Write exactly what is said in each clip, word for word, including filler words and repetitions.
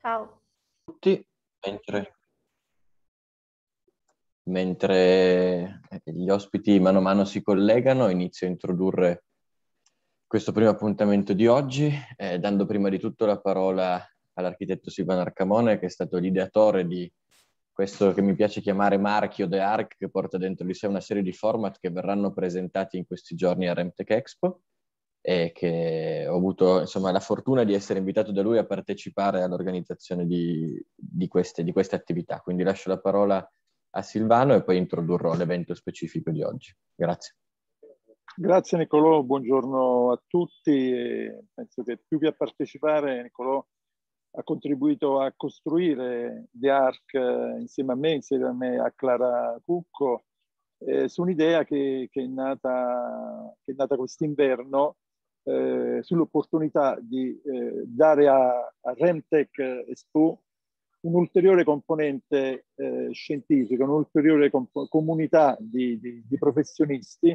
Ciao. Tutti, mentre, mentre gli ospiti mano a mano si collegano, inizio a introdurre questo primo appuntamento di oggi, eh, dando prima di tutto la parola all'architetto Silvano Arcamone, che è stato l'ideatore di questo che mi piace chiamare marchio The Arc, che porta dentro di sé una serie di format che verranno presentati in questi giorni a Remtech Expo, e che ho avuto insomma la fortuna di essere invitato da lui a partecipare all'organizzazione di, di, queste, di queste attività. Quindi lascio la parola a Silvano e poi introdurrò l'evento specifico di oggi. Grazie. Grazie Niccolò, buongiorno a tutti. E penso che più che a partecipare, Niccolò ha contribuito a costruire The Arc eh, insieme a me, insieme a me a Clara Cucco, eh, su un'idea che, che è nata, che è nata quest'inverno eh, sull'opportunità di eh, dare a, a Remtech Expo un'ulteriore componente eh, scientifica, un'ulteriore comp- comunità di, di, di professionisti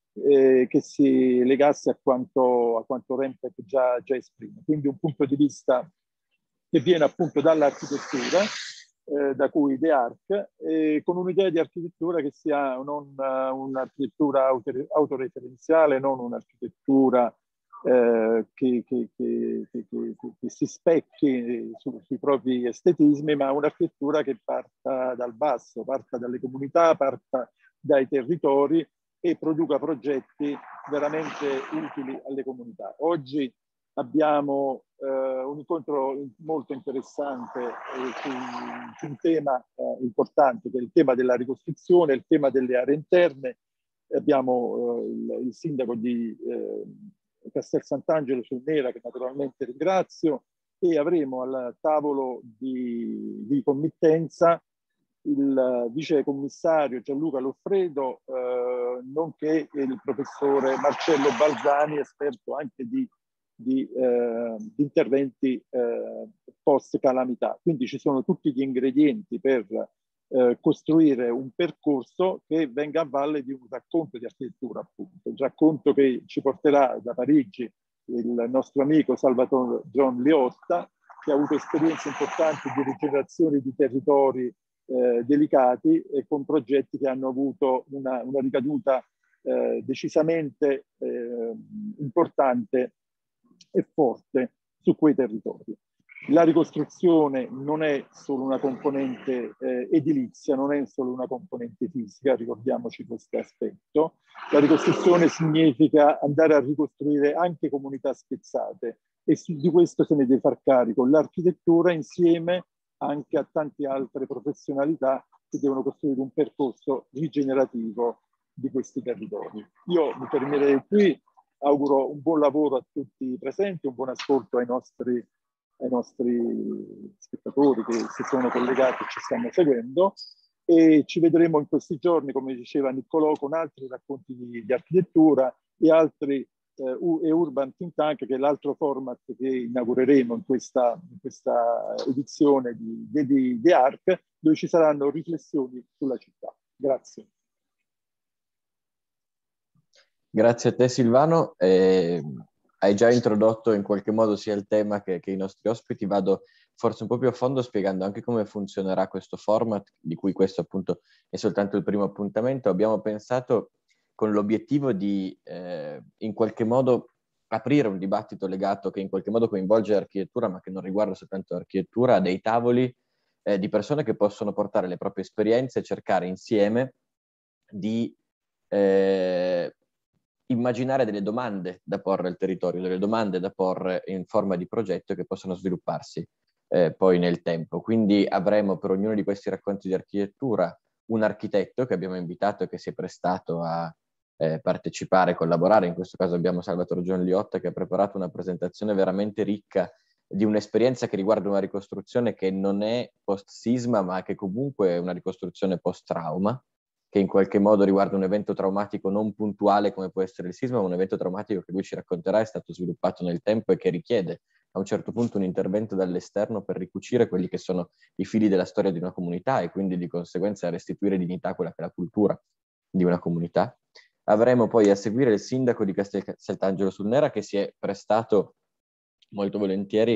eh, che si legasse a quanto, a quanto Remtech già, già esprime. Quindi un punto di vista che viene appunto dall'architettura, eh, da cui The Arc, eh, con un'idea di architettura che sia non uh, un'architettura autor- autoreferenziale, non un'architettura eh, che, che, che, che, che si specchi su, sui propri estetismi, ma un'architettura che parta dal basso, parta dalle comunità, parta dai territori e produca progetti veramente utili alle comunità. Oggi abbiamo eh, un incontro molto interessante eh, su, su un tema eh, importante, che è il tema della ricostruzione, il tema delle aree interne. Abbiamo eh, il, il sindaco di eh, Castel Sant'Angelo sul Nera, che naturalmente ringrazio, e avremo al tavolo di, di committenza il vice commissario Gianluca Loffredo, eh, nonché il professore Marcello Balzani, esperto anche di, di, eh, di interventi eh, post-calamità. Quindi ci sono tutti gli ingredienti per eh, costruire un percorso che venga a valle di un racconto di architettura, appunto. Il racconto che ci porterà da Parigi il nostro amico Salvatore John Liotta, che ha avuto esperienze importanti di rigenerazione di territori Eh, delicati e con progetti che hanno avuto una, una ricaduta eh, decisamente eh, importante e forte su quei territori. La ricostruzione non è solo una componente eh, edilizia, non è solo una componente fisica, ricordiamoci questo aspetto. La ricostruzione significa andare a ricostruire anche comunità spezzate e su, di questo se ne deve far carico l'architettura insieme anche a tante altre professionalità che devono costruire un percorso rigenerativo di questi territori. Io mi fermerei qui, auguro un buon lavoro a tutti i presenti, un buon ascolto ai nostri, ai nostri spettatori che si sono collegati e ci stanno seguendo, e ci vedremo in questi giorni, come diceva Niccolò, con altri racconti di, di architettura e altri e Urban Think Tank, che è l'altro format che inaugureremo in questa, in questa edizione di, di, di Arc, dove ci saranno riflessioni sulla città. Grazie. Grazie a te Silvano. Eh, hai già introdotto in qualche modo sia il tema che, che i nostri ospiti. Vado forse un po' più a fondo spiegando anche come funzionerà questo format, di cui questo appunto è soltanto il primo appuntamento. Abbiamo pensato con l'obiettivo di eh, in qualche modo aprire un dibattito legato che in qualche modo coinvolge l'architettura, ma che non riguarda soltanto l'architettura, a dei tavoli eh, di persone che possono portare le proprie esperienze e cercare insieme di eh, immaginare delle domande da porre al territorio, delle domande da porre in forma di progetto che possono svilupparsi eh, poi nel tempo. Quindi avremo per ognuno di questi racconti di architettura un architetto che abbiamo invitato e che si è prestato a eh, partecipare, collaborare. In questo caso abbiamo Salvatore John Liotta, che ha preparato una presentazione veramente ricca di un'esperienza che riguarda una ricostruzione che non è post-sisma, ma che comunque è una ricostruzione post-trauma, che in qualche modo riguarda un evento traumatico non puntuale come può essere il sisma, ma un evento traumatico che lui ci racconterà è stato sviluppato nel tempo e che richiede a un certo punto un intervento dall'esterno per ricucire quelli che sono i fili della storia di una comunità e quindi di conseguenza restituire dignità a quella che è la cultura di una comunità. Avremo poi a seguire il sindaco di Castel Sant'Angelo sul Nera, che si è prestato molto volentieri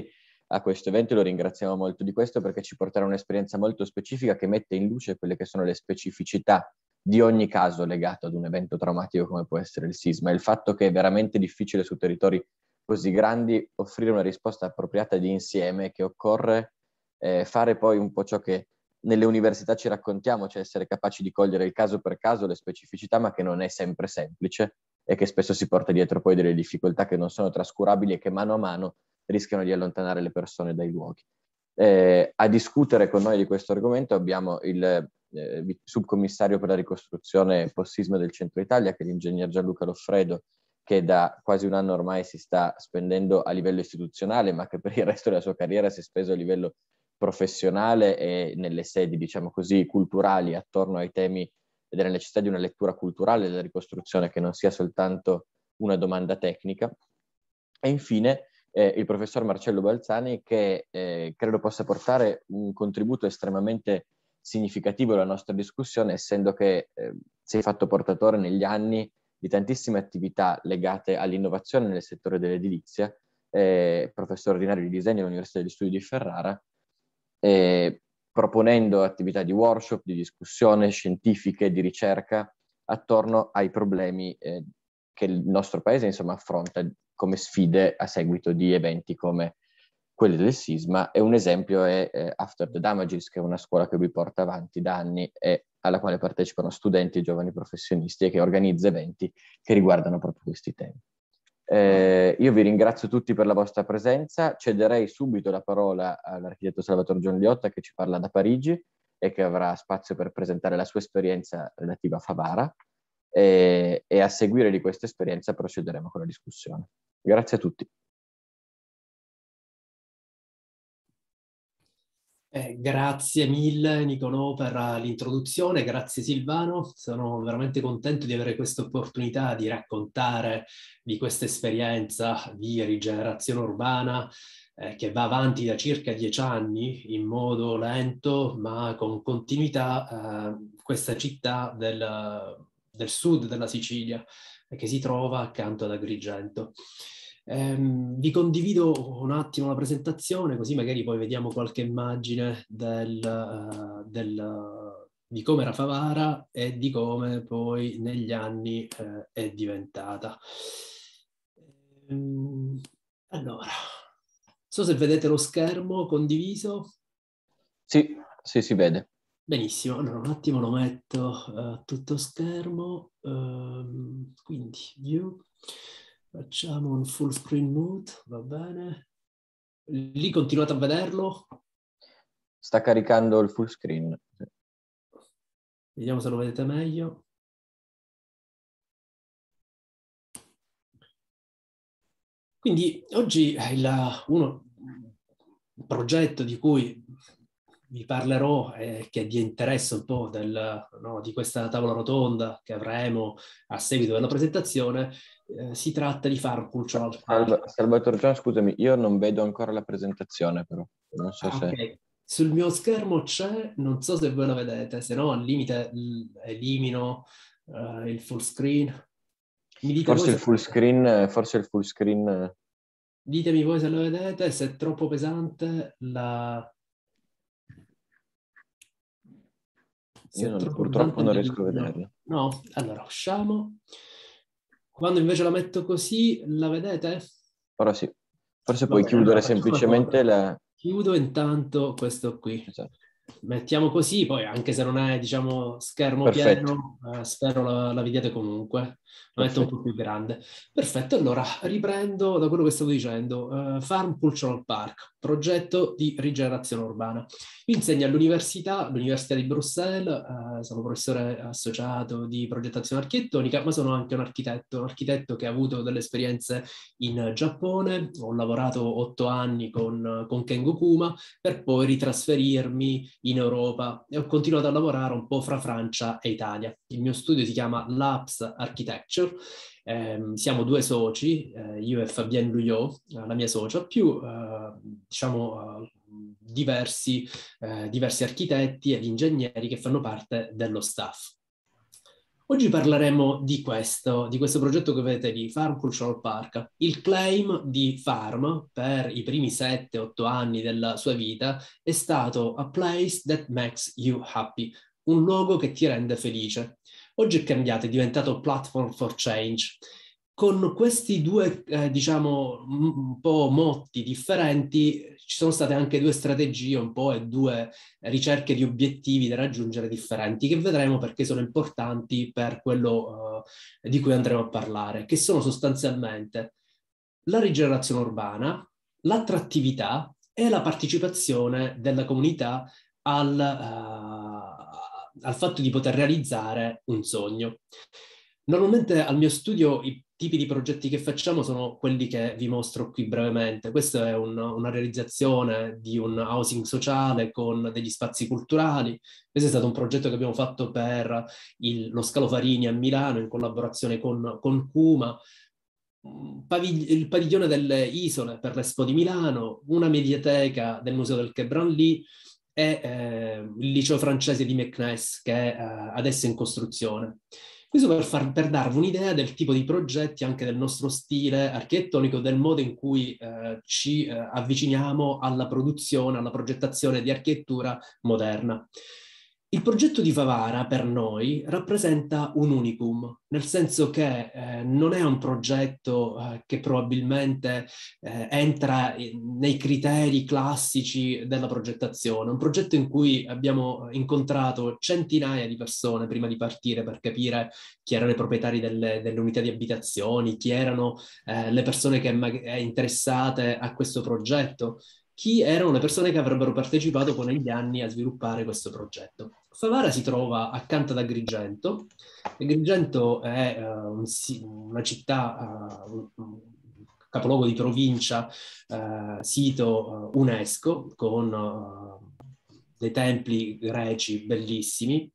a questo evento, lo ringraziamo molto di questo perché ci porterà un'esperienza molto specifica che mette in luce quelle che sono le specificità di ogni caso legato ad un evento traumatico come può essere il sisma, e il fatto che è veramente difficile su territori così grandi offrire una risposta appropriata di insieme, che occorre eh, fare poi un po' ciò che nelle università ci raccontiamo, cioè essere capaci di cogliere il caso per caso, le specificità, ma che non è sempre semplice e che spesso si porta dietro poi delle difficoltà che non sono trascurabili e che mano a mano rischiano di allontanare le persone dai luoghi. Eh, a discutere con noi di questo argomento abbiamo il eh, subcommissario per la ricostruzione post-sisma del Centro Italia, che è l'ingegner Gianluca Loffredo, che da quasi un anno ormai si sta spendendo a livello istituzionale, ma che per il resto della sua carriera si è speso a livello professionale e nelle sedi, diciamo così, culturali attorno ai temi della necessità di una lettura culturale della ricostruzione che non sia soltanto una domanda tecnica. E infine eh, il professor Marcello Balzani, che eh, credo possa portare un contributo estremamente significativo alla nostra discussione, essendo che eh, si è fatto portatore negli anni di tantissime attività legate all'innovazione nel settore dell'edilizia, eh, professore ordinario di disegno all'Università degli Studi di Ferrara, eh, proponendo attività di workshop, di discussione scientifiche, di ricerca attorno ai problemi eh, che il nostro paese insomma affronta come sfide a seguito di eventi come quelli del sisma. E un esempio è eh, After the Damages, che è una scuola che lui porta avanti da anni e alla quale partecipano studenti e giovani professionisti e che organizza eventi che riguardano proprio questi temi. Eh, io vi ringrazio tutti per la vostra presenza, cederei subito la parola all'architetto Salvatore Gianliotta, che ci parla da Parigi e che avrà spazio per presentare la sua esperienza relativa a Favara, e, e a seguire di questa esperienza procederemo con la discussione. Grazie a tutti. Eh, grazie mille Nicolò per l'introduzione, grazie Silvano, sono veramente contento di avere questa opportunità di raccontare di questa esperienza di rigenerazione urbana eh, che va avanti da circa dieci anni in modo lento ma con continuità, eh, questa città del, del sud della Sicilia eh, che si trova accanto ad Agrigento. Um, vi condivido un attimo la presentazione, così magari poi vediamo qualche immagine del, uh, del, uh, di come era Favara e di come poi negli anni uh, è diventata. Um, allora, non so se vedete lo schermo condiviso. Sì, sì, si vede. Benissimo, allora un attimo lo metto a uh, tutto schermo, um, quindi view. Facciamo un full screen mode, va bene. Lì continuate a vederlo? Sta caricando il full screen. Vediamo se lo vedete meglio. Quindi oggi il, uno, un progetto di cui vi parlerò e che è di interesse un po' del, no, di questa tavola rotonda che avremo a seguito della presentazione. Eh, si tratta di Farm Cultural Park. Salvatore Gian, scusami, io non vedo ancora la presentazione, però non so ah, se... Ok, sul mio schermo c'è, non so se voi la vedete, se no al limite l- elimino uh, il full screen. Mi dite Forse voi il se... full screen, forse il full screen... Ditemi voi se lo vedete, se è troppo pesante la... Se Io è non, troppo purtroppo pesante non il... riesco a no. vederlo. No, allora usciamo. Quando invece la metto così, la vedete? Ora sì. Forse Va puoi bene, allora chiudere facciamo una semplicemente cosa. la... Chiudo intanto questo qui. Esatto. Mettiamo così, poi anche se non è, diciamo, schermo Perfetto. pieno, eh, spero la, la vediate comunque. Lo metto un Perfetto. po' più grande. Perfetto, allora riprendo da quello che stavo dicendo. Uh, Farm Cultural Park, progetto di rigenerazione urbana. Io insegno all'università, all'Università di Bruxelles, uh, sono professore associato di progettazione architettonica, ma sono anche un architetto, un architetto che ha avuto delle esperienze in Giappone. Ho lavorato otto anni con, con Kengo Kuma per poi ritrasferirmi in Europa e ho continuato a lavorare un po' fra Francia e Italia. Il mio studio si chiama Labs Architecture, eh, siamo due soci, eh, io e Fabienne Luyot, la mia socia, più eh, diciamo eh, diversi, eh, diversi architetti ed ingegneri che fanno parte dello staff. Oggi parleremo di questo, di questo progetto che vedete lì, Farm Cultural Park. Il claim di Farm per i primi sette otto anni della sua vita è stato "A place that makes you happy", un luogo che ti rende felice. Oggi è cambiato, è diventato Platform for Change. Con questi due, eh, diciamo, un po' motti differenti, ci sono state anche due strategie un po' e due ricerche di obiettivi da raggiungere differenti, che vedremo perché sono importanti per quello uh, di cui andremo a parlare, che sono sostanzialmente la rigenerazione urbana, l'attrattività e la partecipazione della comunità al, uh, al fatto di poter realizzare un sogno. Normalmente al mio studio i tipi di progetti che facciamo sono quelli che vi mostro qui brevemente. Questa è un, una realizzazione di un housing sociale con degli spazi culturali. Questo è stato un progetto che abbiamo fatto per il, lo Scalo Farini a Milano in collaborazione con, con Cuma. Pavig- il padiglione delle isole per l'Expo di Milano, una mediateca del Museo del Quai Branly e eh, il liceo francese di Meknès che eh, adesso è in costruzione. Questo per, far, per darvi un'idea del tipo di progetti, anche del nostro stile architettonico, del modo in cui eh, ci eh, avviciniamo alla produzione, alla progettazione di architettura moderna. Il progetto di Favara per noi rappresenta un unicum, nel senso che eh, non è un progetto eh, che probabilmente eh, entra in, nei criteri classici della progettazione, un progetto in cui abbiamo incontrato centinaia di persone prima di partire per capire chi erano i proprietari delle, delle unità di abitazioni, chi erano eh, le persone che eh, interessate a questo progetto, chi erano le persone che avrebbero partecipato poi negli anni a sviluppare questo progetto. Favara si trova accanto ad Agrigento. Agrigento è uh, un, una città, uh, un capoluogo di provincia, uh, sito uh, UNESCO con uh, dei templi greci bellissimi.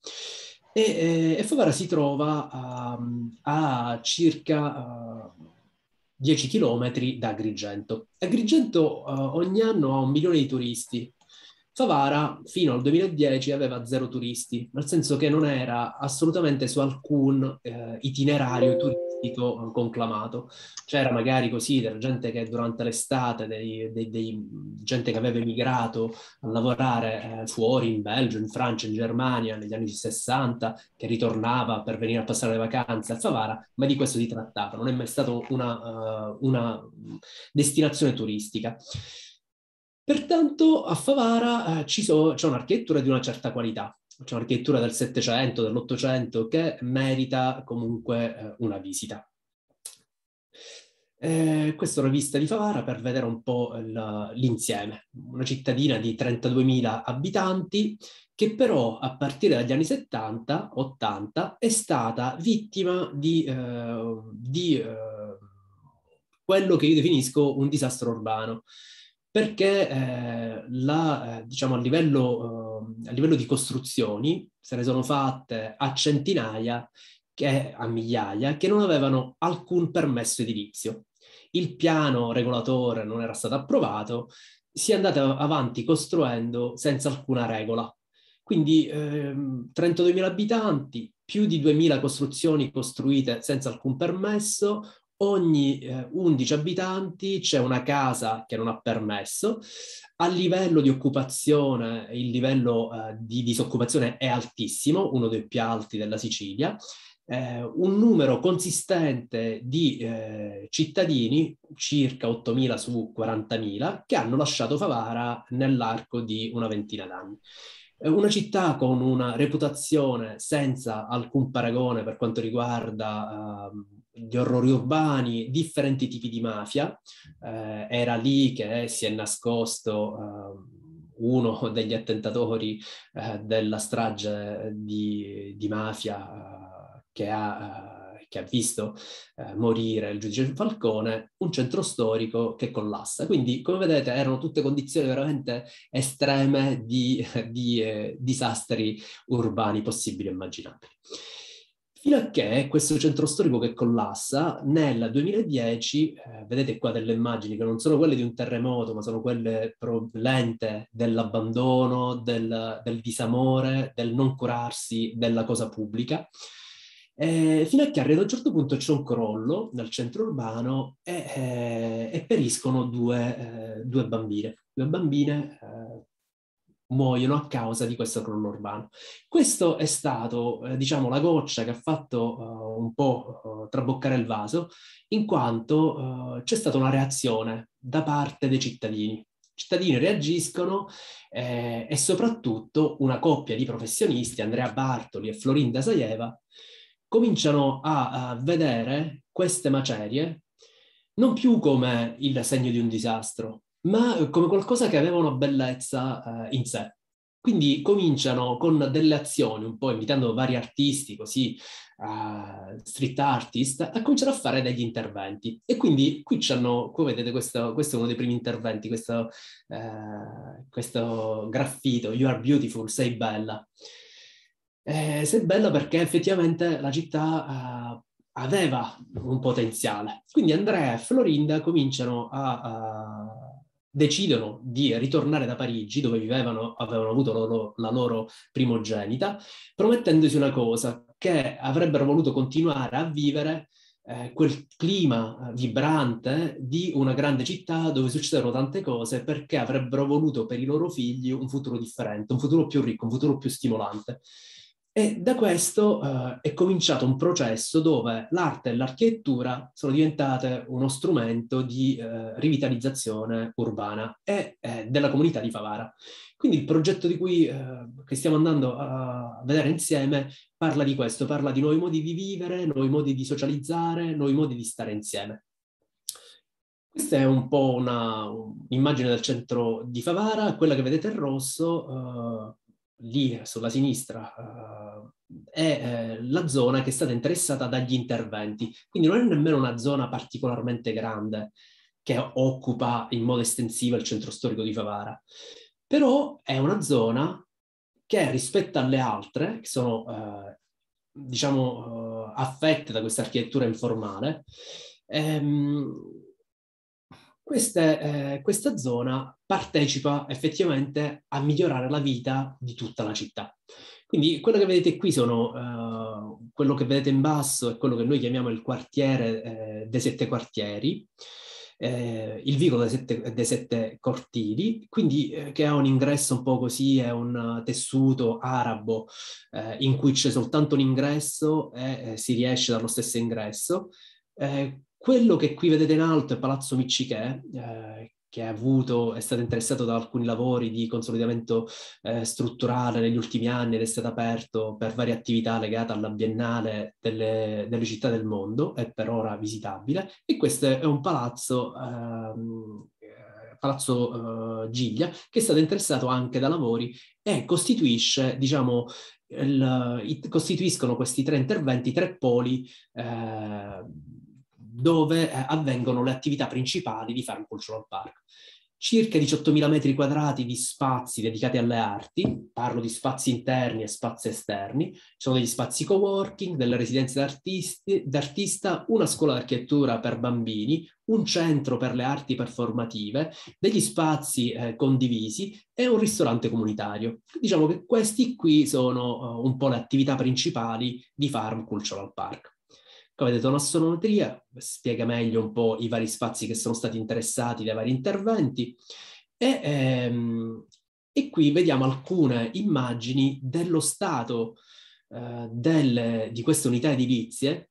E, e Favara si trova uh, a circa uh, dieci chilometri da Agrigento. Agrigento uh, ogni anno ha un milione di turisti. Favara fino al duemiladieci aveva zero turisti, nel senso che non era assolutamente su alcun eh, itinerario turistico conclamato. C'era magari così della gente che durante l'estate, dei, dei, dei, gente che aveva emigrato a lavorare eh, fuori, in Belgio, in Francia, in Germania, negli anni sessanta, che ritornava per venire a passare le vacanze a Favara, ma di questo si trattava, non è mai stata una, uh, una destinazione turistica. Pertanto a Favara eh, ci so, c'è un'architettura di una certa qualità, c'è un'architettura del Settecento, dell'Ottocento che merita comunque eh, una visita. Eh, questa è una visita di Favara per vedere un po' l'insieme, una cittadina di trentaduemila abitanti che però a partire dagli anni settanta ottanta è stata vittima di, eh, di eh, quello che io definisco un disastro urbano. Perché eh, la, eh, diciamo, a livello, eh, a livello di costruzioni se ne sono fatte a centinaia, che, a migliaia, che non avevano alcun permesso edilizio. Il piano regolatore non era stato approvato, si è andato avanti costruendo senza alcuna regola. Quindi ehm, trentaduemila abitanti, più di duemila costruzioni costruite senza alcun permesso. Ogni eh, undici abitanti c'è una casa che non ha permesso. A livello di occupazione, il livello eh, di disoccupazione è altissimo, uno dei più alti della Sicilia. Eh, un numero consistente di eh, cittadini, circa ottomila su quarantamila, che hanno lasciato Favara nell'arco di una ventina d'anni. Una città con una reputazione senza alcun paragone per quanto riguarda uh, gli orrori urbani, differenti tipi di mafia. Uh, era lì che si è nascosto uh, uno degli attentatori uh, della strage di, di mafia che ha... che ha visto eh, morire il giudice Falcone, un centro storico che collassa. Quindi, come vedete, erano tutte condizioni veramente estreme di, di eh, disastri urbani possibili e immaginabili. Fino a che questo centro storico che collassa, nel duemiladieci, eh, vedete qua delle immagini che non sono quelle di un terremoto, ma sono quelle lente dell'abbandono, del, del disamore, del non curarsi della cosa pubblica. Eh, fino a che arriva a un certo punto c'è un crollo nel centro urbano e, eh, e periscono due, eh, due bambine. Due bambine eh, muoiono a causa di questo crollo urbano. Questo è stato, eh, diciamo, la goccia che ha fatto uh, un po' uh, traboccare il vaso, in quanto uh, c'è stata una reazione da parte dei cittadini. I cittadini reagiscono eh, e soprattutto una coppia di professionisti, Andrea Bartoli e Florinda Sajeva, cominciano a, a vedere queste macerie non più come il segno di un disastro, ma come qualcosa che aveva una bellezza eh, in sé. Quindi cominciano con delle azioni, un po' invitando vari artisti, così uh, street artist, a cominciare a fare degli interventi. E quindi qui c'hanno, come vedete, questo, questo è uno dei primi interventi, questo, uh, questo graffito, "You are beautiful, sei bella". Eh, sei bella perché effettivamente la città uh, aveva un potenziale. Quindi Andrea e Florinda cominciano a, a decidono di ritornare da Parigi, dove vivevano, avevano avuto loro, la loro primogenita, promettendosi una cosa, che avrebbero voluto continuare a vivere eh, quel clima vibrante di una grande città dove succedono tante cose, perché avrebbero voluto per i loro figli un futuro differente, un futuro più ricco, un futuro più stimolante. E da questo eh, è cominciato un processo dove l'arte e l'architettura sono diventate uno strumento di eh, rivitalizzazione urbana e eh, della comunità di Favara. Quindi il progetto di cui eh, che stiamo andando a vedere insieme parla di questo, parla di nuovi modi di vivere, nuovi modi di socializzare, nuovi modi di stare insieme. Questa è un po' una, un'immagine del centro di Favara, quella che vedete in rosso, eh, lì sulla sinistra, uh, è eh, la zona che è stata interessata dagli interventi. Quindi non è nemmeno una zona particolarmente grande che occupa in modo estensivo il centro storico di Favara, però è una zona che rispetto alle altre, che sono eh, diciamo eh, affette da questa architettura informale, ehm, Queste, eh, questa zona partecipa effettivamente a migliorare la vita di tutta la città. Quindi quello che vedete qui sono, eh, quello che vedete in basso è quello che noi chiamiamo il quartiere eh, dei sette quartieri, eh, il vicolo dei sette, dei sette cortili, quindi eh, che ha un ingresso un po' così, è un tessuto arabo eh, in cui c'è soltanto un ingresso e eh, si riesce dallo stesso ingresso. Eh, quello che qui vedete in alto è Palazzo Miccichè, eh, che ha avuto, è stato interessato da alcuni lavori di consolidamento eh, strutturale negli ultimi anni ed è stato aperto per varie attività legate alla Biennale delle, delle città del mondo, è per ora visitabile. E questo è un palazzo, ehm, Palazzo eh, Giglia, che è stato interessato anche da lavori e costituisce, diciamo, il, i, costituiscono questi tre interventi, tre poli eh, dove eh, avvengono le attività principali di Farm Cultural Park. Circa diciottomila metri quadrati di spazi dedicati alle arti, parlo di spazi interni e spazi esterni, ci sono degli spazi coworking, delle residenze d'artisti, d'artista, una scuola d'architettura per bambini, un centro per le arti performative, degli spazi eh, condivisi e un ristorante comunitario. Diciamo che questi qui sono uh, un po' le attività principali di Farm Cultural Park. Come vedete, una sonometria spiega meglio un po' i vari spazi che sono stati interessati dai vari interventi e, ehm, e qui vediamo alcune immagini dello stato eh, delle, di queste unità edilizie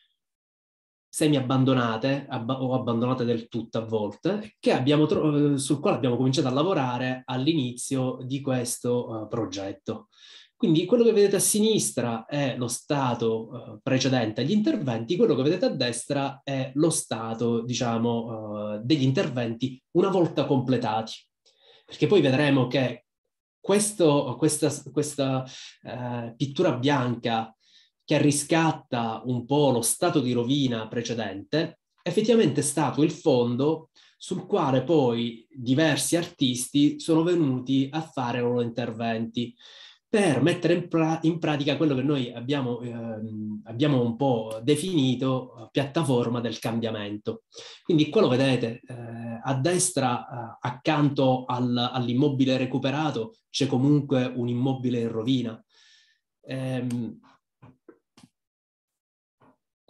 semi-abbandonate abba- o abbandonate del tutto a volte, che abbiamo tro- sul quale abbiamo cominciato a lavorare all'inizio di questo uh, progetto. Quindi quello che vedete a sinistra è lo stato uh, precedente agli interventi, quello che vedete a destra è lo stato, diciamo, uh, degli interventi una volta completati. Perché poi vedremo che questo, questa, questa uh, pittura bianca che riscatta un po' lo stato di rovina precedente, effettivamente è stato il fondo sul quale poi diversi artisti sono venuti a fare i loro interventi per mettere in, pra- in pratica quello che noi abbiamo, ehm, abbiamo un po' definito piattaforma del cambiamento. Quindi qua lo vedete, eh, a destra, eh, accanto al, all'immobile recuperato, c'è comunque un immobile in rovina. Ehm,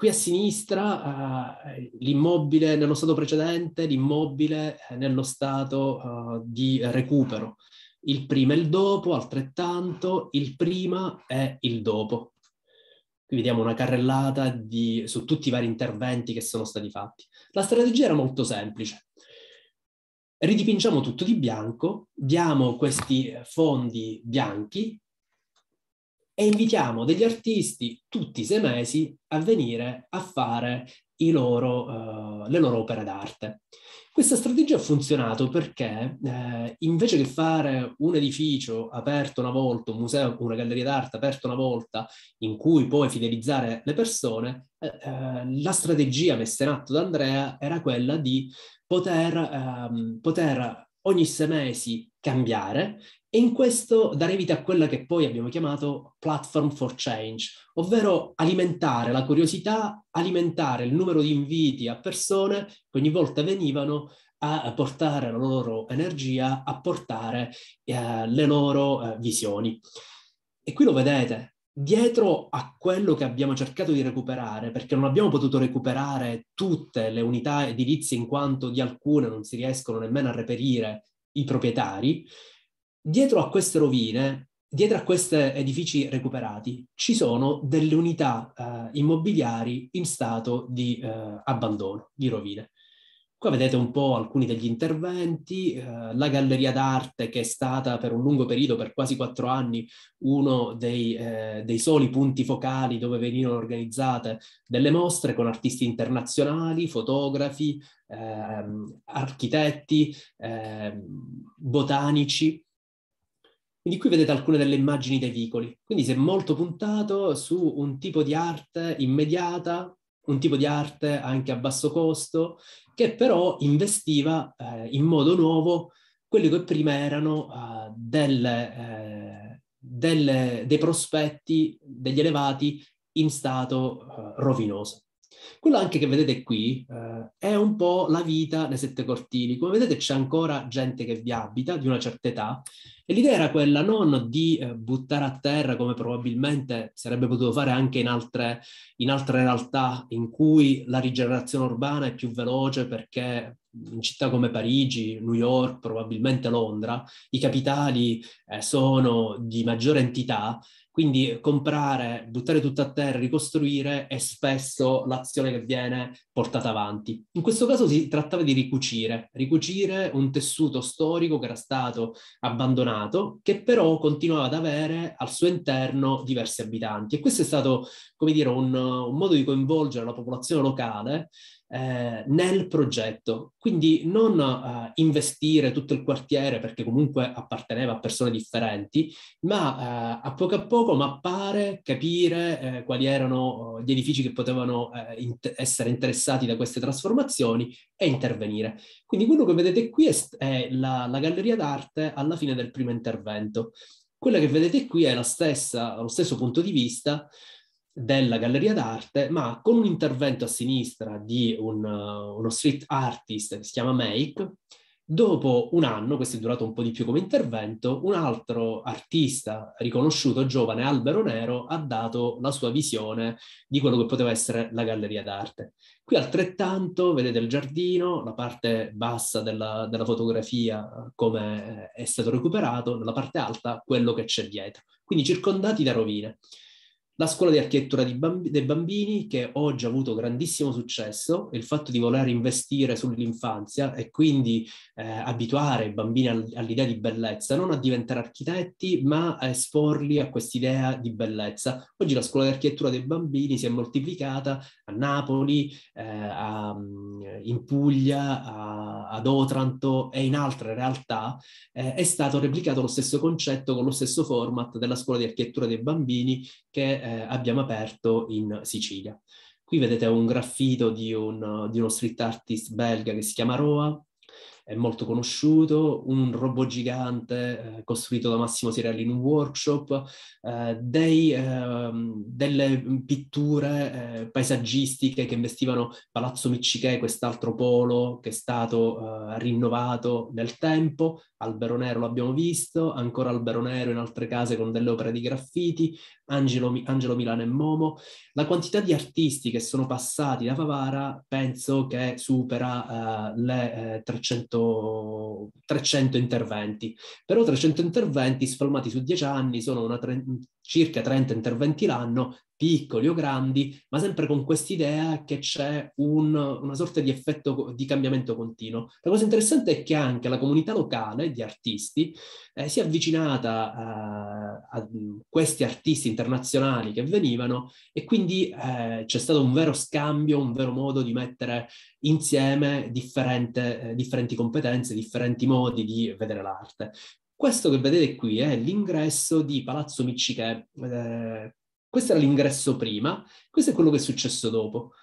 Qui a sinistra uh, l'immobile nello stato precedente, l'immobile nello stato uh, di recupero. Il prima e il dopo, altrettanto, il prima e il dopo. Qui vediamo una carrellata di, su tutti i vari interventi che sono stati fatti. La strategia era molto semplice. Ridipingiamo tutto di bianco, diamo questi fondi bianchi e invitiamo degli artisti tutti i sei mesi a venire a fare i loro, uh, le loro opere d'arte. Questa strategia ha funzionato perché eh, invece che fare un edificio aperto una volta, un museo, una galleria d'arte aperta una volta, in cui poi fidelizzare le persone, eh, eh, la strategia messa in atto da Andrea era quella di poter, ehm, poter ogni sei mesi cambiare e in questo dare vita a quella che poi abbiamo chiamato platform for change, ovvero alimentare la curiosità, alimentare il numero di inviti a persone che ogni volta venivano a portare la loro energia, a portare eh, le loro eh, visioni. E qui lo vedete, dietro a quello che abbiamo cercato di recuperare, perché non abbiamo potuto recuperare tutte le unità edilizie in quanto di alcune non si riescono nemmeno a reperire i proprietari, dietro a queste rovine, dietro a questi edifici recuperati, ci sono delle unità eh, immobiliari in stato di eh, abbandono, di rovine. Qua vedete un po' alcuni degli interventi, eh, la galleria d'arte che è stata per un lungo periodo, per quasi quattro anni, uno dei, eh, dei soli punti focali dove venivano organizzate delle mostre con artisti internazionali, fotografi, eh, architetti, eh, botanici. Quindi qui vedete alcune delle immagini dei vicoli. Quindi si è molto puntato su un tipo di arte immediata, un tipo di arte anche a basso costo, che però investiva eh, in modo nuovo quelli che prima erano uh, delle, eh, delle, dei prospetti, degli elevati in stato uh, rovinoso. Quello anche che vedete qui eh, è un po' la vita nei Sette Cortili. Come vedete c'è ancora gente che vi abita di una certa età e l'idea era quella non di eh, buttare a terra come probabilmente sarebbe potuto fare anche in altre, in altre realtà in cui la rigenerazione urbana è più veloce perché in città come Parigi, New York, probabilmente Londra, i capitali eh, sono di maggiore entità. Quindi comprare, buttare tutto a terra, ricostruire è spesso l'azione che viene portata avanti. In questo caso si trattava di ricucire, ricucire un tessuto storico che era stato abbandonato, che però continuava ad avere al suo interno diversi abitanti. E questo è stato, come dire, un, un modo di coinvolgere la popolazione locale Eh, nel progetto, quindi non eh, investire tutto il quartiere perché comunque apparteneva a persone differenti, ma eh, a poco a poco mappare, capire eh, quali erano gli edifici che potevano eh, int- essere interessati da queste trasformazioni e intervenire. Quindi quello che vedete qui è, è la, la galleria d'arte alla fine del primo intervento. Quella che vedete qui è la stessa, lo stesso punto di vista della galleria d'arte, ma con un intervento a sinistra di un, uh, uno street artist che si chiama Make. Dopo un anno, questo è durato un po' di più come intervento, un altro artista riconosciuto giovane, Albero Nero, ha dato la sua visione di quello che poteva essere la galleria d'arte. Qui altrettanto vedete il giardino, la parte bassa della, della fotografia come è stato recuperato, nella parte alta quello che c'è dietro, quindi circondati da rovine. La scuola di architettura di bamb- dei bambini, che oggi ha avuto grandissimo successo, il fatto di voler investire sull'infanzia e quindi eh, abituare i bambini al- all'idea di bellezza, non a diventare architetti, ma a esporli a quest'idea di bellezza. Oggi la scuola di architettura dei bambini si è moltiplicata a Napoli, eh, a, in Puglia, a, ad Otranto e in altre realtà. Eh, è stato replicato lo stesso concetto con lo stesso format della scuola di architettura dei bambini che eh, abbiamo aperto in Sicilia. Qui vedete un graffito di, un, di uno street artist belga che si chiama Roa, è molto conosciuto, un robot gigante eh, costruito da Massimo Sirelli in un workshop, eh, dei, eh, delle pitture eh, paesaggistiche che investivano Palazzo Miccichè, quest'altro polo che è stato eh, rinnovato nel tempo, Albero Nero l'abbiamo visto, ancora Albero Nero in altre case con delle opere di graffiti, Angelo, Angelo Milano e Momo. La quantità di artisti che sono passati da Favara penso che supera uh, le uh, trecento, trecento interventi. Però trecento interventi spalmati su dieci anni sono una tre, circa trenta interventi l'anno, piccoli o grandi, ma sempre con quest'idea che c'è un, una sorta di effetto di cambiamento continuo. La cosa interessante è che anche la comunità locale di artisti eh, si è avvicinata eh, a questi artisti internazionali che venivano, e quindi eh, c'è stato un vero scambio, un vero modo di mettere insieme differente, eh, differenti competenze, differenti modi di vedere l'arte. Questo che vedete qui è l'ingresso di Palazzo Miccichè. Eh, questo era l'ingresso prima, questo è quello che è successo dopo.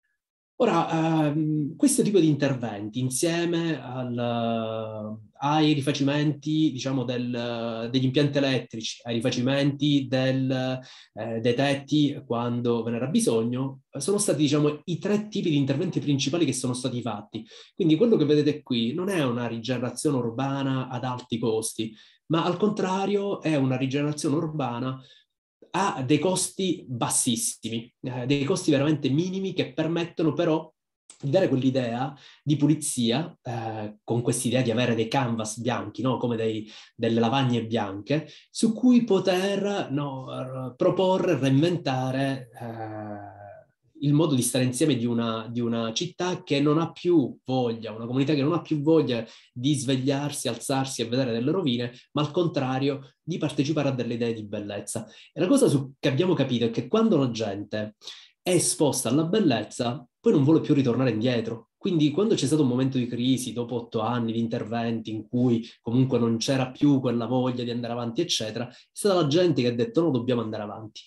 Ora, ehm, questo tipo di interventi, insieme al, ai rifacimenti, diciamo, del, degli impianti elettrici, ai rifacimenti del, eh, dei tetti quando ve n'era bisogno, sono stati, diciamo, i tre tipi di interventi principali che sono stati fatti. Quindi quello che vedete qui non è una rigenerazione urbana ad alti costi, ma al contrario è una rigenerazione urbana ha dei costi bassissimi, eh, dei costi veramente minimi che permettono però di dare quell'idea di pulizia, eh, con quest'idea di avere dei canvas bianchi, no? Come dei, delle lavagne bianche, su cui poter no, proporre, reinventare eh, il modo di stare insieme di una, di una città che non ha più voglia, una comunità che non ha più voglia di svegliarsi, alzarsi e vedere delle rovine, ma al contrario di partecipare a delle idee di bellezza. E la cosa su, che abbiamo capito è che quando la gente è esposta alla bellezza, poi non vuole più ritornare indietro. Quindi quando c'è stato un momento di crisi, dopo otto anni di interventi in cui comunque non c'era più quella voglia di andare avanti, eccetera, è stata la gente che ha detto no, dobbiamo andare avanti.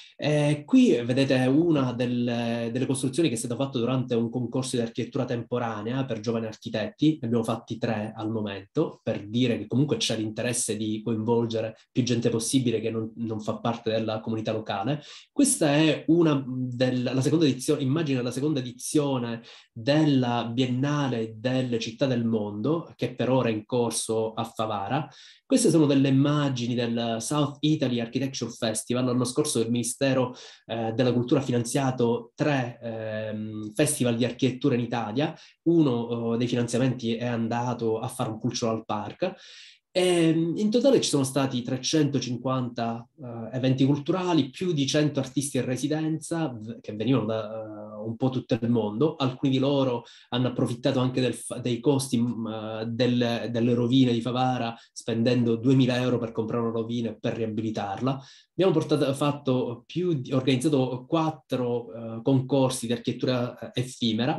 Eh, qui vedete una delle, delle costruzioni che è stata fatta durante un concorso di architettura temporanea per giovani architetti. Ne abbiamo fatti tre al momento, per dire che comunque c'è l'interesse di coinvolgere più gente possibile che non, non fa parte della comunità locale. Questa è una della seconda edizione, immagina la seconda edizione della Biennale delle Città del Mondo, che per ora è in corso a Favara. Queste sono delle immagini del South Italy Architecture Festival. L'anno scorso il Ministero eh, della Cultura ha finanziato tre eh, festival di architettura in Italia. Uno eh, dei finanziamenti è andato a fare un cultural park. E in totale ci sono stati trecentocinquanta uh, eventi culturali, più di cento artisti in residenza che venivano da uh, un po' tutto il mondo. Alcuni di loro hanno approfittato anche del, dei costi uh, del, delle rovine di Favara, spendendo duemila euro per comprare una rovina e per riabilitarla. Abbiamo portato, fatto più, organizzato quattro uh, concorsi di architettura uh, effimera,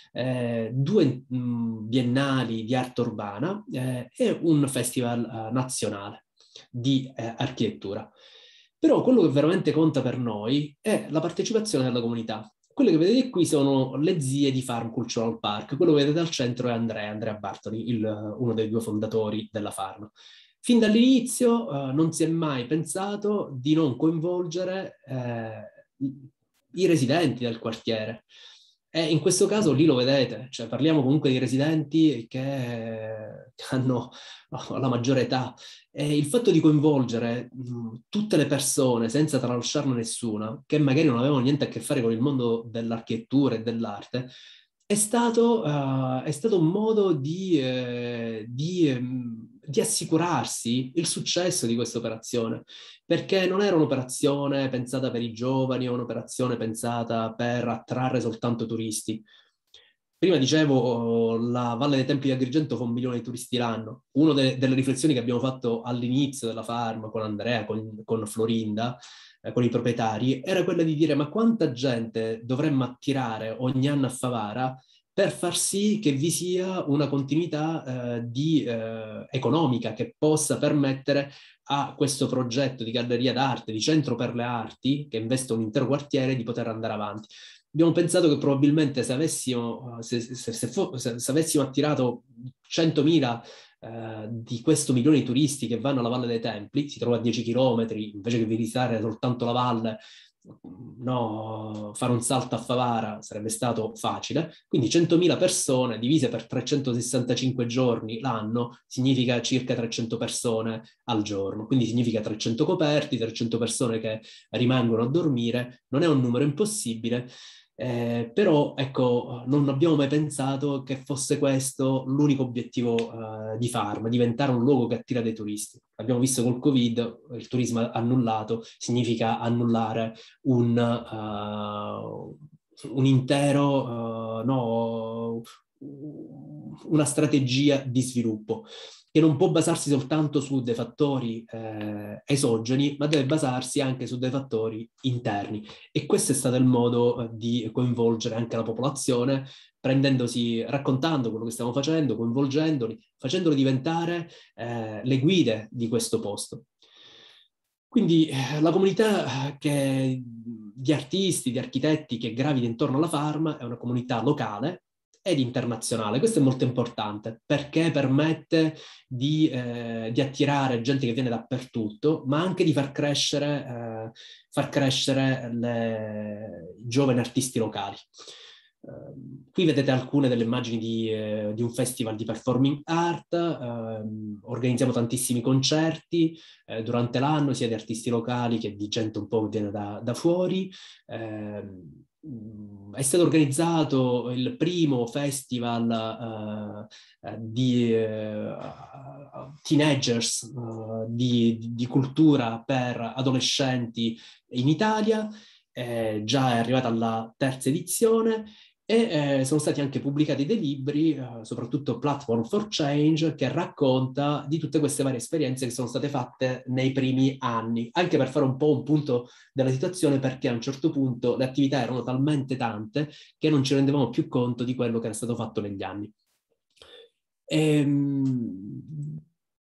Eh, due mh, biennali di arte urbana eh, e un festival eh, nazionale di eh, architettura. Però quello che veramente conta per noi è la partecipazione della comunità. Quelle che vedete qui sono le zie di Farm Cultural Park. Quello che vedete al centro è Andrea, Andrea Bartoli, il, uno dei due fondatori della Farm. Fin dall'inizio eh, non si è mai pensato di non coinvolgere eh, i residenti del quartiere. E in questo caso lì lo vedete, cioè parliamo comunque di residenti che hanno la maggiore età, e il fatto di coinvolgere mh, tutte le persone senza tralasciarne nessuna, che magari non avevano niente a che fare con il mondo dell'architettura e dell'arte, è stato, uh, è stato un modo di, eh, di, um, di assicurarsi il successo di questa operazione, perché non era un'operazione pensata per i giovani o un'operazione pensata per attrarre soltanto turisti. Prima dicevo, la Valle dei Templi di Agrigento fa un milione di turisti l'anno. Una de- delle riflessioni che abbiamo fatto all'inizio della Farm con Andrea, con, con Florinda, eh, con i proprietari, era quella di dire: ma quanta gente dovremmo attirare ogni anno a Favara per far sì che vi sia una continuità eh, di, eh, economica che possa permettere a questo progetto di galleria d'arte, di centro per le arti, che investe un intero quartiere, di poter andare avanti. Abbiamo pensato che probabilmente se avessimo, se, se, se, fo, se, se avessimo attirato centomila eh, di questo milione di turisti che vanno alla Valle dei Templi, si trova a dieci chilometri, invece che visitare soltanto la valle, no, fare un salto a Favara sarebbe stato facile, quindi centomila persone divise per trecentosessantacinque giorni l'anno significa circa trecento persone al giorno, quindi significa trecento coperti, trecento persone che rimangono a dormire, non è un numero impossibile. Eh, però ecco, non abbiamo mai pensato che fosse questo l'unico obiettivo eh, di Farm, diventare un luogo che attira dei turisti. Abbiamo visto col Covid, il turismo annullato significa annullare un, uh, un intero, uh, no, una strategia di sviluppo che non può basarsi soltanto su dei fattori eh, esogeni, ma deve basarsi anche su dei fattori interni. E questo è stato il modo eh, di coinvolgere anche la popolazione, prendendosi, raccontando quello che stiamo facendo, coinvolgendoli, facendoli diventare eh, le guide di questo posto. Quindi eh, la comunità che, di artisti, di architetti che gravita intorno alla Farm è una comunità locale ed internazionale. Questo è molto importante perché permette di, eh, di attirare gente che viene dappertutto, ma anche di far crescere, eh, far crescere le giovani artisti locali. Uh, qui vedete alcune delle immagini di, eh, di un festival di performing art. Uh, organizziamo tantissimi concerti eh, durante l'anno, sia di artisti locali che di gente un po' che viene da, da fuori. Uh, è stato organizzato il primo festival uh, di uh, teenagers uh, di, di cultura per adolescenti in Italia, eh, già è arrivata alla terza edizione. E eh, sono stati anche pubblicati dei libri, eh, soprattutto Platform for Change, che racconta di tutte queste varie esperienze che sono state fatte nei primi anni, anche per fare un po' un punto della situazione, perché a un certo punto le attività erano talmente tante che non ci rendevamo più conto di quello che era stato fatto negli anni. Ehm...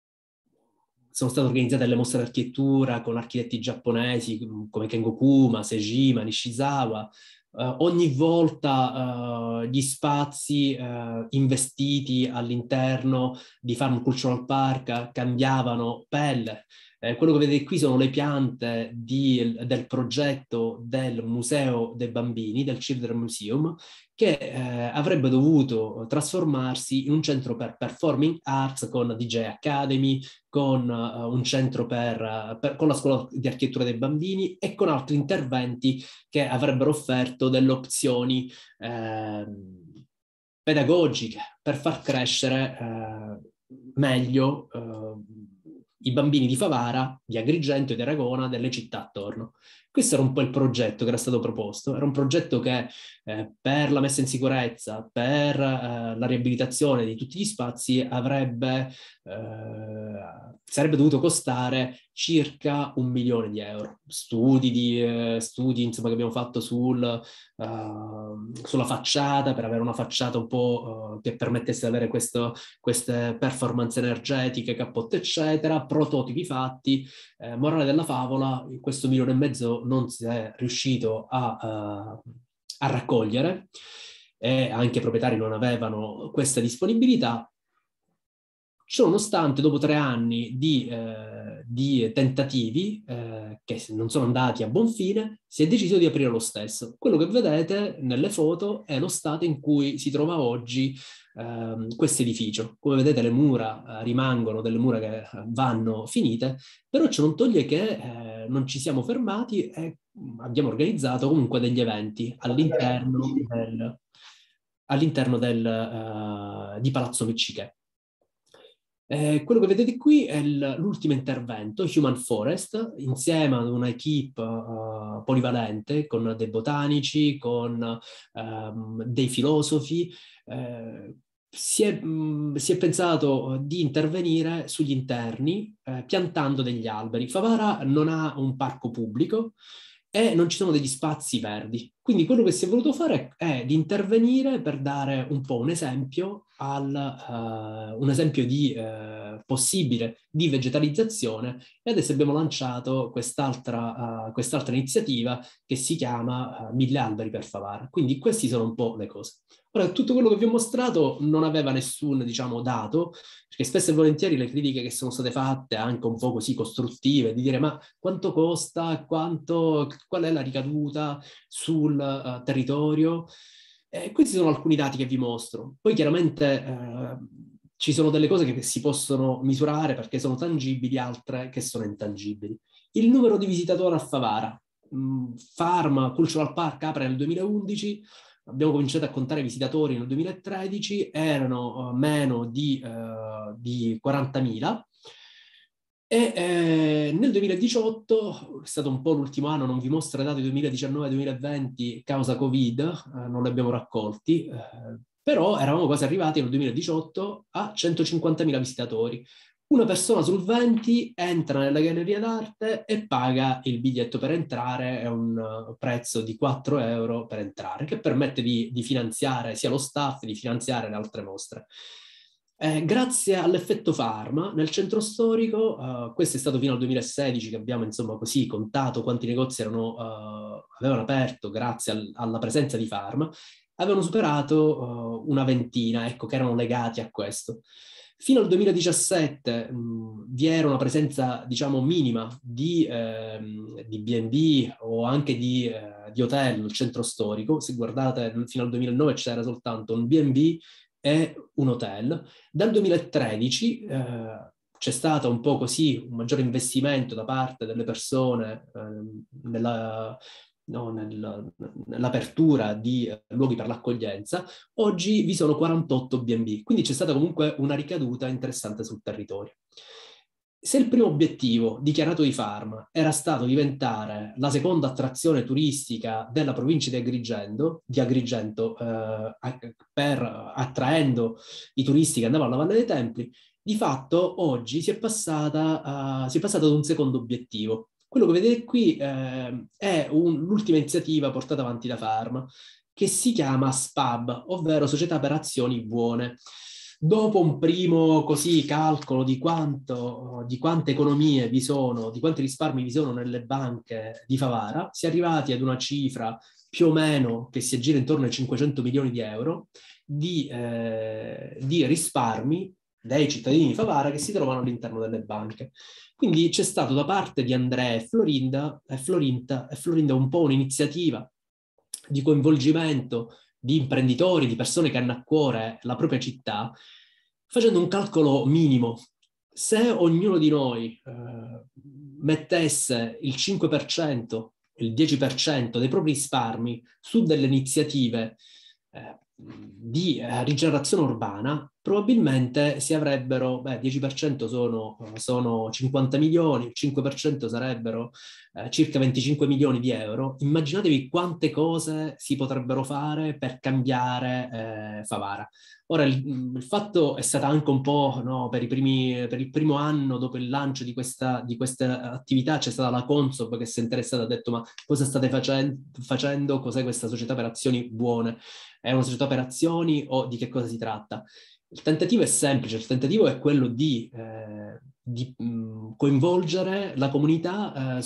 Sono state organizzate delle mostre d'architettura con architetti giapponesi come Kengo Kuma, Sejima, Nishizawa. Uh, ogni volta uh, gli spazi uh, investiti all'interno di Farm Cultural Park cambiavano pelle. Eh, quello che vedete qui sono le piante di, del progetto del Museo dei Bambini, del Children Museum, che eh, avrebbe dovuto trasformarsi in un centro per performing arts con D J Academy, con uh, un centro per, uh, per, con la scuola di architettura dei bambini e con altri interventi che avrebbero offerto delle opzioni eh, pedagogiche per far crescere eh, meglio eh, i bambini di Favara, di Agrigento e di Aragona, delle città attorno. Questo era un po' il progetto che era stato proposto. Era un progetto che eh, per la messa in sicurezza, per eh, la riabilitazione di tutti gli spazi avrebbe, eh, sarebbe dovuto costare circa un milione di euro. Studi, di, eh, studi insomma, che abbiamo fatto sul, uh, sulla facciata, per avere una facciata un po' uh, che permettesse di avere questo, queste performance energetiche, cappotte eccetera, prototipi fatti. Eh, morale della favola, in questo milione e mezzo non si è riuscito a, uh, a raccogliere e anche i proprietari non avevano questa disponibilità. Ciononostante, dopo tre anni di, eh, di tentativi eh, che non sono andati a buon fine, si è deciso di aprire lo stesso. Quello che vedete nelle foto è lo stato in cui si trova oggi eh, questo edificio. Come vedete le mura eh, rimangono delle mura che vanno finite, però ciò non toglie che eh, non ci siamo fermati e abbiamo organizzato comunque degli eventi all'interno del, all'interno del, uh, di Palazzo Miccichè. Eh, quello che vedete qui è l'ultimo intervento, Human Forest, insieme ad una equipe uh, polivalente con dei botanici, con um, dei filosofi. Eh, si, è, mh, si è pensato di intervenire sugli interni eh, piantando degli alberi. Favara non ha un parco pubblico e non ci sono degli spazi verdi. Quindi quello che si è voluto fare è di intervenire per dare un po' un esempio, al, uh, un esempio di uh, possibile di vegetalizzazione, e adesso abbiamo lanciato quest'altra, uh, quest'altra iniziativa che si chiama uh, Mille alberi per Favara. Quindi queste sono un po' le cose. Ora, tutto quello che vi ho mostrato non aveva nessun, diciamo, dato, perché spesso e volentieri le critiche che sono state fatte, anche un po' così costruttive, di dire ma quanto costa, quanto, qual è la ricaduta sul uh, territorio, eh, questi sono alcuni dati che vi mostro. Poi chiaramente eh, ci sono delle cose che si possono misurare perché sono tangibili, altre che sono intangibili. Il numero di visitatori a Favara. Mm, Farm Cultural Park apre nel duemilaundici, abbiamo cominciato a contare visitatori nel duemilatredici, erano uh, meno di, uh, di quarantamila. E eh, nel duemiladiciotto, è stato un po' l'ultimo anno, non vi mostro i dati duemiladiciannove duemilaventi, causa Covid, eh, non li abbiamo raccolti, eh, però eravamo quasi arrivati nel duemiladiciotto a centocinquantamila visitatori. Una persona sul venti entra nella galleria d'arte e paga il biglietto per entrare, è un uh, prezzo di quattro euro per entrare, che permette di, di finanziare sia lo staff, di finanziare le altre mostre. Eh, grazie all'effetto Farm, nel centro storico, uh, questo è stato fino al duemilasedici che abbiamo insomma così contato quanti negozi erano, uh, avevano aperto grazie al, alla presenza di Farm, avevano superato uh, una ventina, ecco, che erano legati a questo. Fino al duemiladiciassette mh, vi era una presenza, diciamo, minima di, ehm, di B and B o anche di, eh, di hotel nel centro storico. Se guardate, fino al duemilanove c'era soltanto un B and B e un hotel. Dal duemilatredici eh, c'è stato un po' così un maggiore investimento da parte delle persone eh, nella, no, nel, nell'apertura di eh, luoghi per l'accoglienza. Oggi vi sono quarantotto B and B, quindi c'è stata comunque una ricaduta interessante sul territorio. Se il primo obiettivo dichiarato di Farm era stato diventare la seconda attrazione turistica della provincia di Agrigento, di Agrigento eh, per attraendo i turisti che andavano alla Valle dei Templi, di fatto oggi si è, passata, uh, si è passato ad un secondo obiettivo. Quello che vedete qui eh, è un, l'ultima iniziativa portata avanti da Farm, che si chiama S P A B, ovvero Società per Azioni Buone. Dopo un primo così calcolo di quanto, di quante economie vi sono, di quanti risparmi vi sono nelle banche di Favara, si è arrivati ad una cifra più o meno che si aggira intorno ai cinquecento milioni di euro di, eh, di risparmi dei cittadini di Favara che si trovano all'interno delle banche. Quindi c'è stato da parte di Andrea e Florinda, e Florinda, e Florinda un po' un'iniziativa di coinvolgimento di imprenditori, di persone che hanno a cuore la propria città, facendo un calcolo minimo. Se ognuno di noi eh, mettesse il cinque per cento, il dieci per cento dei propri risparmi su delle iniziative eh, di eh, rigenerazione urbana, probabilmente si avrebbero, beh, dieci per cento sono, sono cinquanta milioni, il cinque per cento sarebbero eh, circa venticinque milioni di euro. Immaginatevi quante cose si potrebbero fare per cambiare eh, Favara. Ora, il, il fatto è stato anche un po', no, per, i primi, per il primo anno dopo il lancio di questa, di questa attività c'è stata la Consob che si è interessata e ha detto ma cosa state facendo, facendo? Cos'è questa società per azioni buone? È una società per azioni o di che cosa si tratta? Il tentativo è semplice, il tentativo è quello di, eh, di mh, coinvolgere la comunità eh,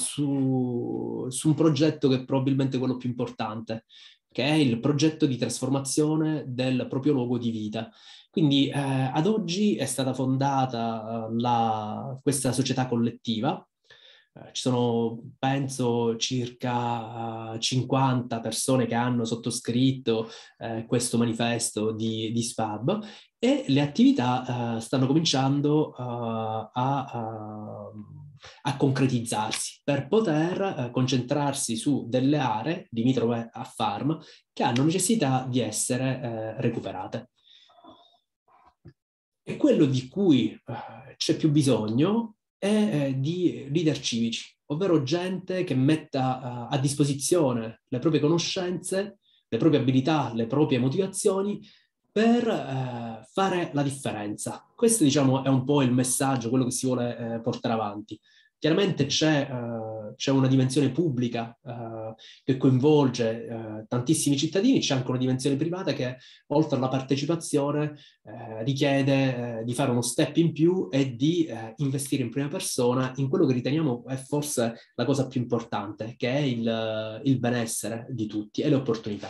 su, su un progetto che è probabilmente quello più importante, che è il progetto di trasformazione del proprio luogo di vita. Quindi eh, ad oggi è stata fondata eh, la, questa società collettiva. Eh, ci sono, penso, circa uh, cinquanta persone che hanno sottoscritto eh, questo manifesto di, di S P A B e le attività uh, stanno cominciando uh, a, uh, a concretizzarsi per poter uh, concentrarsi su delle aree limitrofe a Farm che hanno necessità di essere uh, recuperate. E quello di cui uh, c'è più bisogno è eh, di leader civici, ovvero gente che metta uh, a disposizione le proprie conoscenze, le proprie abilità, le proprie motivazioni per uh, fare la differenza. Questo, diciamo, è un po' il messaggio, quello che si vuole eh, portare avanti. Chiaramente c'è, uh, c'è una dimensione pubblica uh, che coinvolge uh, tantissimi cittadini, c'è anche una dimensione privata che, oltre alla partecipazione, uh, richiede uh, di fare uno step in più e di uh, investire in prima persona in quello che riteniamo è forse la cosa più importante, che è il, uh, il benessere di tutti e le opportunità.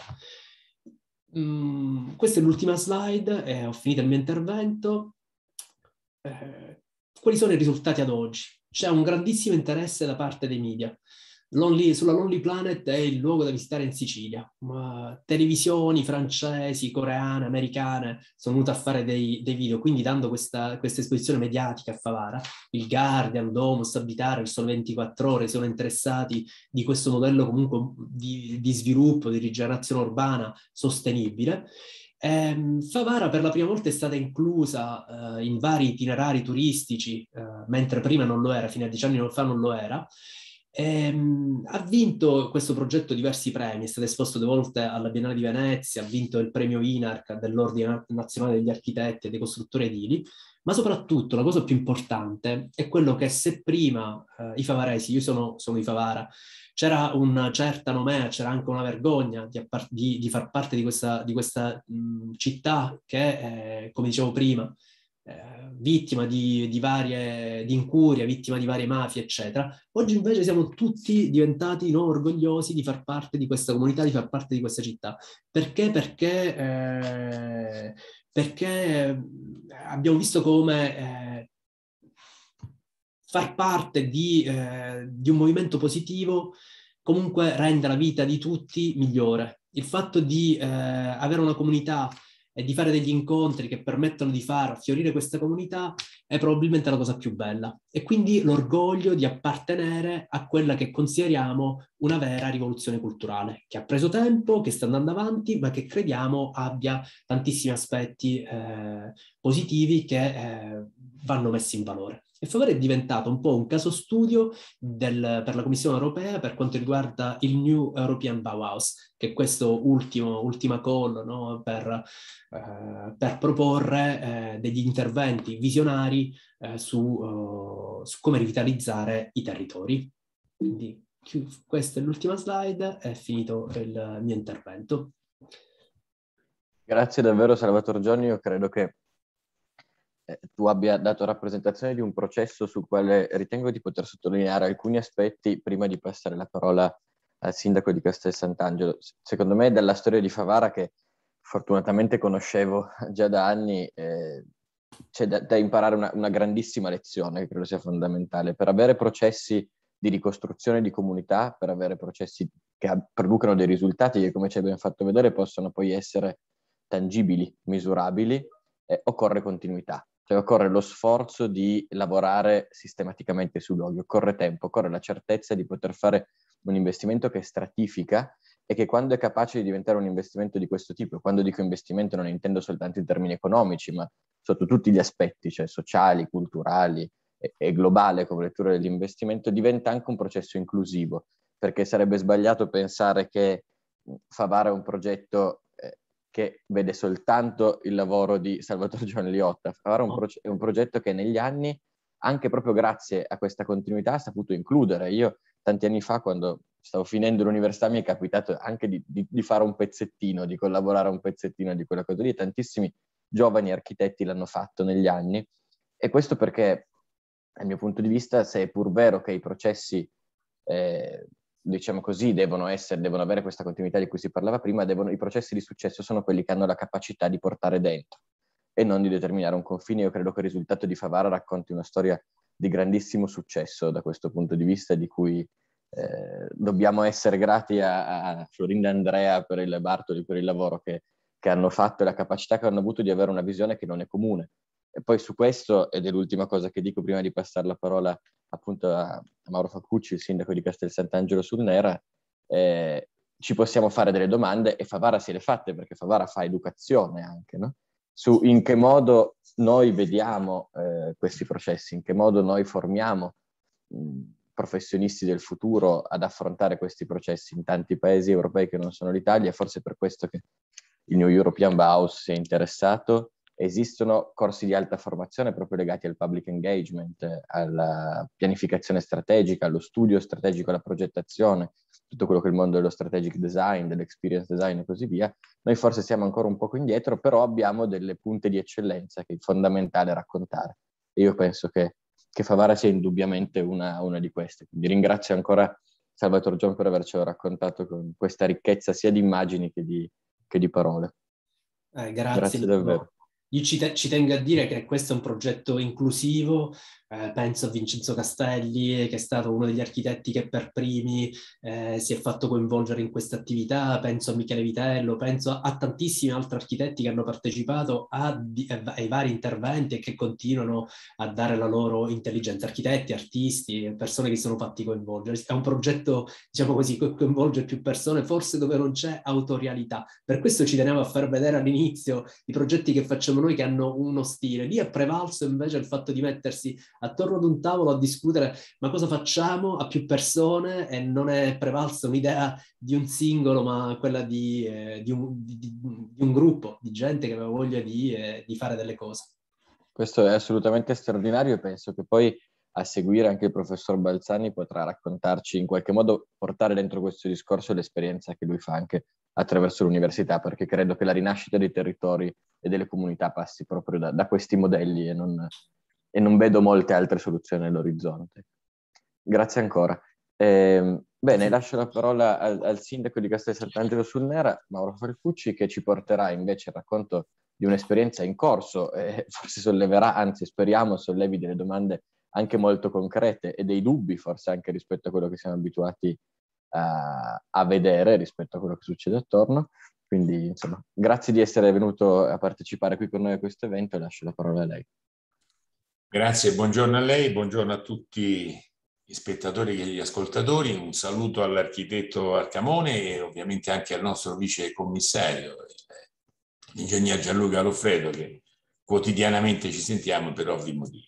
Mm, questa è l'ultima slide e ho finito il mio intervento. eh, quali sono i risultati ad oggi? C'è un grandissimo interesse da parte dei media. Lonely, sulla Lonely Planet è il luogo da visitare in Sicilia. Ma televisioni francesi, coreane, americane sono venute a fare dei, dei video, quindi dando questa, questa esposizione mediatica a Favara. Il Guardian, Domus, Abitare, il Sole ventiquattro Ore sono interessati di questo modello comunque di, di sviluppo, di rigenerazione urbana sostenibile. Eh, Favara per la prima volta è stata inclusa eh, in vari itinerari turistici, eh, mentre prima non lo era, fino a dieci anni fa non lo era. Ehm, ha vinto questo progetto diversi premi, è stato esposto due volte alla Biennale di Venezia, ha vinto il premio INARC dell'Ordine Nazionale degli Architetti e dei Costruttori Edili, ma soprattutto la cosa più importante è quello che se prima eh, i favaresi, io sono, sono di Favara, c'era una certa nomea, c'era anche una vergogna di, di, di far parte di questa, di questa mh, città che, eh, come dicevo prima, Eh, vittima di, di varie di incuria, vittima di varie mafie, eccetera. Oggi invece siamo tutti diventati no, orgogliosi di far parte di questa comunità, di far parte di questa città. Perché? Perché, eh, perché abbiamo visto come eh, far parte di, eh, di un movimento positivo comunque rende la vita di tutti migliore. Il fatto di eh, avere una comunità e di fare degli incontri che permettono di far fiorire questa comunità è probabilmente la cosa più bella. E quindi l'orgoglio di appartenere a quella che consideriamo una vera rivoluzione culturale, che ha preso tempo, che sta andando avanti, ma che crediamo abbia tantissimi aspetti eh, positivi che eh, vanno messi in valore. E Favara è diventato un po' un caso studio del, per la Commissione europea per quanto riguarda il New European Bauhaus, che è questo ultimo, ultima call, no, per, eh, per proporre eh, degli interventi visionari eh, su, uh, su come rivitalizzare i territori. Quindi questa è l'ultima slide, è finito il mio intervento. Grazie davvero Salvatore Giorni, io credo che eh, tu abbia dato rappresentazione di un processo sul quale ritengo di poter sottolineare alcuni aspetti prima di passare la parola al sindaco di Castel Sant'Angelo. Secondo me dalla storia di Favara, che fortunatamente conoscevo già da anni, eh, c'è da, da imparare una, una grandissima lezione che credo sia fondamentale. Per avere processi di ricostruzione di comunità, per avere processi che producano dei risultati che, come ci hai ben fatto vedere, possono poi essere tangibili, misurabili, eh, occorre continuità. Cioè occorre lo sforzo di lavorare sistematicamente sui luoghi, occorre tempo, occorre la certezza di poter fare un investimento che stratifica e che quando è capace di diventare un investimento di questo tipo, quando dico investimento non intendo soltanto in termini economici, ma sotto tutti gli aspetti, cioè sociali, culturali e, e globale come lettura dell'investimento, diventa anche un processo inclusivo, perché sarebbe sbagliato pensare che Favara è un progetto eh, che vede soltanto il lavoro di Salvatore Gianliotta. Favara è un, proge- è un progetto che negli anni, anche proprio grazie a questa continuità, ha saputo includere. Io tanti anni fa, quando stavo finendo l'università, mi è capitato anche di, di, di fare un pezzettino, di collaborare a un pezzettino di quella cosa lì. Tantissimi giovani architetti l'hanno fatto negli anni, e questo perché, dal mio punto di vista, se è pur vero che i processi, eh, diciamo così, devono essere, devono avere questa continuità di cui si parlava prima, devono, i processi di successo sono quelli che hanno la capacità di portare dentro e non di determinare un confine. Io credo che il risultato di Favara racconti una storia di grandissimo successo da questo punto di vista, di cui eh, dobbiamo essere grati a, a Florinda e Andrea per il Bartoli, per il lavoro che, che hanno fatto e la capacità che hanno avuto di avere una visione che non è comune. E poi su questo, ed è l'ultima cosa che dico prima di passare la parola appunto a, a Mauro Facucci, il sindaco di Castel Sant'Angelo sul Nera, eh, ci possiamo fare delle domande, e Favara se le fatte, perché Favara fa educazione anche, no? Su in che modo noi vediamo eh, questi processi, in che modo noi formiamo mh, professionisti del futuro ad affrontare questi processi in tanti paesi europei che non sono l'Italia. È forse per questo che il New European Bauhaus si è interessato. Esistono corsi di alta formazione proprio legati al public engagement, alla pianificazione strategica, allo studio strategico, alla progettazione, tutto quello che è il mondo dello strategic design, dell'experience design e così via. Noi forse siamo ancora un poco indietro, però abbiamo delle punte di eccellenza che è fondamentale raccontare. E io penso che, che Favara sia indubbiamente una, una di queste. Quindi ringrazio ancora Salvatore Gion per avercelo raccontato con questa ricchezza sia di immagini che di, che di parole. Eh, grazie, Grazie davvero. Io ci, te- ci tengo a dire che questo è un progetto inclusivo, eh, penso a Vincenzo Castelli, che è stato uno degli architetti che per primi eh, si è fatto coinvolgere in questa attività, penso a Michele Vitello, penso a, a tantissimi altri architetti che hanno partecipato a, di, ai vari interventi e che continuano a dare la loro intelligenza, architetti, artisti, persone che si sono fatti coinvolgere. È un progetto, diciamo così, che coinvolge più persone, forse dove non c'è autorialità. Per questo ci tenevo a far vedere all'inizio i progetti che facciamo noi che hanno uno stile. Lì è prevalso invece il fatto di mettersi attorno ad un tavolo a discutere ma cosa facciamo a più persone, e non è prevalsa un'idea di un singolo, ma quella di, eh, di, un, di, di un gruppo di gente che aveva voglia di, eh, di fare delle cose. Questo è assolutamente straordinario e penso che poi a seguire anche il professor Balzani potrà raccontarci, in qualche modo portare dentro questo discorso l'esperienza che lui fa anche attraverso l'università, perché credo che la rinascita dei territori e delle comunità passi proprio da, da questi modelli e non, e non vedo molte altre soluzioni all'orizzonte. Grazie ancora. Eh, bene, lascio la parola al, al sindaco di Castel Sant'Angelo sul Nera, Mauro Falcucci, che ci porterà invece il racconto di un'esperienza in corso e forse solleverà, anzi speriamo sollevi delle domande anche molto concrete e dei dubbi forse anche rispetto a quello che siamo abituati a, a vedere, rispetto a quello che succede attorno. Quindi insomma, grazie di essere venuto a partecipare qui con noi a questo evento e lascio la parola a lei. Grazie, buongiorno a lei, buongiorno a tutti gli spettatori e gli ascoltatori, un saluto all'architetto Arcamone e ovviamente anche al nostro vice commissario, l'ingegner Gianluca Loffredo, che quotidianamente ci sentiamo per ovvi motivi.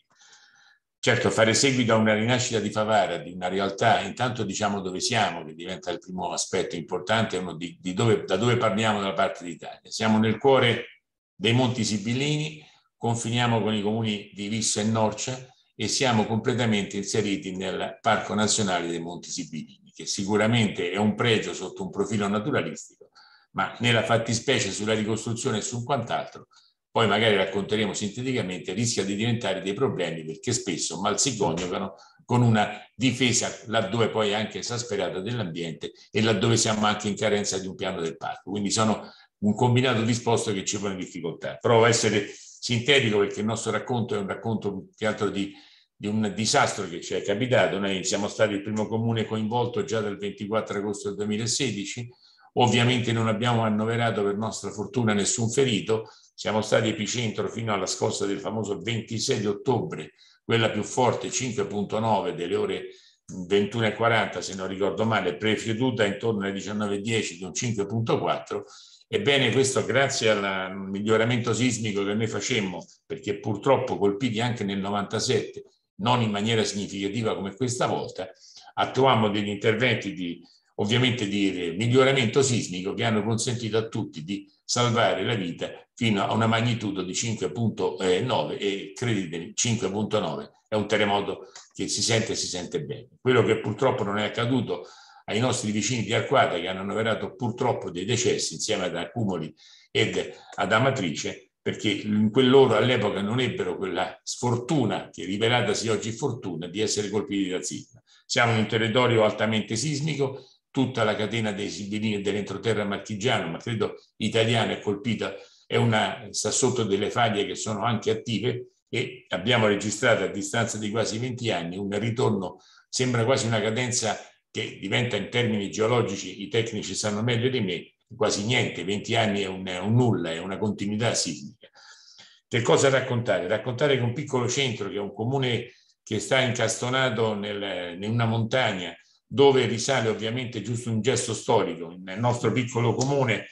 Certo, fare seguito a una rinascita di Favara, di una realtà, intanto diciamo dove siamo, che diventa il primo aspetto importante, uno di, di dove, da dove parliamo dalla parte d'Italia. Siamo nel cuore dei Monti Sibillini, confiniamo con i comuni di Vissa e Norcia e siamo completamente inseriti nel Parco Nazionale dei Monti Sibillini, che sicuramente è un pregio sotto un profilo naturalistico, ma nella fattispecie sulla ricostruzione e su quant'altro, poi magari racconteremo sinteticamente, rischia di diventare dei problemi perché spesso mal si coniugano con una difesa laddove poi è anche esasperata dell'ambiente e laddove siamo anche in carenza di un piano del parco. Quindi sono un combinato disposto che ci pone in difficoltà. Provo a essere sintetico perché il nostro racconto è un racconto più che altro di, di un disastro che ci è capitato. Noi siamo stati il primo comune coinvolto già dal ventiquattro agosto del duemilasedici. Ovviamente non abbiamo annoverato per nostra fortuna nessun ferito. Siamo stati epicentro fino alla scossa del famoso ventisei di ottobre, quella più forte, cinque virgola nove delle ore ventuno e quaranta, se non ricordo male, preceduta intorno alle diciannove e dieci di un cinque virgola quattro. Ebbene, questo grazie al miglioramento sismico che noi facemmo, perché purtroppo colpiti anche nel novantasette, non in maniera significativa come questa volta, attuammo degli interventi di, ovviamente di miglioramento sismico che hanno consentito a tutti di salvare la vita fino a una magnitudo di cinque virgola nove e credetemi, cinque virgola nove è un terremoto che si sente e si sente bene. Quello che purtroppo non è accaduto ai nostri vicini di Arquata, che hanno annoverato purtroppo dei decessi insieme ad Accumoli ed ad Amatrice, perché in quel loro all'epoca non ebbero quella sfortuna, che rivelatasi oggi fortuna, di essere colpiti dal sisma. Siamo in un territorio altamente sismico, tutta la catena dei Sibillini e dell'entroterra marchigiano, ma credo italiana, è colpita, è una, sta sotto delle faglie che sono anche attive e abbiamo registrato a distanza di quasi venti anni un ritorno, sembra quasi una cadenza che diventa in termini geologici, i tecnici sanno meglio di me, quasi niente, venti anni è un, è un nulla, è una continuità sismica. Che cosa raccontare? Raccontare che un piccolo centro, che è un comune che sta incastonato nel, in una montagna, dove risale ovviamente giusto un gesto storico, nel nostro piccolo comune,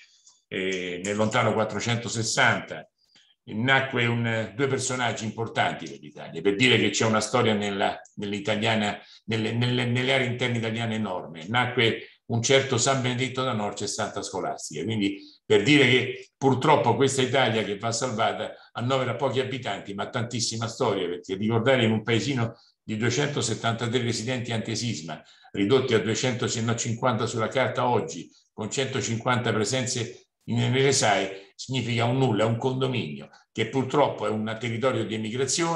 eh, nel lontano quattrocentosessanta, nacque un, due personaggi importanti per l'Italia, per dire che c'è una storia nella, nell'italiana, nelle, nelle, nelle aree interne italiane enorme. Nacque un certo San Benedetto da Norcia e Santa Scolastica, quindi per dire che purtroppo questa Italia che va salvata annovera pochi abitanti ma tantissima storia, perché ricordare in un paesino di duecentosettantatré residenti antisisma, ridotti a duecentocinquanta sulla carta oggi, con centocinquanta presenze nelle S A E, significa un nulla, un condominio, che purtroppo è un territorio di emigrazione,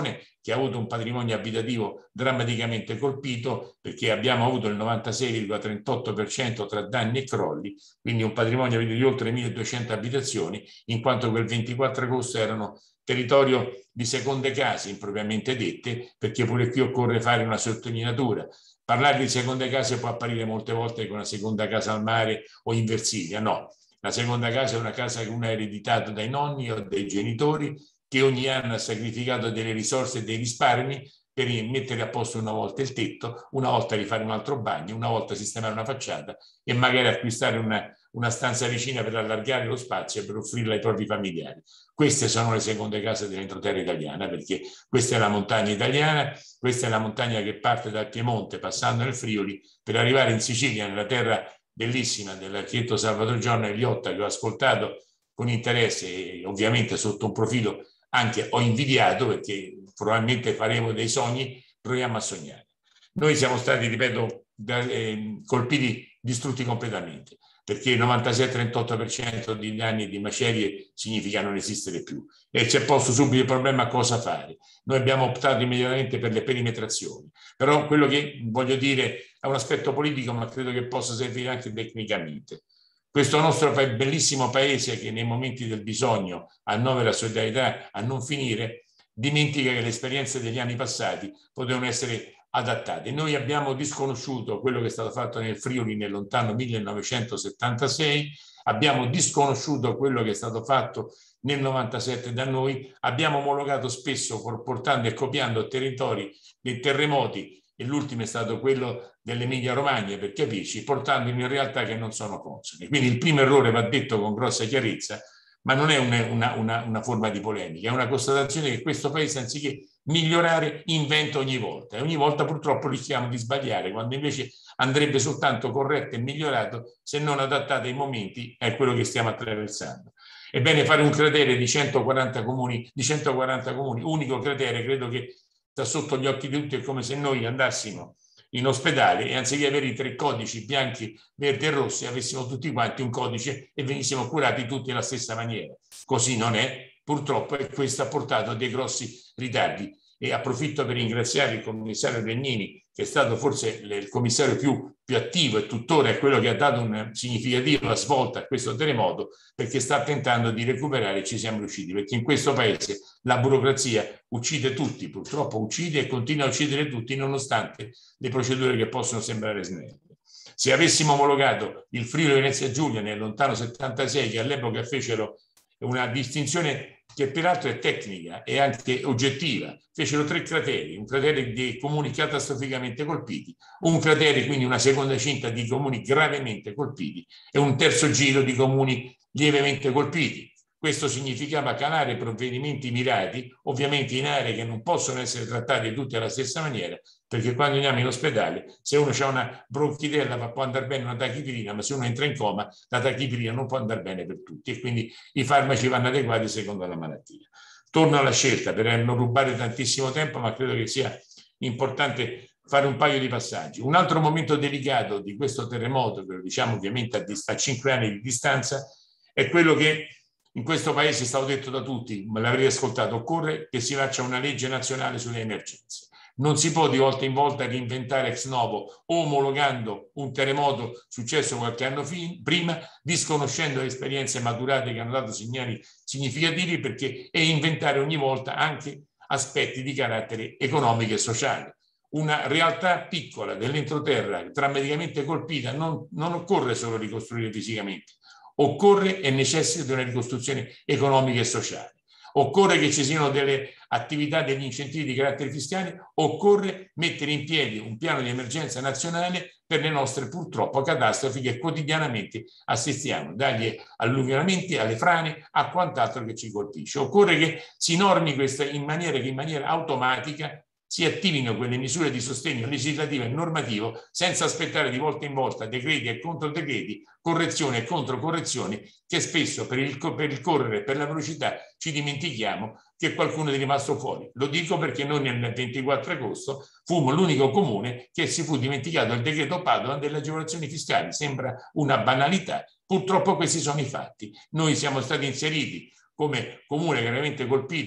che ha avuto un patrimonio abitativo drammaticamente colpito, perché abbiamo avuto il novantasei virgola trentotto per cento tra danni e crolli, quindi un patrimonio di oltre milleduecento abitazioni, in quanto quel ventiquattro agosto erano territorio di seconde case impropriamente dette, perché pure qui occorre fare una sottolineatura. Parlare di seconde case può apparire molte volte come una seconda casa al mare o in Versilia, no. La seconda casa è una casa che uno ha ereditato dai nonni o dai genitori, che ogni anno ha sacrificato delle risorse e dei risparmi per mettere a posto una volta il tetto, una volta rifare un altro bagno, una volta sistemare una facciata e magari acquistare una, una stanza vicina per allargare lo spazio e per offrirla ai propri familiari. Queste sono le seconde case dell'entroterra italiana, perché questa è la montagna italiana, questa è la montagna che parte dal Piemonte passando nel Friuli per arrivare in Sicilia, nella terra bellissima dell'architetto Salvatore Giorno Eliotta, che ho ascoltato con interesse e ovviamente sotto un profilo anche ho invidiato, perché probabilmente faremo dei sogni, proviamo a sognare. Noi siamo stati, ripeto, da, eh, colpiti, distrutti completamente, perché il novantasei trentotto per cento di danni e di macerie significa non esistere più. E ci è posto subito il problema cosa fare. Noi abbiamo optato immediatamente per le perimetrazioni, però quello che voglio dire è un aspetto politico, ma credo che possa servire anche tecnicamente. Questo nostro bellissimo paese, che nei momenti del bisogno annovera solidarietà a non finire, dimentica che le esperienze degli anni passati potevano essere adattate. Noi abbiamo disconosciuto quello che è stato fatto nel Friuli nel lontano millenovecentosettantasei, abbiamo disconosciuto quello che è stato fatto nel novantasette da noi, abbiamo omologato spesso portando e copiando territori dei terremoti, e l'ultimo è stato quello dell'Emilia Romagna, per capirci, portando in realtà che non sono consone. Quindi il primo errore va detto con grossa chiarezza, ma non è una, una, una, una forma di polemica, è una constatazione che questo paese, anziché migliorare, inventa ogni volta, e ogni volta purtroppo rischiamo di sbagliare, quando invece andrebbe soltanto corretto e migliorato, se non adattato ai momenti, è quello che stiamo attraversando. Ebbene, fare un cratere di centoquaranta comuni, di centoquaranta comuni, unico cratere, credo che sta sotto gli occhi di tutti, è come se noi andassimo in ospedale e anziché avere i tre codici bianchi, verdi e rossi, avessimo tutti quanti un codice e venissimo curati tutti alla stessa maniera. Così non è, purtroppo, e questo ha portato a dei grossi ritardi. E approfitto per ringraziare il commissario Legnini, che è stato forse il commissario più, più attivo e tuttora è quello che ha dato una significativa svolta a questo terremoto, perché sta tentando di recuperare e ci siamo riusciti, perché in questo paese la burocrazia uccide tutti, purtroppo uccide e continua a uccidere tutti nonostante le procedure che possono sembrare snelle. Se avessimo omologato il Friuli Venezia Giulia nel lontano settantasei, che all'epoca fecero una distinzione che peraltro è tecnica e anche oggettiva, fecero tre crateri, un cratere di comuni catastroficamente colpiti, un cratere, quindi una seconda cinta di comuni gravemente colpiti e un terzo giro di comuni lievemente colpiti. Questo significava calare provvedimenti mirati, ovviamente in aree che non possono essere trattate tutte alla stessa maniera, perché quando andiamo in ospedale, se uno ha una bronchitella può andare bene una tachipirina, ma se uno entra in coma, la tachipirina non può andare bene per tutti e quindi i farmaci vanno adeguati secondo la malattia. Torno alla scelta per non rubare tantissimo tempo, ma credo che sia importante fare un paio di passaggi. Un altro momento delicato di questo terremoto, che lo diciamo ovviamente a, a cinque anni di distanza, è quello che in questo paese è stato detto da tutti, ma l'avrete ascoltato, occorre che si faccia una legge nazionale sulle emergenze. Non si può di volta in volta reinventare ex novo, omologando un terremoto successo qualche anno prima, disconoscendo le esperienze maturate che hanno dato segnali significativi, perché è inventare ogni volta anche aspetti di carattere economico e sociale. Una realtà piccola dell'entroterra, drammaticamente colpita, non, non occorre solo ricostruire fisicamente, occorre e necessita di una ricostruzione economica e sociale. Occorre che ci siano delle attività, degli incentivi di carattere fiscale, occorre mettere in piedi un piano di emergenza nazionale per le nostre purtroppo catastrofi che quotidianamente assistiamo, dagli alluvionamenti alle frane a quant'altro che ci colpisce. Occorre che si normi questa in maniera che in maniera automatica si attivino quelle misure di sostegno legislativo e normativo senza aspettare di volta in volta decreti e controdecreti, correzioni e controcorrezioni, che spesso per il, per il correre e per la velocità ci dimentichiamo che qualcuno è rimasto fuori. Lo dico perché noi nel ventiquattro agosto fummo l'unico comune che si fu dimenticato il decreto Padoan delle agevolazioni fiscali. Sembra una banalità, purtroppo questi sono i fatti. Noi siamo stati inseriti come comune gravemente colpito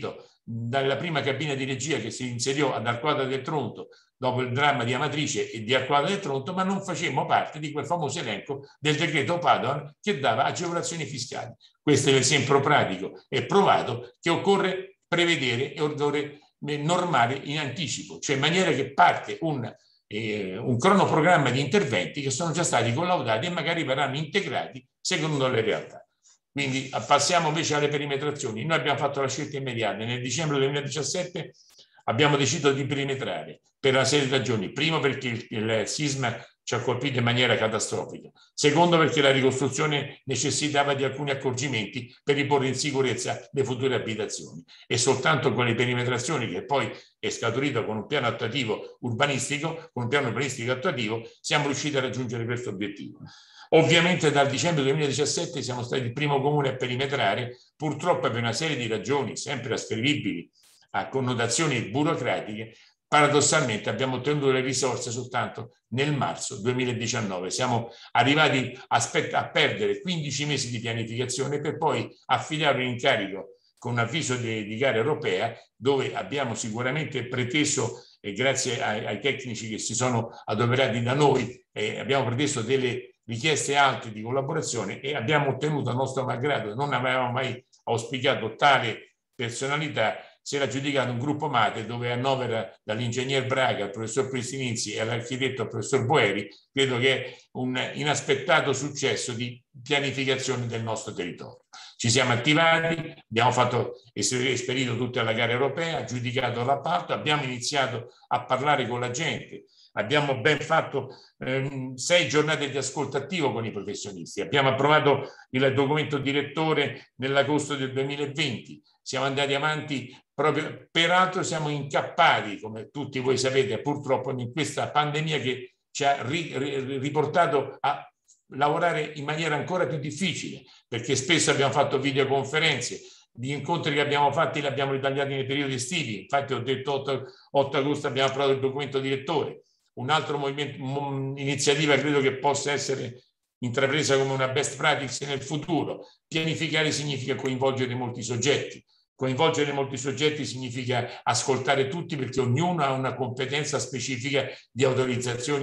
dalla prima cabina di regia che si inseriò ad Arquata del Tronto dopo il dramma di Amatrice e di Arquata del Tronto, ma non facemmo parte di quel famoso elenco del decreto Padoan che dava agevolazioni fiscali. Questo è l'esempio pratico e provato che occorre prevedere e occorre normare in anticipo, cioè in maniera che parte un, eh, un cronoprogramma di interventi che sono già stati collaudati e magari verranno integrati secondo le realtà. Quindi passiamo invece alle perimetrazioni. Noi abbiamo fatto la scelta immediata. Nel dicembre duemiladiciassette abbiamo deciso di perimetrare per una serie di ragioni. Primo, perché il, il sisma ci ha colpito in maniera catastrofica. Secondo, perché la ricostruzione necessitava di alcuni accorgimenti per riporre in sicurezza le future abitazioni. E soltanto con le perimetrazioni, che poi è scaturito con un piano attuativo urbanistico, con un piano urbanistico attuativo, siamo riusciti a raggiungere questo obiettivo. Ovviamente dal dicembre duemiladiciassette siamo stati il primo comune a perimetrare, purtroppo per una serie di ragioni sempre ascrivibili a connotazioni burocratiche. Paradossalmente abbiamo ottenuto le risorse soltanto nel marzo duemiladiciannove. Siamo arrivati a, a perdere quindici mesi di pianificazione per poi affidare un incarico con un avviso di, di gara europea, dove abbiamo sicuramente preteso, e grazie ai, ai tecnici che si sono adoperati da noi, eh, abbiamo preteso delle richieste alte di collaborazione e abbiamo ottenuto a nostro malgrado, non avevamo mai auspicato tale personalità, si era giudicato un gruppo Mate dove annovera dall'ingegner Braga al professor Pristinizzi e all'architetto al professor Boeri. Credo che è un inaspettato successo di pianificazione del nostro territorio. Ci siamo attivati, abbiamo fatto esperito tutte alla gara europea, giudicato l'appalto, abbiamo iniziato a parlare con la gente. Abbiamo ben fatto ehm, sei giornate di ascolto attivo con i professionisti. Abbiamo approvato il documento direttore nell'agosto del duemilaventi. Siamo andati avanti proprio, peraltro siamo incappati, come tutti voi sapete, purtroppo in questa pandemia che ci ha ri, ri, riportato a lavorare in maniera ancora più difficile, perché spesso abbiamo fatto videoconferenze. Gli incontri che abbiamo fatti li abbiamo ritagliati nei periodi estivi. Infatti ho detto otto agosto abbiamo approvato il documento direttore. Un altro movimento, iniziativa credo che possa essere intrapresa come una best practice nel futuro. Pianificare significa coinvolgere molti soggetti. Coinvolgere molti soggetti significa ascoltare tutti, perché ognuno ha una competenza specifica di autorizzazione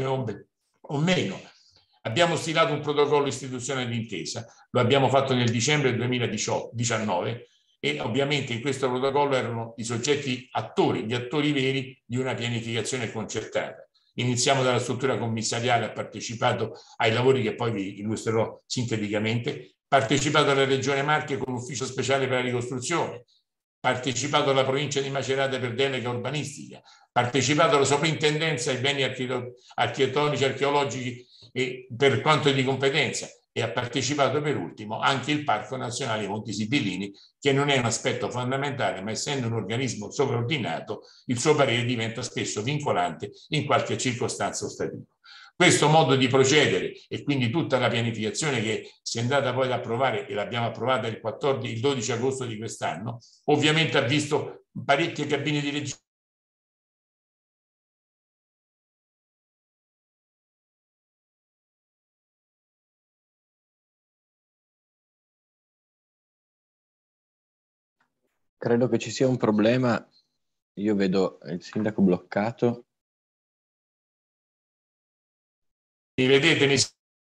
o meno. Abbiamo stilato un protocollo istituzionale d'intesa, lo abbiamo fatto nel dicembre duemiladiciannove e ovviamente in questo protocollo erano i soggetti attori, gli attori veri di una pianificazione concertata. Iniziamo dalla struttura commissariale, ha partecipato ai lavori che poi vi illustrerò sinteticamente, partecipato alla Regione Marche con l'ufficio speciale per la ricostruzione, partecipato alla provincia di Macerata per delega urbanistica, partecipato alla soprintendenza ai beni architettonici e archeologici e per quanto di competenza, e ha partecipato per ultimo anche il Parco Nazionale Monti Sibillini, che non è un aspetto fondamentale, ma essendo un organismo sovraordinato, il suo parere diventa spesso vincolante in qualche circostanza ostativa. Questo modo di procedere e quindi tutta la pianificazione che si è andata poi ad approvare, e l'abbiamo approvata il, quattordici, il dodici agosto di quest'anno, ovviamente ha visto parecchie cabine di regia. Credo che ci sia un problema. Io vedo il sindaco bloccato. Mi vedete? Mi...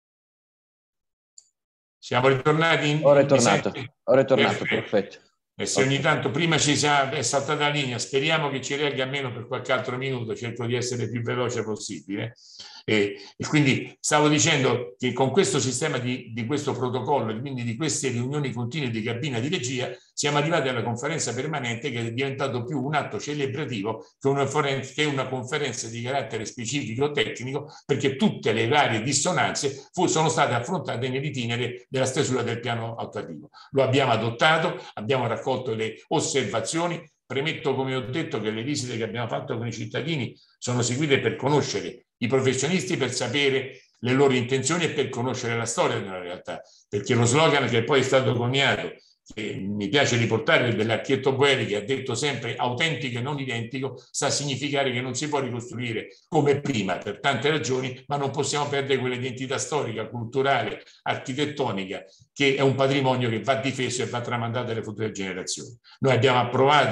Siamo ritornati in... Ora è tornato, ora è tornato, perfetto. perfetto. E se ogni tanto prima ci sia, è saltata la linea, speriamo che ci regga almeno per qualche altro minuto, cerco di essere più veloce possibile. E, e quindi stavo dicendo che con questo sistema di, di questo protocollo e quindi di queste riunioni continue di cabina di regia siamo arrivati alla conferenza permanente, che è diventato più un atto celebrativo che una, che una conferenza di carattere specifico tecnico, perché tutte le varie dissonanze fu, sono state affrontate nell'itinere della stesura del piano attuativo. Lo abbiamo adottato, abbiamo raccolto le osservazioni. Premetto, come ho detto, che le visite che abbiamo fatto con i cittadini sono seguite per conoscere i professionisti, per sapere le loro intenzioni e per conoscere la storia della realtà, perché lo slogan che poi è stato coniato, che mi piace riportare, dell'architetto Boeri, che ha detto sempre autentico e non identico, sta a significare che non si può ricostruire come prima per tante ragioni, ma non possiamo perdere quell'identità storica, culturale, architettonica, che è un patrimonio che va difeso e va tramandato alle future generazioni. Noi abbiamo approvato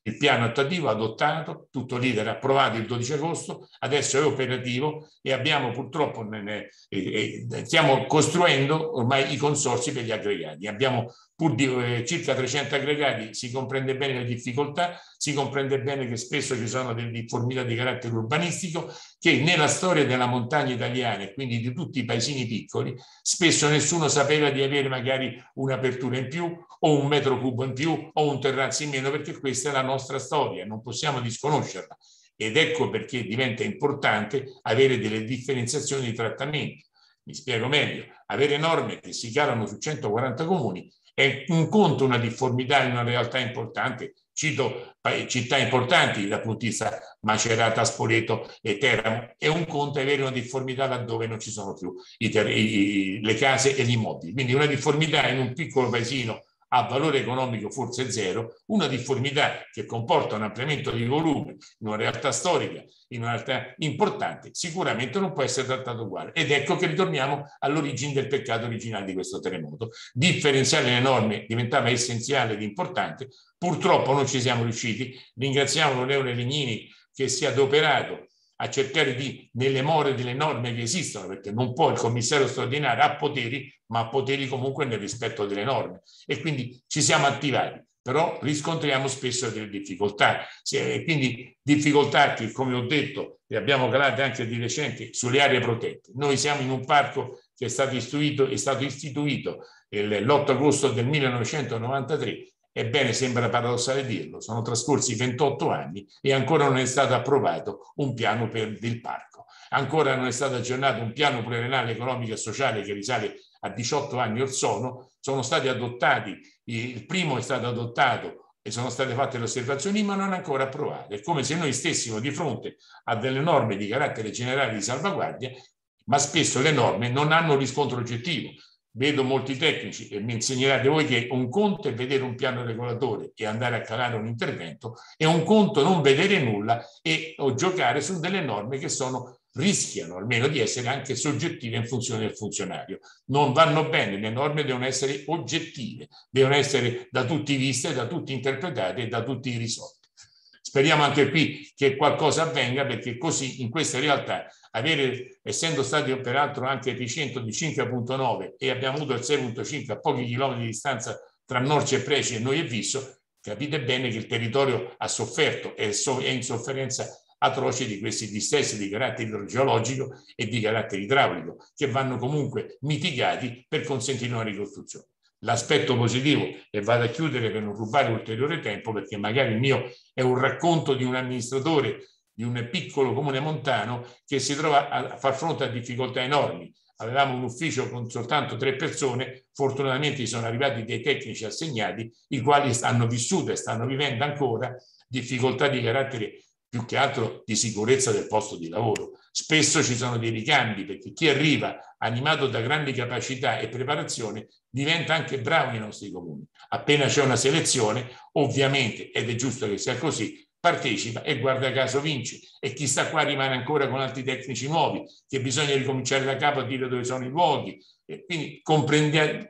Il piano attuativo adottato, tutto l'iter approvato il dodici agosto, adesso è operativo e abbiamo purtroppo, eh, eh, stiamo costruendo ormai i consorzi per gli aggregati. Abbiamo pur di eh, circa trecento aggregati, si comprende bene le difficoltà, si comprende bene che spesso ci sono delle difformità di carattere urbanistico, che nella storia della montagna italiana e quindi di tutti i paesini piccoli, spesso nessuno sapeva di avere magari un'apertura in più o un metro cubo in più o un terrazzo in meno, perché questa è la nostra storia, non possiamo disconoscerla. Ed ecco perché diventa importante avere delle differenziazioni di trattamento. Mi spiego meglio: avere norme che si calano su centoquaranta comuni è un conto, una difformità in una realtà importante. Cito città importanti dal punto di vista Macerata, Spoleto e Teramo, è un conto avere una difformità laddove non ci sono più i i, le case e gli immobili. Quindi una difformità in un piccolo paesino a valore economico forse zero, una difformità che comporta un ampliamento di volume in una realtà storica, in una realtà importante, sicuramente non può essere trattato uguale. Ed ecco che ritorniamo all'origine del peccato originale di questo terremoto. Differenziare le norme diventava essenziale ed importante, purtroppo non ci siamo riusciti. Ringraziamo l'onorevole Legnini che si è adoperato a cercare di, nelle more delle norme che esistono, perché non può il commissario straordinario ha poteri, ma ha poteri comunque nel rispetto delle norme, e quindi ci siamo attivati, però riscontriamo spesso delle difficoltà, quindi difficoltà che, come ho detto, le abbiamo calate anche di recente sulle aree protette. Noi siamo in un parco che è stato istituito, è stato istituito l'otto agosto del millenovecentonovantatré. Ebbene, sembra paradossale dirlo, sono trascorsi ventotto anni e ancora non è stato approvato un piano per il parco. Ancora non è stato aggiornato un piano pluriennale economico e sociale che risale a diciotto anni or sono. Sono stati adottati, il primo è stato adottato e sono state fatte le osservazioni, ma non ancora approvate. È come se noi stessimo di fronte a delle norme di carattere generale di salvaguardia, ma spesso le norme non hanno riscontro oggettivo. Vedo molti tecnici e mi insegnerete voi che un conto è vedere un piano regolatore e andare a calare un intervento, e un conto non vedere nulla e o giocare su delle norme che sono, rischiano almeno di essere anche soggettive in funzione del funzionario. Non vanno bene, le norme devono essere oggettive, devono essere da tutti viste, da tutti interpretate e da tutti risolte. Speriamo anche qui che qualcosa avvenga, perché così in queste realtà, avere, essendo stati peraltro anche epicentro di cinque virgola nove e abbiamo avuto il sei virgola cinque a pochi chilometri di distanza tra Norci e Preci e noi e Visso, capite bene che il territorio ha sofferto e è in sofferenza atroce di questi dissesti di carattere idrogeologico e di carattere idraulico, che vanno comunque mitigati per consentire una ricostruzione. L'aspetto positivo, e vado a chiudere per non rubare ulteriore tempo, perché magari il mio è un racconto di un amministratore di un piccolo comune montano che si trova a far fronte a difficoltà enormi. Avevamo un ufficio con soltanto tre persone, fortunatamente sono arrivati dei tecnici assegnati, i quali hanno vissuto e stanno vivendo ancora difficoltà di carattere più che altro di sicurezza del posto di lavoro. Spesso ci sono dei ricambi, perché chi arriva animato da grandi capacità e preparazione diventa anche bravo nei nostri comuni. Appena c'è una selezione, ovviamente, ed è giusto che sia così, partecipa e guarda caso vince, e chi sta qua rimane ancora con altri tecnici nuovi, che bisogna ricominciare da capo a dire dove sono i luoghi. E quindi comprendete,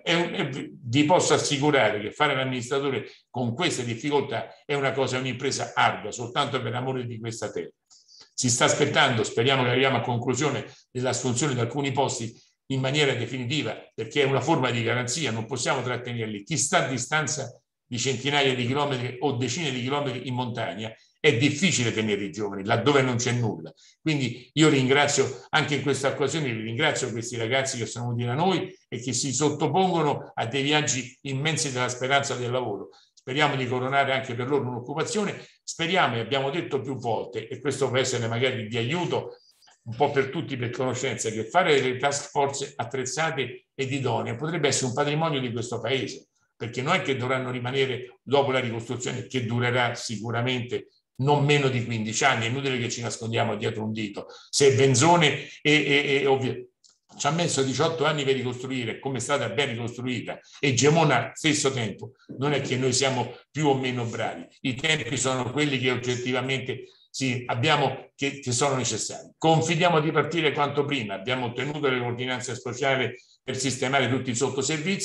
vi posso assicurare che fare l'amministratore con queste difficoltà è una cosa, un'impresa ardua, soltanto per amore di questa terra. Si sta aspettando, speriamo che arriviamo a conclusione dell'assunzione di alcuni posti in maniera definitiva, perché è una forma di garanzia, non possiamo trattenerli. Chi sta a distanza di centinaia di chilometri o decine di chilometri in montagna è difficile tenere i giovani laddove non c'è nulla. Quindi io ringrazio anche in questa occasione, ringrazio questi ragazzi che sono venuti da noi e che si sottopongono a dei viaggi immensi della speranza del lavoro. Speriamo di coronare anche per loro un'occupazione. Speriamo, e abbiamo detto più volte, e questo può essere magari di aiuto un po' per tutti, per conoscenza, che fare delle task force attrezzate ed idonee potrebbe essere un patrimonio di questo Paese, perché non è che dovranno rimanere dopo la ricostruzione, che durerà sicuramente non meno di quindici anni, è inutile che ci nascondiamo dietro un dito. Se Benzone e, e, e ovvio, ci ha messo diciotto anni per ricostruire, come è stata ben ricostruita, e Gemona stesso tempo, non è che noi siamo più o meno bravi, i tempi sono quelli che oggettivamente sì, abbiamo, che, che sono necessari. Confidiamo di partire quanto prima, abbiamo ottenuto le ordinanze speciali per sistemare tutti i sottoservizi,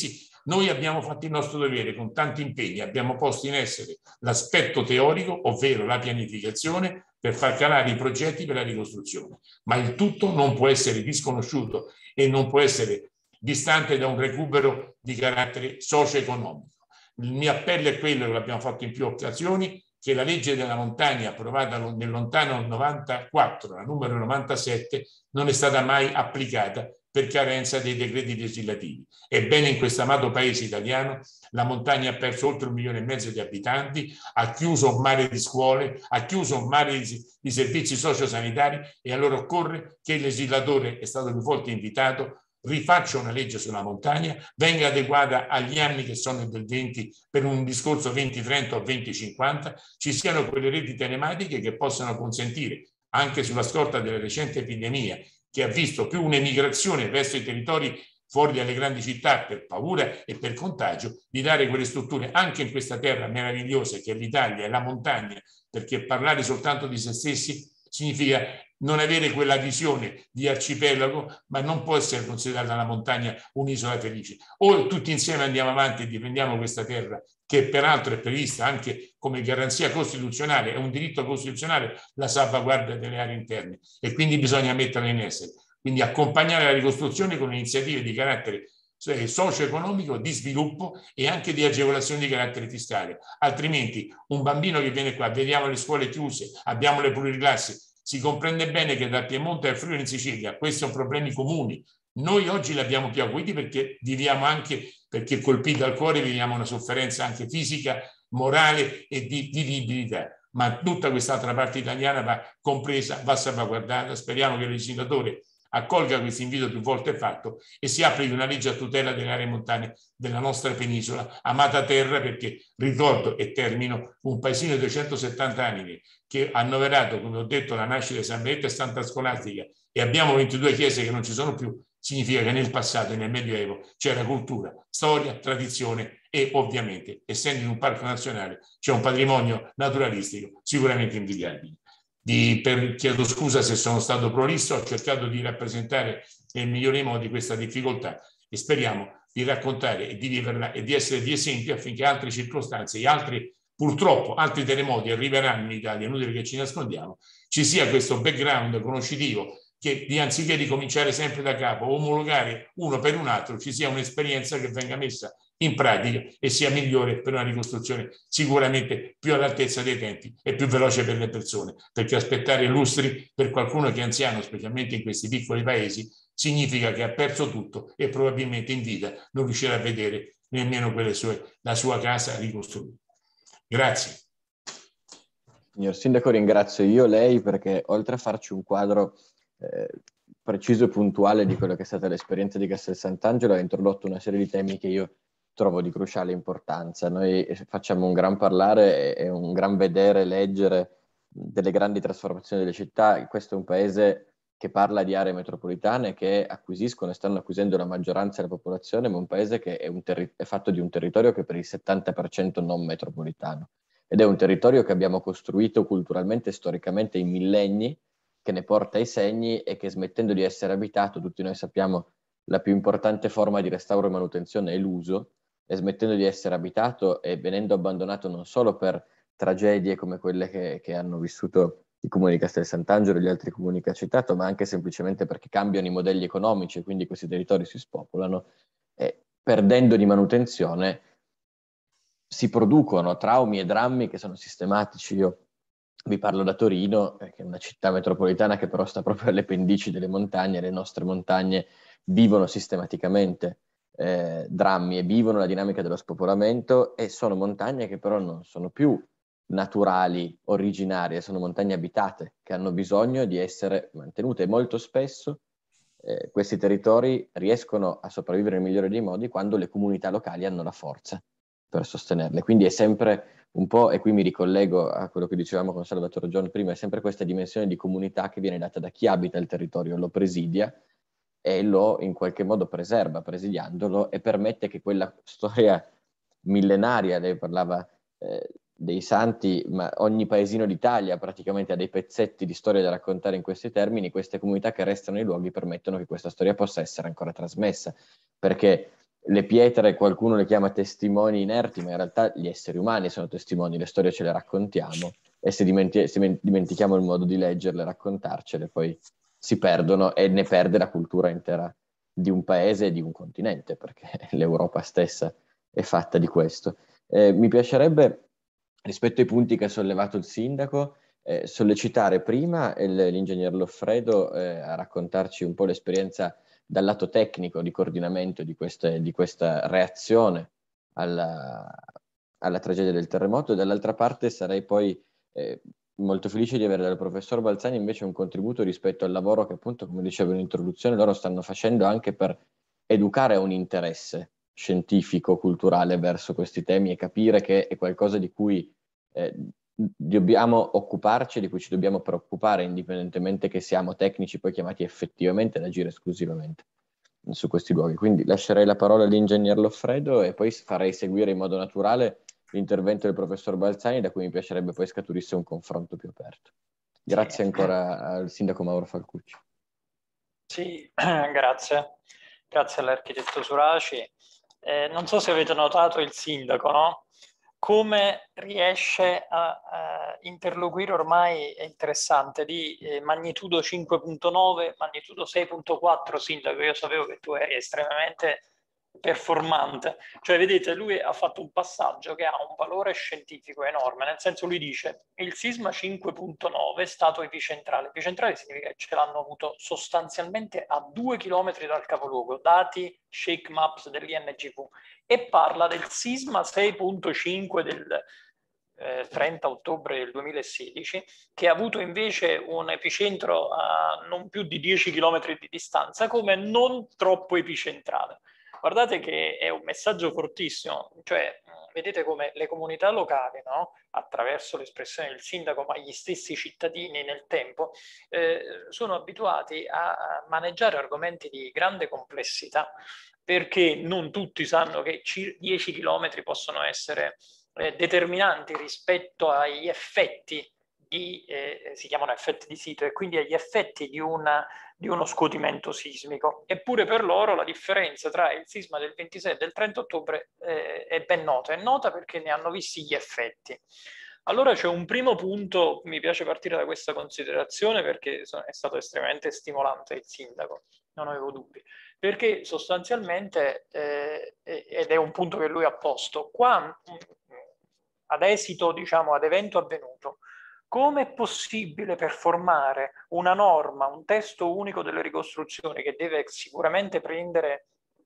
Noi abbiamo fatto il nostro dovere con tanti impegni, abbiamo posto in essere l'aspetto teorico, ovvero la pianificazione, per far calare i progetti per la ricostruzione, ma il tutto non può essere disconosciuto e non può essere distante da un recupero di carattere socio-economico. Il mio appello è quello, che l'abbiamo fatto in più occasioni, che la legge della montagna approvata nel lontano novantaquattro, la numero novantasette, non è stata mai applicata per carenza dei decreti legislativi. Ebbene, in questo amato paese italiano la montagna ha perso oltre un milione e mezzo di abitanti, ha chiuso un mare di scuole, ha chiuso un mare di, di servizi sociosanitari, e allora occorre che il legislatore, è stato più volte invitato, rifaccia una legge sulla montagna, venga adeguata agli anni che sono del venti per un discorso venti trenta o venti cinquanta, ci siano quelle reti telematiche che possano consentire, anche sulla scorta della recente epidemia che ha visto più un'emigrazione verso i territori fuori dalle grandi città per paura e per contagio, di dare quelle strutture anche in questa terra meravigliosa che è l'Italia e la montagna, perché parlare soltanto di se stessi significa non avere quella visione di arcipelago, ma non può essere considerata la montagna un'isola felice. O tutti insieme andiamo avanti e difendiamo questa terra, che peraltro è prevista anche come garanzia costituzionale, è un diritto costituzionale la salvaguardia delle aree interne, e quindi bisogna metterla in essere. Quindi accompagnare la ricostruzione con iniziative di carattere socio-economico, di sviluppo e anche di agevolazione di carattere fiscale. Altrimenti un bambino che viene qua, vediamo le scuole chiuse, abbiamo le pluriclassi, si comprende bene che dal Piemonte al Friuli in Sicilia questi sono problemi comuni. Noi oggi li abbiamo più acuiti perché viviamo anche, perché colpiti al cuore, viviamo una sofferenza anche fisica, morale e di vivibilità. Ma tutta quest'altra parte italiana va compresa, va salvaguardata. Speriamo che il legislatore accolga questo invito più volte fatto e si applichi una legge a tutela delle aree montane della nostra penisola, amata terra, perché ricordo e termino, un paesino di duecentosettanta anime che ha annoverato, come ho detto, la nascita di San Benedetto e Santa Scolastica, e abbiamo ventidue chiese che non ci sono più, significa che nel passato e nel Medioevo c'era cultura, storia, tradizione e ovviamente, essendo in un parco nazionale, c'è un patrimonio naturalistico sicuramente invidiabile. Di, per, chiedo scusa se sono stato prolisso, ho cercato di rappresentare nel migliore modo questa difficoltà e speriamo di raccontare e di viverla e di essere di esempio affinché altre circostanze e altri, purtroppo altri terremoti arriveranno in Italia, è inutile che ci nascondiamo, ci sia questo background conoscitivo che di, anziché ricominciare sempre da capo, omologare uno per un altro, ci sia un'esperienza che venga messa in pratica e sia migliore per una ricostruzione sicuramente più all'altezza dei tempi e più veloce per le persone, perché aspettare lustri per qualcuno che è anziano, specialmente in questi piccoli paesi, significa che ha perso tutto e probabilmente in vita non riuscirà a vedere nemmeno quelle sue, la sua casa ricostruita. Grazie. Signor Sindaco, ringrazio io lei perché oltre a farci un quadro eh, preciso e puntuale di quello che è stata l'esperienza di Castel Sant'Angelo, ha introdotto una serie di temi che io trovo di cruciale importanza. Noi facciamo un gran parlare e un gran vedere, leggere delle grandi trasformazioni delle città. Questo è un paese che parla di aree metropolitane che acquisiscono e stanno acquisendo la maggioranza della popolazione, ma un paese che è, un terri- è fatto di un territorio che è per il settanta per cento non metropolitano. Ed è un territorio che abbiamo costruito culturalmente e storicamente in millenni, che ne porta i segni e che, smettendo di essere abitato, tutti noi sappiamo la più importante forma di restauro e manutenzione è l'uso, e smettendo di essere abitato e venendo abbandonato non solo per tragedie come quelle che, che hanno vissuto i comuni di Castel Sant'Angelo e gli altri comuni che ha citato, ma anche semplicemente perché cambiano i modelli economici e quindi questi territori si spopolano, e perdendo di manutenzione si producono traumi e drammi che sono sistematici. Io vi parlo da Torino, che è una città metropolitana che però sta proprio alle pendici delle montagne. Le nostre montagne vivono sistematicamente eh, drammi e vivono la dinamica dello spopolamento, e sono montagne che però non sono più naturali, originarie, sono montagne abitate che hanno bisogno di essere mantenute, e molto spesso eh, questi territori riescono a sopravvivere nel migliore dei modi quando le comunità locali hanno la forza per sostenerle. Quindi è sempre un po', e qui mi ricollego a quello che dicevamo con Salvatore Giorno prima, è sempre questa dimensione di comunità che viene data da chi abita il territorio, lo presidia e lo in qualche modo preserva, presidiandolo, e permette che quella storia millenaria, lei parlava eh, dei santi, ma ogni paesino d'Italia praticamente ha dei pezzetti di storia da raccontare in questi termini. Queste comunità che restano nei luoghi permettono che questa storia possa essere ancora trasmessa, perché le pietre qualcuno le chiama testimoni inerti, ma in realtà gli esseri umani sono testimoni, le storie ce le raccontiamo e se, dimenti- se dimentichiamo il modo di leggerle, raccontarcele, poi si perdono e ne perde la cultura intera di un paese e di un continente, perché l'Europa stessa è fatta di questo. Eh, mi piacerebbe, rispetto ai punti che ha sollevato il sindaco, eh, sollecitare prima il, l'ingegner Loffredo eh, a raccontarci un po' l'esperienza dal lato tecnico di coordinamento di, queste, di questa reazione alla, alla tragedia del terremoto, e dall'altra parte sarei poi eh, molto felice di avere dal professor Balzani invece un contributo rispetto al lavoro che appunto, come dicevo in introduzione, loro stanno facendo anche per educare un interesse scientifico, culturale verso questi temi e capire che è qualcosa di cui eh, dobbiamo occuparci, di cui ci dobbiamo preoccupare, indipendentemente che siamo tecnici poi chiamati effettivamente ad agire esclusivamente su questi luoghi. Quindi lascerei la parola all'ingegner Loffredo e poi farei seguire in modo naturale l'intervento del professor Balzani, da cui mi piacerebbe poi scaturisse un confronto più aperto. Grazie sì. ancora al sindaco Mauro Falcucci. Sì, grazie. Grazie all'architetto Suraci. Eh, non so se avete notato il sindaco, no? Come riesce a, a interloquire, ormai è interessante, di eh, magnitudo cinque virgola nove, magnitudo sei virgola quattro, sindaco. Io sapevo che tu eri estremamente performante, cioè vedete, lui ha fatto un passaggio che ha un valore scientifico enorme, nel senso, lui dice il sisma cinque virgola nove è stato epicentrale. Epicentrale significa che ce l'hanno avuto sostanzialmente a due chilometri dal capoluogo, dati shake maps dell'I N G V, e parla del sisma sei virgola cinque del eh, trenta ottobre del duemilasedici, che ha avuto invece un epicentro a non più di dieci chilometri di distanza, come non troppo epicentrale. Guardate che è un messaggio fortissimo, cioè vedete come le comunità locali, no? Attraverso l'espressione del sindaco, ma gli stessi cittadini nel tempo, eh, sono abituati a maneggiare argomenti di grande complessità, perché non tutti sanno che dieci chilometri possono essere eh, determinanti rispetto agli effetti di, eh, si chiamano effetti di sito, e quindi agli effetti di, una, di uno scuotimento sismico. Eppure per loro la differenza tra il sisma del ventisei e del trenta ottobre eh, è ben nota, è nota perché ne hanno visti gli effetti. Allora c'è un primo punto, mi piace partire da questa considerazione perché è stato estremamente stimolante il sindaco, non avevo dubbi, perché sostanzialmente, eh, ed è un punto che lui ha posto, qua ad esito, diciamo, ad evento avvenuto, come è possibile per formare una norma, un testo unico delle ricostruzioni che deve sicuramente prendere,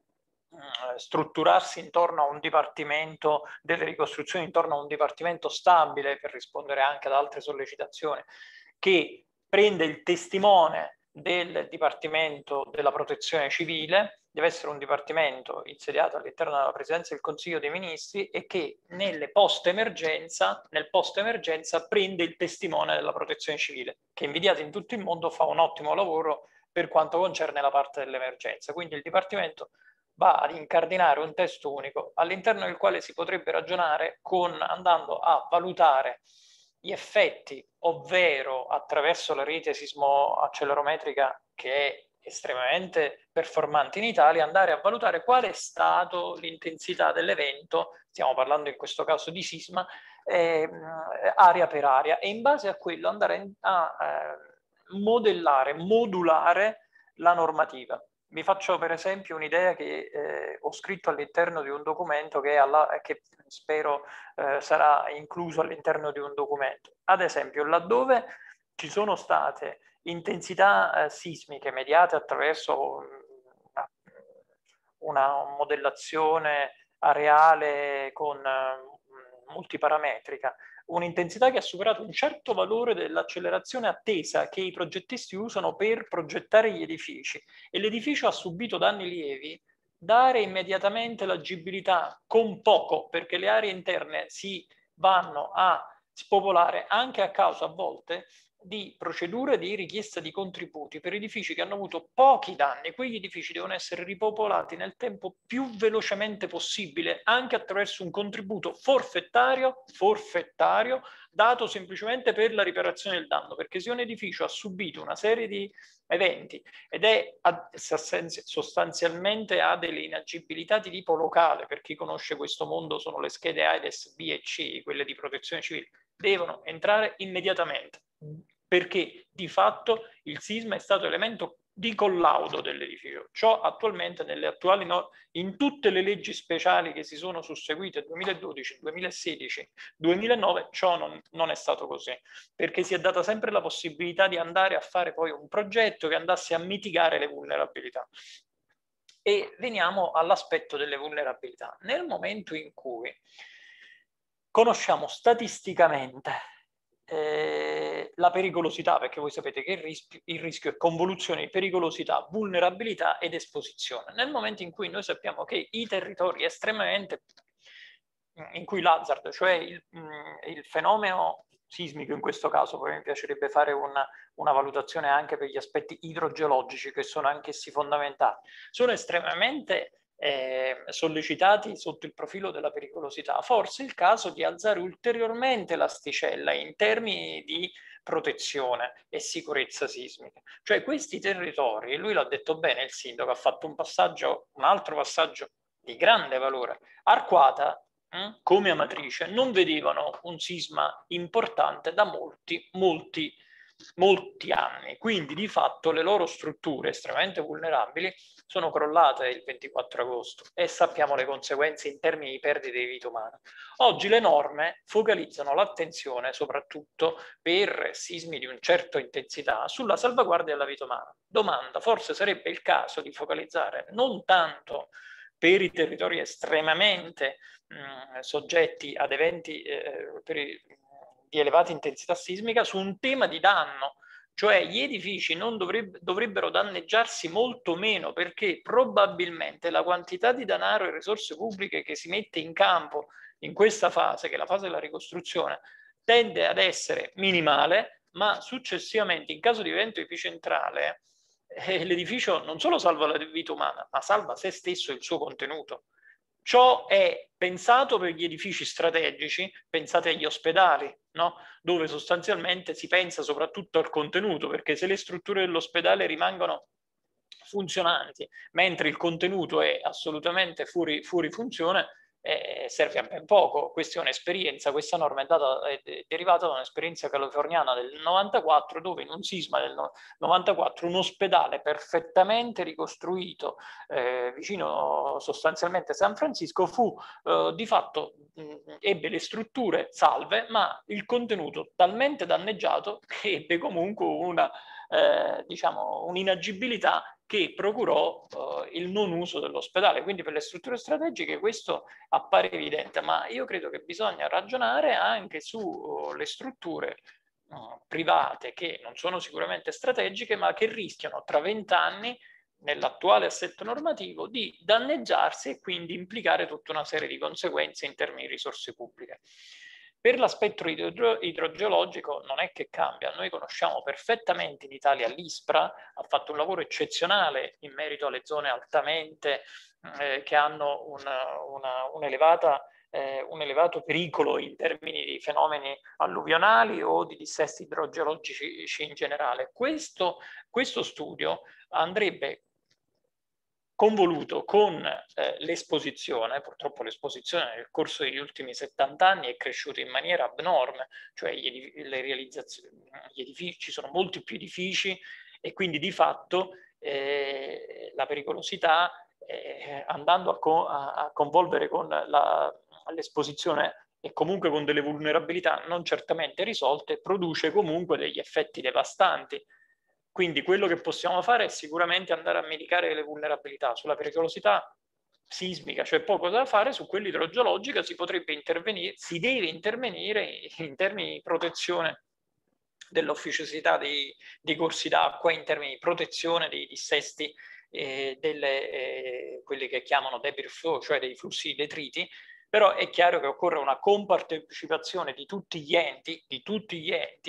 eh, strutturarsi intorno a un dipartimento delle ricostruzioni, intorno a un dipartimento stabile, per rispondere anche ad altre sollecitazioni, che prende il testimone del Dipartimento della Protezione Civile, deve essere un dipartimento insediato all'interno della Presidenza del Consiglio dei Ministri e che nelle post-emergenza, nel post-emergenza prende il testimone della Protezione Civile, che invidiato in tutto il mondo fa un ottimo lavoro per quanto concerne la parte dell'emergenza. Quindi il Dipartimento va ad incardinare un testo unico all'interno del quale si potrebbe ragionare con, andando a valutare gli effetti, ovvero attraverso la rete sismo-accelerometrica che è estremamente performante in Italia, andare a valutare qual è stato l'intensità dell'evento, stiamo parlando in questo caso di sisma, eh, area per area, e in base a quello andare a eh, modellare, modulare la normativa. Vi faccio per esempio un'idea che eh, ho scritto all'interno di un documento che, alla, che spero eh, sarà incluso all'interno di un documento. Ad esempio, laddove ci sono state intensità eh, sismiche mediate attraverso una, una modellazione areale con eh, multiparametrica, un'intensità che ha superato un certo valore dell'accelerazione attesa che i progettisti usano per progettare gli edifici, e l'edificio ha subito danni lievi, dare immediatamente l'agibilità con poco, perché le aree interne si vanno a spopolare anche a causa a volte di procedure di richiesta di contributi per edifici che hanno avuto pochi danni. Quegli edifici devono essere ripopolati nel tempo più velocemente possibile, anche attraverso un contributo forfettario, forfettario dato semplicemente per la riparazione del danno, perché se un edificio ha subito una serie di eventi ed è sostanzialmente ha delle inagibilità di tipo locale, per chi conosce questo mondo sono le schede AIDS B e C, quelle di protezione civile, devono entrare immediatamente, perché di fatto il sisma è stato elemento di collaudo dell'edificio. Ciò attualmente nelle attuali no, in tutte le leggi speciali che si sono susseguite duemiladodici, duemilasedici, duemilanove, ciò non, non è stato così, perché si è data sempre la possibilità di andare a fare poi un progetto che andasse a mitigare le vulnerabilità. E veniamo all'aspetto delle vulnerabilità. Nel momento in cui conosciamo statisticamente eh, la pericolosità, perché voi sapete che il rischio, il rischio è convoluzione di pericolosità, vulnerabilità ed esposizione. Nel momento in cui noi sappiamo che i territori estremamente in cui l'hazard, cioè il, il fenomeno sismico in questo caso, poi mi piacerebbe fare una, una valutazione anche per gli aspetti idrogeologici che sono anch'essi fondamentali, sono estremamente eh, sollecitati sotto il profilo della pericolosità, forse è il caso di alzare ulteriormente l'asticella in termini di protezione e sicurezza sismica. Cioè questi territori, lui l'ha detto bene il sindaco, ha fatto un passaggio, un altro passaggio di grande valore. Arquata, mh, come Amatrice, non vedevano un sisma importante da molti, molti molti anni, quindi di fatto le loro strutture estremamente vulnerabili sono crollate il ventiquattro agosto e sappiamo le conseguenze in termini di perdite di vita umana. Oggi le norme focalizzano l'attenzione soprattutto per sismi di un certo intensità sulla salvaguardia della vita umana. Domanda, forse sarebbe il caso di focalizzare non tanto per i territori estremamente mh, soggetti ad eventi eh, per i, di elevata intensità sismica su un tema di danno, cioè gli edifici non dovrebbe, dovrebbero danneggiarsi molto meno, perché probabilmente la quantità di denaro e risorse pubbliche che si mette in campo in questa fase, che è la fase della ricostruzione, tende ad essere minimale, ma successivamente in caso di evento epicentrale eh, l'edificio non solo salva la vita umana, ma salva se stesso e il suo contenuto. Ciò è pensato per gli edifici strategici, pensate agli ospedali, no? Dove sostanzialmente si pensa soprattutto al contenuto, perché se le strutture dell'ospedale rimangono funzionanti, mentre il contenuto è assolutamente fuori, fuori funzione, eh, serve a ben poco. Questa è un'esperienza, questa norma è, data, è derivata da un'esperienza californiana del novantaquattro, dove in un sisma del novantaquattro un ospedale perfettamente ricostruito eh, vicino sostanzialmente a San Francisco fu eh, di fatto mh, ebbe le strutture salve, ma il contenuto talmente danneggiato che ebbe comunque una eh, diciamo un'inagibilità che procurò eh, il non uso dell'ospedale. Quindi per le strutture strategiche questo appare evidente, ma io credo che bisogna ragionare anche sulle strutture uh, private che non sono sicuramente strategiche, ma che rischiano tra vent'anni nell'attuale assetto normativo di danneggiarsi e quindi implicare tutta una serie di conseguenze in termini di risorse pubbliche. Per l'aspetto idro idrogeologico non è che cambia, noi conosciamo perfettamente in Italia l'ISPRA, ha fatto un lavoro eccezionale in merito alle zone altamente eh, che hanno una, una, un'elevata eh, un elevato pericolo in termini di fenomeni alluvionali o di dissesti idrogeologici in generale. Questo, questo studio andrebbe convoluto con eh, l'esposizione, purtroppo l'esposizione nel corso degli ultimi settanta anni è cresciuta in maniera abnorme, cioè gli, edif le realizzazioni, gli edifici, ci sono molti più edifici e quindi di fatto eh, la pericolosità eh, andando a, co a, a convolvere con l'esposizione e comunque con delle vulnerabilità non certamente risolte, produce comunque degli effetti devastanti. Quindi quello che possiamo fare è sicuramente andare a mitigare le vulnerabilità. Sulla pericolosità sismica c'è poco da fare, su quella idrogeologica si potrebbe intervenire, si deve intervenire in termini di protezione dell'officiosità dei, dei corsi d'acqua, in termini di protezione dei dissesti, eh, delle, eh, quelli che chiamano debris flow, cioè dei flussi di detriti, però è chiaro che occorre una compartecipazione di tutti gli enti, di tutti gli enti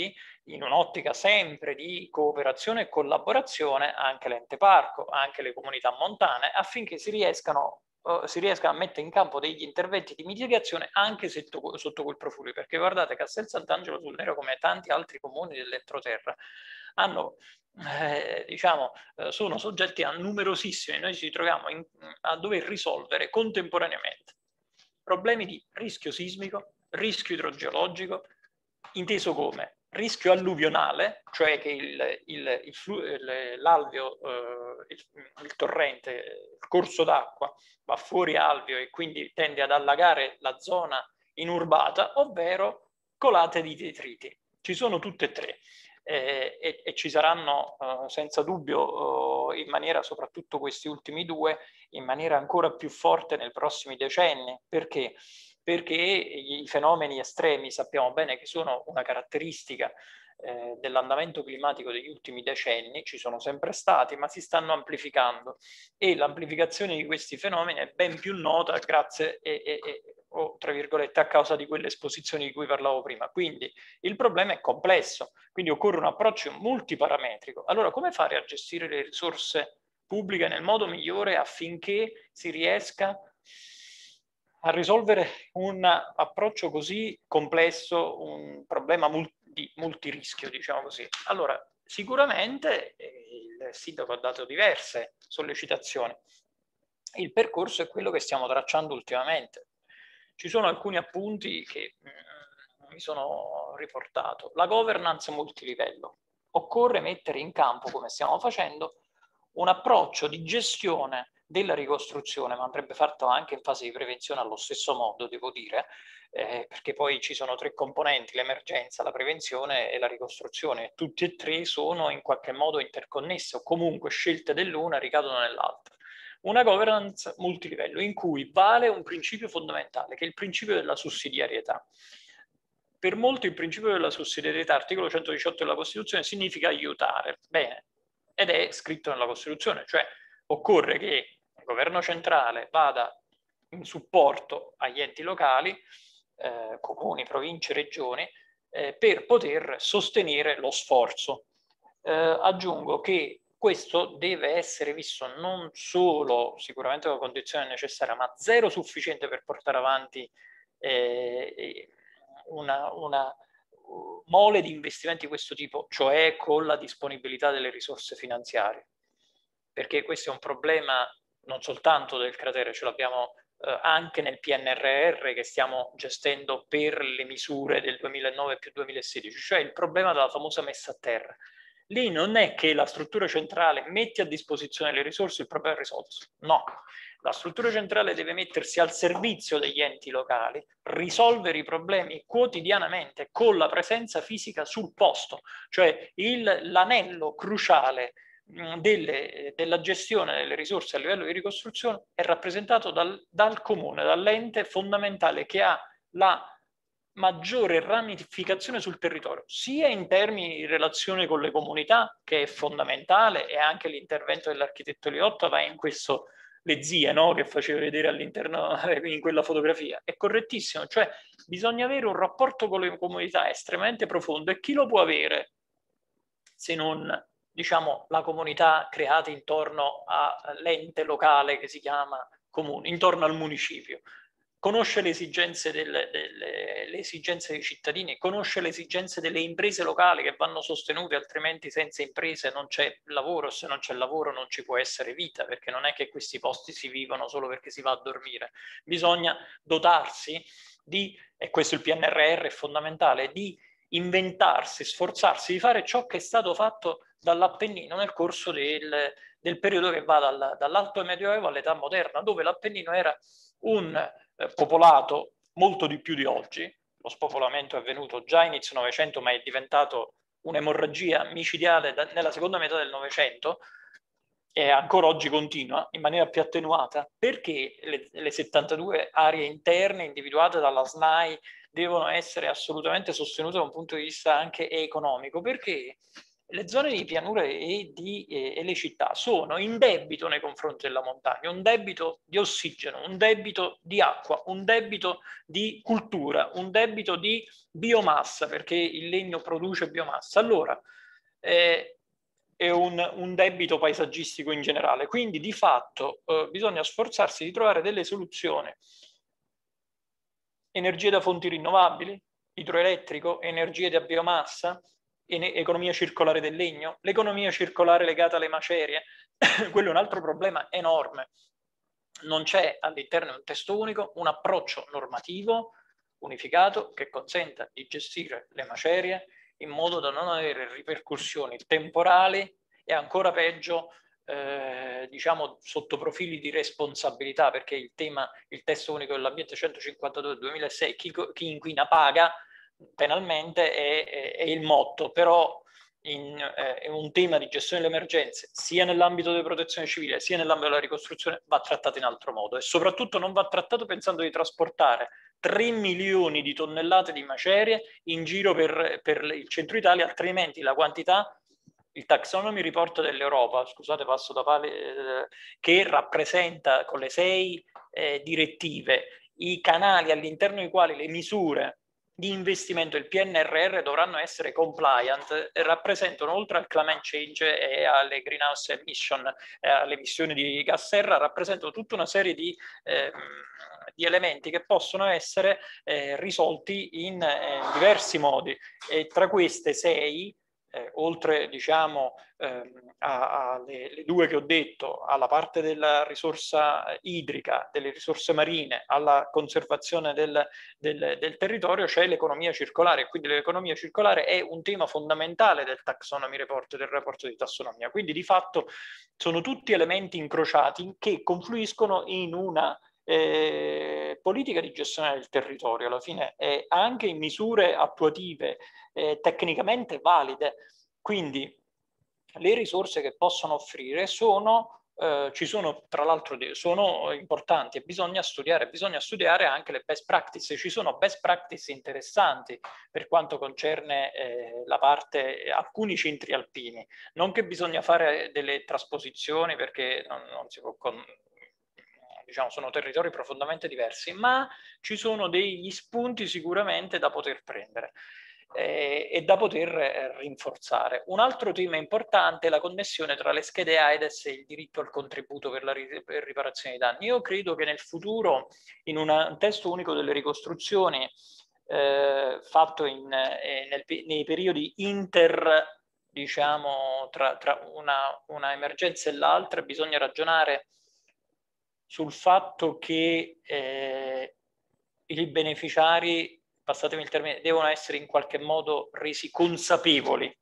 in un'ottica sempre di cooperazione e collaborazione, anche l'ente parco, anche le comunità montane, affinché si riescano, uh, si riescano a mettere in campo degli interventi di mitigazione anche sotto, sotto quel profilo, perché guardate, Castel Sant'Angelo sul Nero, come tanti altri comuni dell'entroterra, hanno Eh, diciamo, eh, sono soggetti a numerosissimi, noi ci troviamo in, a dover risolvere contemporaneamente problemi di rischio sismico, rischio idrogeologico, inteso come rischio alluvionale, cioè che il, il, il, l'alveo, eh, il, il torrente, il corso d'acqua va fuori alveo e quindi tende ad allagare la zona inurbata, ovvero colate di detriti. Ci sono tutte e tre. Eh, e, e ci saranno eh, senza dubbio, eh, in maniera, soprattutto questi ultimi due, in maniera ancora più forte nei prossimi decenni. Perché? Perché i fenomeni estremi sappiamo bene che sono una caratteristica eh, dell'andamento climatico degli ultimi decenni, ci sono sempre stati, ma si stanno amplificando, e l'amplificazione di questi fenomeni è ben più nota grazie e, e, e, o tra virgolette a causa di quelle esposizioni di cui parlavo prima. Quindi il problema è complesso, quindi occorre un approccio multiparametrico. Allora, come fare a gestire le risorse pubbliche nel modo migliore affinché si riesca a risolvere un approccio così complesso, un problema multi, di multirischio, diciamo così? Allora, sicuramente il sindaco ha dato diverse sollecitazioni. Il percorso è quello che stiamo tracciando ultimamente. Ci sono alcuni appunti che mh, mi sono riportato. La governance multilivello. Occorre mettere in campo, come stiamo facendo, un approccio di gestione della ricostruzione, ma andrebbe fatto anche in fase di prevenzione allo stesso modo, devo dire, eh, perché poi ci sono tre componenti: l'emergenza, la prevenzione e la ricostruzione. Tutti e tre sono in qualche modo interconnesse, o comunque scelte dell'una ricadono nell'altra. Una governance multilivello in cui vale un principio fondamentale, che è il principio della sussidiarietà. Per molti il principio della sussidiarietà, articolo centodiciotto della Costituzione, significa aiutare. Bene, ed è scritto nella Costituzione, cioè occorre che il governo centrale vada in supporto agli enti locali, eh, comuni, province, regioni, eh, per poter sostenere lo sforzo. Eh, aggiungo che questo deve essere visto non solo sicuramente una condizione necessaria, ma zero sufficiente per portare avanti eh, una, una mole di investimenti di questo tipo, cioè con la disponibilità delle risorse finanziarie. Perché questo è un problema non soltanto del cratere, ce l'abbiamo eh, anche nel P N R R che stiamo gestendo per le misure del duemilanove più duemilasedici, cioè il problema della famosa messa a terra. Lì non è che la struttura centrale mette a disposizione le risorse, il problema è risolto. No, la struttura centrale deve mettersi al servizio degli enti locali, risolvere i problemi quotidianamente con la presenza fisica sul posto, cioè il, l'anello cruciale delle, della gestione delle risorse a livello di ricostruzione è rappresentato dal, dal comune, dall'ente fondamentale che ha la maggiore ramificazione sul territorio, sia in termini di relazione con le comunità, che è fondamentale, e anche l'intervento dell'architetto Liotta va in questo, le zie, no? Che faceva vedere all'interno in quella fotografia, è correttissimo, cioè bisogna avere un rapporto con le comunità estremamente profondo, e chi lo può avere se non, diciamo, la comunità creata intorno all'ente locale che si chiama comune, intorno al municipio? Conosce le esigenze, delle, delle, le esigenze dei cittadini, conosce le esigenze delle imprese locali che vanno sostenute, altrimenti senza imprese non c'è lavoro, se non c'è lavoro non ci può essere vita, perché non è che questi posti si vivono solo perché si va a dormire. Bisogna dotarsi di, e questo il P N R R è fondamentale, di inventarsi, sforzarsi di fare ciò che è stato fatto dall'Appennino nel corso del, del periodo che va dal, dall'Alto Medioevo all'età moderna, dove l'Appennino era un eh, popolato molto di più di oggi. Lo spopolamento è avvenuto già a inizio Novecento, ma è diventato un'emorragia micidiale da, nella seconda metà del Novecento, e ancora oggi continua in maniera più attenuata, perché le, le settantadue aree interne individuate dalla S N A I devono essere assolutamente sostenute da un punto di vista anche economico, perché le zone di pianura e, di, eh, e le città sono in debito nei confronti della montagna, un debito di ossigeno, un debito di acqua, un debito di cultura, un debito di biomassa, perché il legno produce biomassa. Allora, eh, è un, un debito paesaggistico in generale, quindi di fatto eh, bisogna sforzarsi di trovare delle soluzioni. Energie da fonti rinnovabili, idroelettrico, energie da biomassa, economia circolare del legno, l'economia circolare legata alle macerie, quello è un altro problema enorme. Non c'è all'interno di un testo unico un approccio normativo unificato che consenta di gestire le macerie in modo da non avere ripercussioni temporali e ancora peggio eh, diciamo sotto profili di responsabilità, perché il tema, il testo unico dell'ambiente centocinquantadue del duemilasei, chi, chi inquina paga penalmente è, è, è il motto, però in, eh, è un tema di gestione delle emergenze sia nell'ambito della protezione civile sia nell'ambito della ricostruzione, va trattato in altro modo e soprattutto non va trattato pensando di trasportare tre milioni di tonnellate di macerie in giro per, per il centro Italia, altrimenti la quantità, il taxonomy report dell'Europa, scusate passo da pale, eh, che rappresenta con le sei eh, direttive i canali all'interno dei quali le misure di investimento del P N R R dovranno essere compliant, rappresentano oltre al climate change e alle greenhouse emission, eh, alle emissioni di gas serra, rappresentano tutta una serie di, eh, di elementi che possono essere eh, risolti in eh, diversi modi e tra queste sei Eh, oltre diciamo ehm, alle due che ho detto, alla parte della risorsa idrica, delle risorse marine, alla conservazione del, del, del territorio, c'è l'economia circolare. Quindi l'economia circolare è un tema fondamentale del taxonomy report, del rapporto di tassonomia. Quindi di fatto sono tutti elementi incrociati che confluiscono in una Eh, politica di gestione del territorio, alla fine, e anche in misure attuative eh, tecnicamente valide. Quindi le risorse che possono offrire sono, eh, ci sono tra l'altro, sono importanti e bisogna studiare, bisogna studiare anche le best practice. Ci sono best practice interessanti per quanto concerne eh, la parte, alcuni centri alpini, non che bisogna fare delle trasposizioni perché non, non si può con, diciamo, sono territori profondamente diversi, ma ci sono degli spunti sicuramente da poter prendere eh, e da poter eh, rinforzare. Un altro tema importante è la connessione tra le schede AIDS e il diritto al contributo per la ri- per riparazione dei danni. Io credo che nel futuro, in una, un testo unico delle ricostruzioni eh, fatto in, eh, nel, nei periodi inter, diciamo, tra, tra una, una emergenza e l'altra, bisogna ragionare sul fatto che eh, i beneficiari, passatemi il termine, devono essere in qualche modo resi consapevoli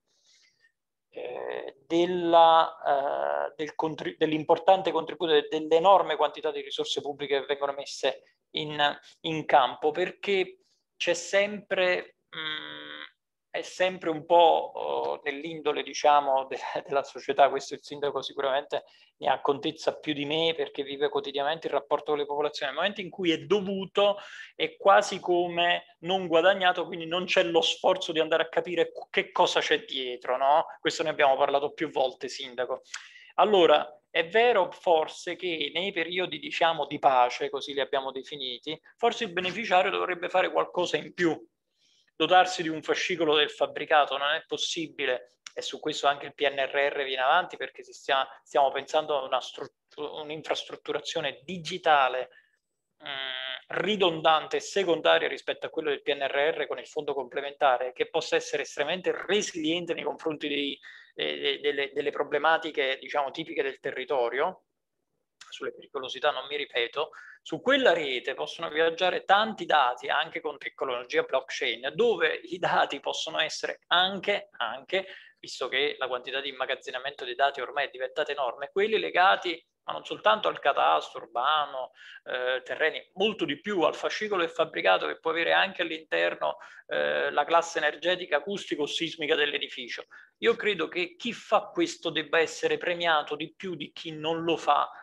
eh, della, eh, del contri- dell'importante contributo, dell'enorme quantità di risorse pubbliche che vengono messe in, in campo, perché c'è sempre... Mh, è sempre un po' oh, nell'indole, diciamo, de- della società. Questo il sindaco sicuramente ne ha contezza più di me perché vive quotidianamente il rapporto con le popolazioni. Nel momento in cui è dovuto è quasi come non guadagnato, quindi non c'è lo sforzo di andare a capire che cosa c'è dietro, no? Questo ne abbiamo parlato più volte, sindaco. Allora, è vero forse che nei periodi, diciamo, di pace, così li abbiamo definiti, forse il beneficiario dovrebbe fare qualcosa in più, dotarsi di un fascicolo del fabbricato. Non è possibile, e su questo anche il P N R R viene avanti, perché si stia, stiamo pensando a una un'infrastrutturazione digitale mh, ridondante e secondaria rispetto a quello del P N R R con il fondo complementare, che possa essere estremamente resiliente nei confronti dei, eh, delle, delle problematiche, diciamo, tipiche del territorio. Sulle pericolosità non mi ripeto. Su quella rete possono viaggiare tanti dati anche con tecnologia blockchain, dove i dati possono essere anche, anche visto che la quantità di immagazzinamento dei dati ormai è diventata enorme, quelli legati ma non soltanto al catasto urbano, eh, terreni, molto di più al fascicolo del fabbricato, che può avere anche all'interno eh, la classe energetica acustico-sismica dell'edificio. Io credo che chi fa questo debba essere premiato di più di chi non lo fa,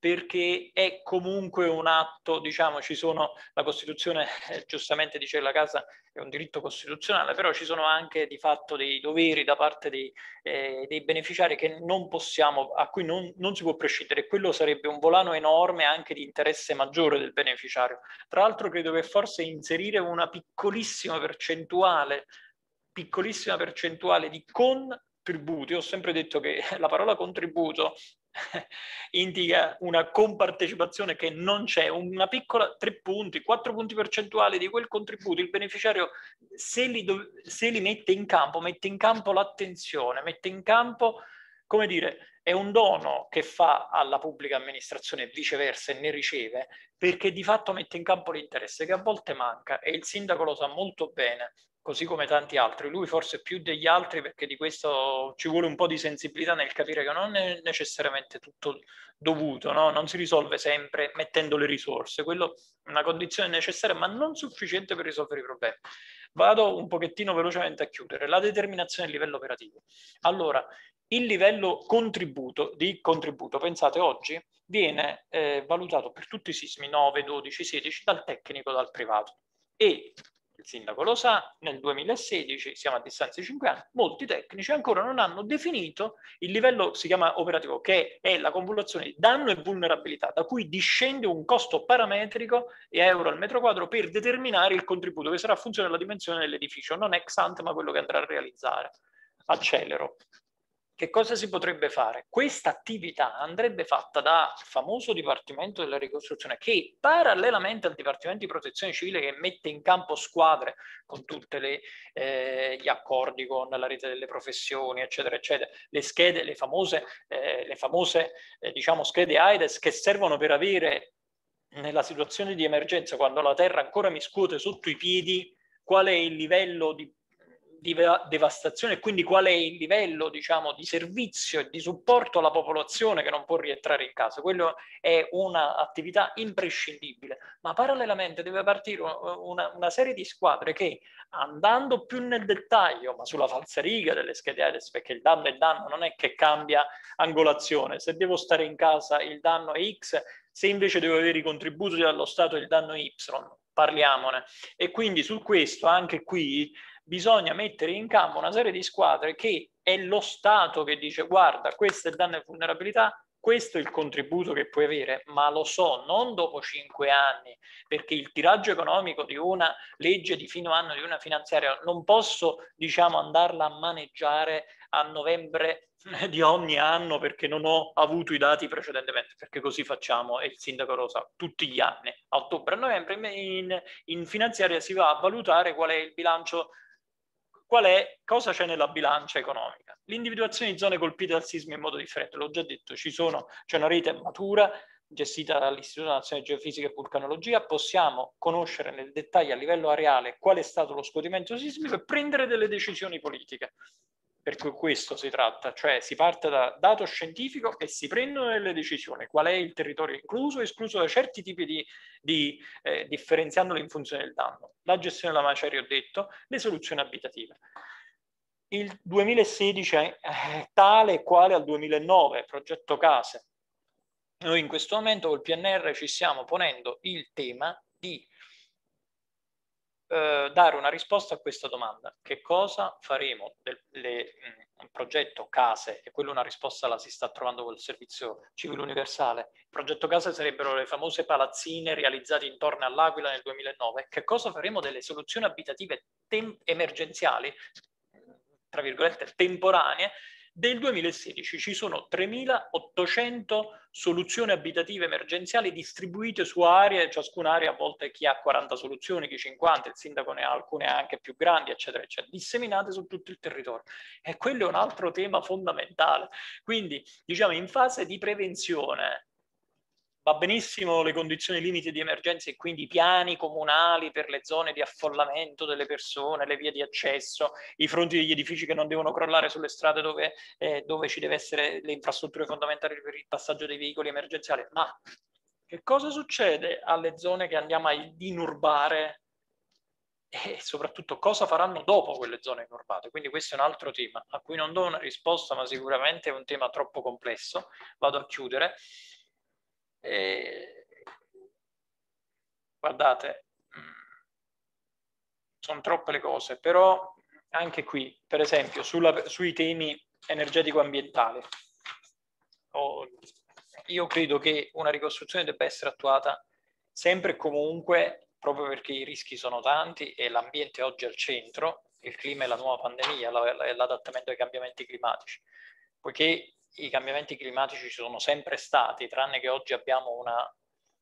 perché è comunque un atto, diciamo, ci sono, la Costituzione, eh, giustamente dice la Casa, è un diritto costituzionale, però ci sono anche di fatto dei doveri da parte dei, eh, dei beneficiari che non possiamo, a cui non, non si può prescindere. Quello sarebbe un volano enorme anche di interesse maggiore del beneficiario. Tra l'altro credo che forse inserire una piccolissima percentuale, piccolissima percentuale di contributi, ho sempre detto che la parola contributo indica una compartecipazione che non c'è, una piccola, tre punti, quattro punti percentuali di quel contributo, il beneficiario se li, se li mette in campo, mette in campo l'attenzione, mette in campo, come dire, è un dono che fa alla pubblica amministrazione e viceversa e ne riceve, perché di fatto mette in campo l'interesse che a volte manca e il sindaco lo sa molto bene, così come tanti altri, lui forse più degli altri perché di questo ci vuole un po' di sensibilità nel capire che non è necessariamente tutto dovuto, no? Non si risolve sempre mettendo le risorse, quello è una condizione necessaria ma non sufficiente per risolvere i problemi. Vado un pochettino velocemente a chiudere, la determinazione del livello operativo. Allora, il livello contributo, di contributo, pensate oggi, viene eh, valutato per tutti i sismi nove, dodici, sedici dal tecnico, dal privato e il sindaco lo sa, nel duemilasedici, siamo a distanza di cinque anni, molti tecnici ancora non hanno definito il livello, si chiama operativo, che è la convoluzione di danno e vulnerabilità, da cui discende un costo parametrico, euro al metro quadro, per determinare il contributo, che sarà a funzione della dimensione dell'edificio, non ex ante, ma quello che andrà a realizzare. Accelero. Che cosa si potrebbe fare? Questa attività andrebbe fatta dal famoso Dipartimento della Ricostruzione che parallelamente al Dipartimento di Protezione Civile che mette in campo squadre con tutti eh, gli accordi con la rete delle professioni, eccetera, eccetera, le schede, le famose, eh, le famose eh, diciamo schede AIDS che servono per avere nella situazione di emergenza, quando la terra ancora mi scuote sotto i piedi, qual è il livello di di devastazione e quindi qual è il livello, diciamo, di servizio e di supporto alla popolazione che non può rientrare in casa. Quello è un'attività imprescindibile, ma parallelamente deve partire una, una serie di squadre che, andando più nel dettaglio, ma sulla falsariga delle schede AIDS, perché il danno è danno, non è che cambia angolazione, se devo stare in casa il danno è X, se invece devo avere i contributi dallo Stato il danno è Y, parliamone. E quindi su questo, anche qui, bisogna mettere in campo una serie di squadre che è lo Stato che dice guarda, questo è danno e vulnerabilità, questo è il contributo che puoi avere, ma lo so non dopo cinque anni, perché il tiraggio economico di una legge di fine anno, di una finanziaria, non posso, diciamo, andarla a maneggiare a novembre di ogni anno perché non ho avuto i dati precedentemente, perché così facciamo e il sindaco lo sa tutti gli anni. A ottobre, a novembre in, in finanziaria si va a valutare qual è il bilancio, qual è, cosa c'è nella bilancia economica. L'individuazione di zone colpite dal sisma in modo differente, l'ho già detto, ci sono, c'è una rete matura gestita dall'Istituto Nazionale di Geofisica e Vulcanologia, possiamo conoscere nel dettaglio a livello areale qual è stato lo scuotimento sismico e prendere delle decisioni politiche. Per cui questo si tratta, cioè si parte da dato scientifico e si prendono delle decisioni, qual è il territorio incluso, escluso da certi tipi di, di eh, differenziandolo in funzione del danno. La gestione della macerie, ho detto, le soluzioni abitative. Il duemilasedici è tale e quale al duemilanove, progetto case. Noi in questo momento col P N R R ci stiamo ponendo il tema di Eh, dare una risposta a questa domanda. Che cosa faremo del le, mh, progetto case, e quello una risposta la si sta trovando col servizio civile universale. Il progetto case sarebbero le famose palazzine realizzate intorno all'Aquila nel duemilanove. Che cosa faremo delle soluzioni abitative emergenziali, tra virgolette temporanee, del duemilasedici? Ci sono tremilaottocento soluzioni abitative emergenziali distribuite su aree, ciascuna area a volte chi ha quaranta soluzioni, chi cinquanta, il sindaco ne ha alcune anche più grandi, eccetera, eccetera, disseminate su tutto il territorio. E quello è un altro tema fondamentale. Quindi, diciamo, in fase di prevenzione va benissimo le condizioni limite di emergenza e quindi i piani comunali per le zone di affollamento delle persone, le vie di accesso, i fronti degli edifici che non devono crollare sulle strade dove, eh, dove ci deve essere le infrastrutture fondamentali per il passaggio dei veicoli emergenziali. Ma che cosa succede alle zone che andiamo a inurbare e soprattutto cosa faranno dopo quelle zone inurbate? Quindi questo è un altro tema a cui non do una risposta, ma sicuramente è un tema troppo complesso. Vado a chiudere. E, guardate, sono troppe le cose, però anche qui, per esempio, sulla, sui temi energetico-ambientali, oh, io credo che una ricostruzione debba essere attuata sempre e comunque, proprio perché i rischi sono tanti e l'ambiente oggi è al centro, il clima è la nuova pandemia, l'adattamento ai cambiamenti climatici, poiché i cambiamenti climatici ci sono sempre stati, tranne che oggi abbiamo una,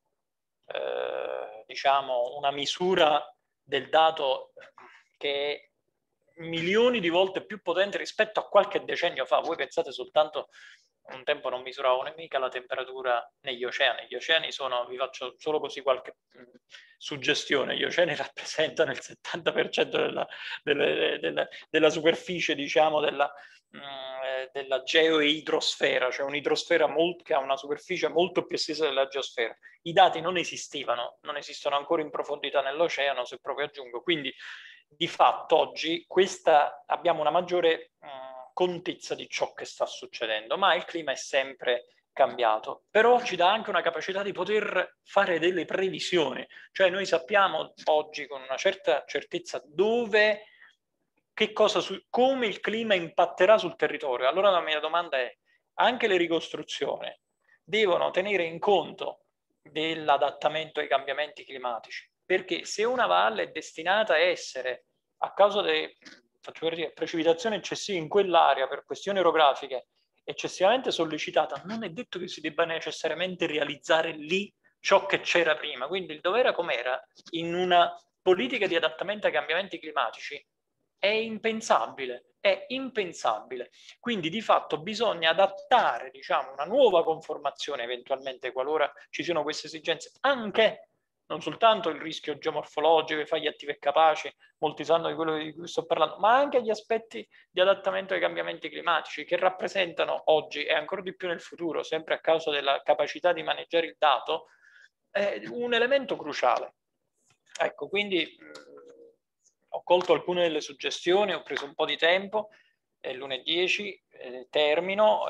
eh, diciamo, una misura del dato che è milioni di volte più potente rispetto a qualche decennio fa. Voi pensate soltanto, un tempo non misuravano mica la temperatura negli oceani. Gli oceani sono, vi faccio solo così qualche mh, suggestione, gli oceani rappresentano il settanta per cento della, della, della, della superficie, diciamo, della, mh, della geoidrosfera, cioè un'idrosfera molt, che ha una superficie molto più estesa della geosfera. I dati non esistivano, non esistono ancora in profondità nell'oceano, se proprio aggiungo, quindi di fatto oggi questa, abbiamo una maggiore mh, contezza di ciò che sta succedendo, ma il clima è sempre cambiato, però ci dà anche una capacità di poter fare delle previsioni, cioè noi sappiamo oggi con una certa certezza dove, che cosa, su, come il clima impatterà sul territorio. Allora la mia domanda è, anche le ricostruzioni devono tenere in conto dell'adattamento ai cambiamenti climatici, perché se una valle è destinata a essere, a causa delle faccio per dire, precipitazioni eccessive in quell'area per questioni orografiche, eccessivamente sollecitata, non è detto che si debba necessariamente realizzare lì ciò che c'era prima. Quindi il dovere com'era in una politica di adattamento ai cambiamenti climatici è impensabile, è impensabile. Quindi di fatto bisogna adattare, diciamo, una nuova conformazione eventualmente qualora ci siano queste esigenze, anche non soltanto il rischio geomorfologico, i fagli attivi e capaci, molti sanno di quello di cui sto parlando, ma anche gli aspetti di adattamento ai cambiamenti climatici che rappresentano oggi e ancora di più nel futuro, sempre a causa della capacità di maneggiare il dato, è un elemento cruciale. Ecco, quindi mh, ho colto alcune delle suggestioni, ho preso un po' di tempo, è l'una e dieci, eh, termino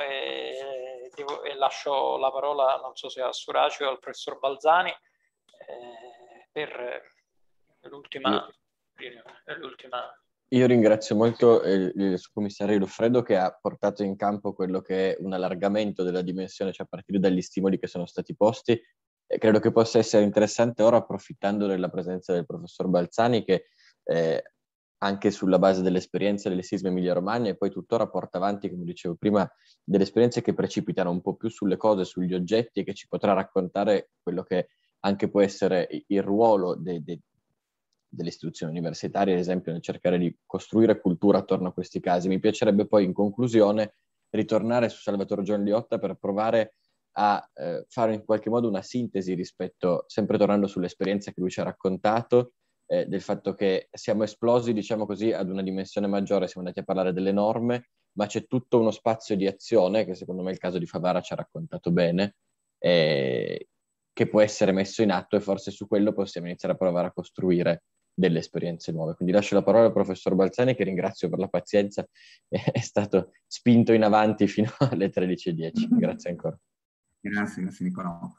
e, devo, e lascio la parola, non so se a Suraci o al professor Balzani, eh, per l'ultima... l'ultima... Io ringrazio molto il, il subcommissario Loffredo che ha portato in campo quello che è un allargamento della dimensione, cioè a partire dagli stimoli che sono stati posti, e credo che possa essere interessante ora, approfittando della presenza del professor Balzani, che eh, anche sulla base dell'esperienza delle sisme Emilia-Romagna e poi tuttora porta avanti, come dicevo prima, delle esperienze che precipitano un po' più sulle cose, sugli oggetti, e che ci potrà raccontare quello che anche può essere il ruolo dei, dei delle istituzioni universitarie, ad esempio, nel cercare di costruire cultura attorno a questi casi. Mi piacerebbe poi, in conclusione, ritornare su Salvatore Gianliotta per provare a eh, fare in qualche modo una sintesi rispetto, sempre tornando sull'esperienza che lui ci ha raccontato, eh, del fatto che siamo esplosi, diciamo così, ad una dimensione maggiore, siamo andati a parlare delle norme, ma c'è tutto uno spazio di azione, che secondo me il caso di Favara ci ha raccontato bene, eh, che può essere messo in atto, e forse su quello possiamo iniziare a provare a costruire delle esperienze nuove. Quindi lascio la parola al professor Balzani, che ringrazio per la pazienza, è stato spinto in avanti fino alle tredici e dieci. Grazie ancora. Grazie, grazie Nicolò.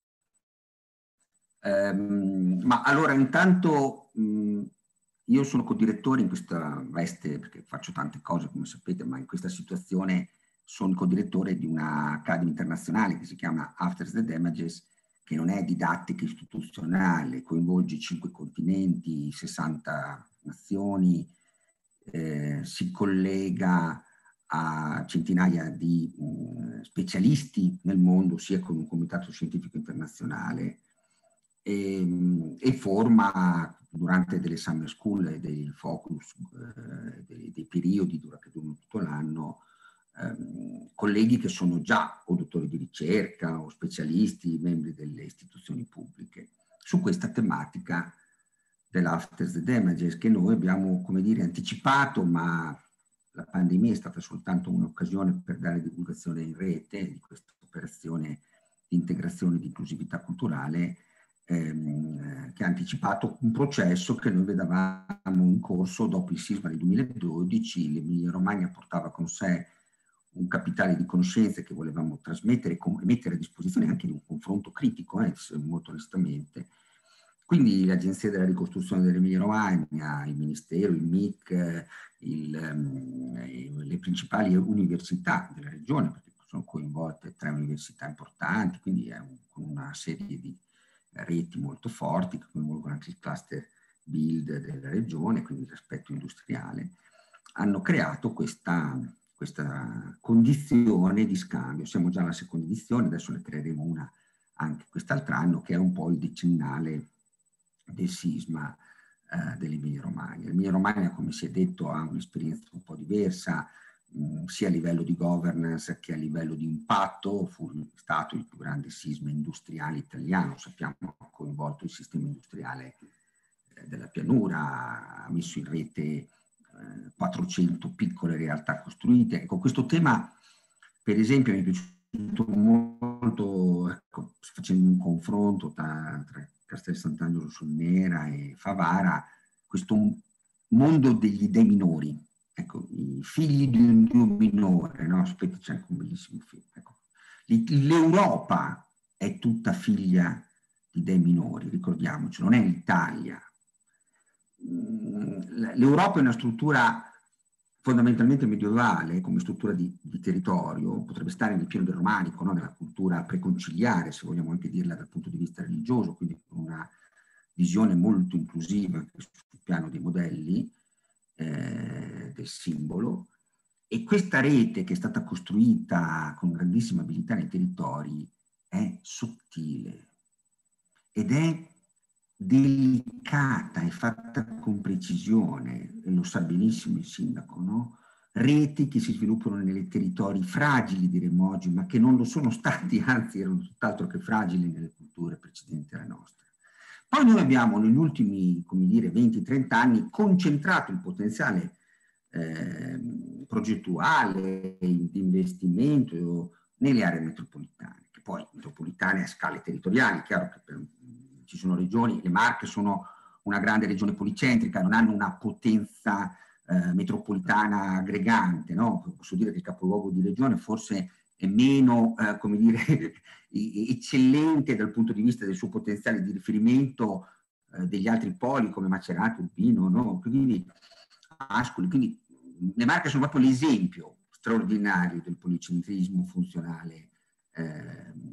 Um, ma allora intanto um, io sono codirettore in questa veste, perché faccio tante cose come sapete, ma in questa situazione sono codirettore di una Academy internazionale che si chiama After the Damages, che non è didattica istituzionale, coinvolge cinque continenti, sessanta nazioni, eh, si collega a centinaia di eh, specialisti nel mondo, sia con un comitato scientifico internazionale, e, e forma durante delle summer school e dei focus, eh, dei, dei periodi che durano tutto l'anno, ehm, colleghi che sono già o dottori di ricerca o specialisti, membri delle istituzioni pubbliche, su questa tematica dell'after the damages, che noi abbiamo, come dire, anticipato, ma la pandemia è stata soltanto un'occasione per dare divulgazione in rete di questa operazione di integrazione e di inclusività culturale, ehm, che ha anticipato un processo che noi vedevamo in corso dopo il sisma del duemiladodici. L'Emilia Romagna portava con sé un capitale di conoscenze che volevamo trasmettere e mettere a disposizione anche di un confronto critico, eh, molto onestamente. Quindi l'Agenzia della Ricostruzione dell'Emilia Romagna, il Ministero, il M I C, il, um, le principali università della regione, perché sono coinvolte tre università importanti, quindi è un, una serie di reti molto forti che coinvolgono anche il cluster build della regione, quindi l'aspetto industriale, hanno creato questa, questa condizione di scambio. Siamo già alla seconda edizione, adesso ne creeremo una anche quest'altro anno, che è un po' il decennale del sisma eh, dell'Emilia Romagna. L'Emilia Romagna, come si è detto, ha un'esperienza un po' diversa, mh, sia a livello di governance che a livello di impatto. Fu stato il più grande sisma industriale italiano, sappiamo, ha coinvolto il sistema industriale eh, della pianura, ha messo in rete eh, quattrocento piccole realtà costruite. Ecco, questo tema, per esempio, mi è piaciuto molto, ecco, facendo un confronto tra, tra Castel Sant'Angelo sul Nera e Favara, questo mondo degli dei minori, ecco, i figli di un dio minore, no? Aspetta, c'è anche un bellissimo film. Ecco. L'Europa è tutta figlia di dei minori, ricordiamoci, non è l'Italia. L'Europa è una struttura fondamentalmente medievale, come struttura di, di territorio, potrebbe stare nel pieno del romanico, no? Della cultura preconciliare, se vogliamo anche dirla dal punto di vista religioso, quindi con una visione molto inclusiva anche sul piano dei modelli, eh, del simbolo. E questa rete, che è stata costruita con grandissima abilità nei territori, è sottile ed è delicata, è fatta con precisione, e lo sa benissimo il sindaco, no? Reti che si sviluppano nei territori fragili, diremmo oggi, ma che non lo sono stati, anzi erano tutt'altro che fragili nelle culture precedenti alla nostra. Poi noi abbiamo negli ultimi, come dire, venti trenta anni concentrato il potenziale eh, progettuale, di investimento nelle aree metropolitane, che poi metropolitane a scale territoriali, chiaro che per ci sono regioni, le Marche sono una grande regione policentrica, non hanno una potenza eh, metropolitana aggregante, no? Posso dire che il capoluogo di regione forse è meno, eh, come dire, eccellente dal punto di vista del suo potenziale di riferimento eh, degli altri poli come Macerata, Urbino, no? Quindi Ascoli, quindi le Marche sono proprio l'esempio straordinario del policentrismo funzionale eh,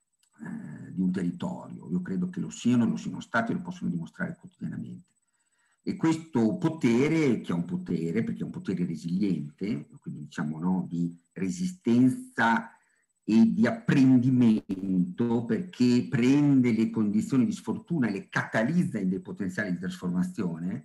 di un territorio. Io credo che lo siano, lo siano stati e lo possono dimostrare quotidianamente. E questo potere, che è un potere, perché è un potere resiliente, quindi diciamo no, di resistenza e di apprendimento, perché prende le condizioni di sfortuna e le catalizza in dei potenziali di trasformazione,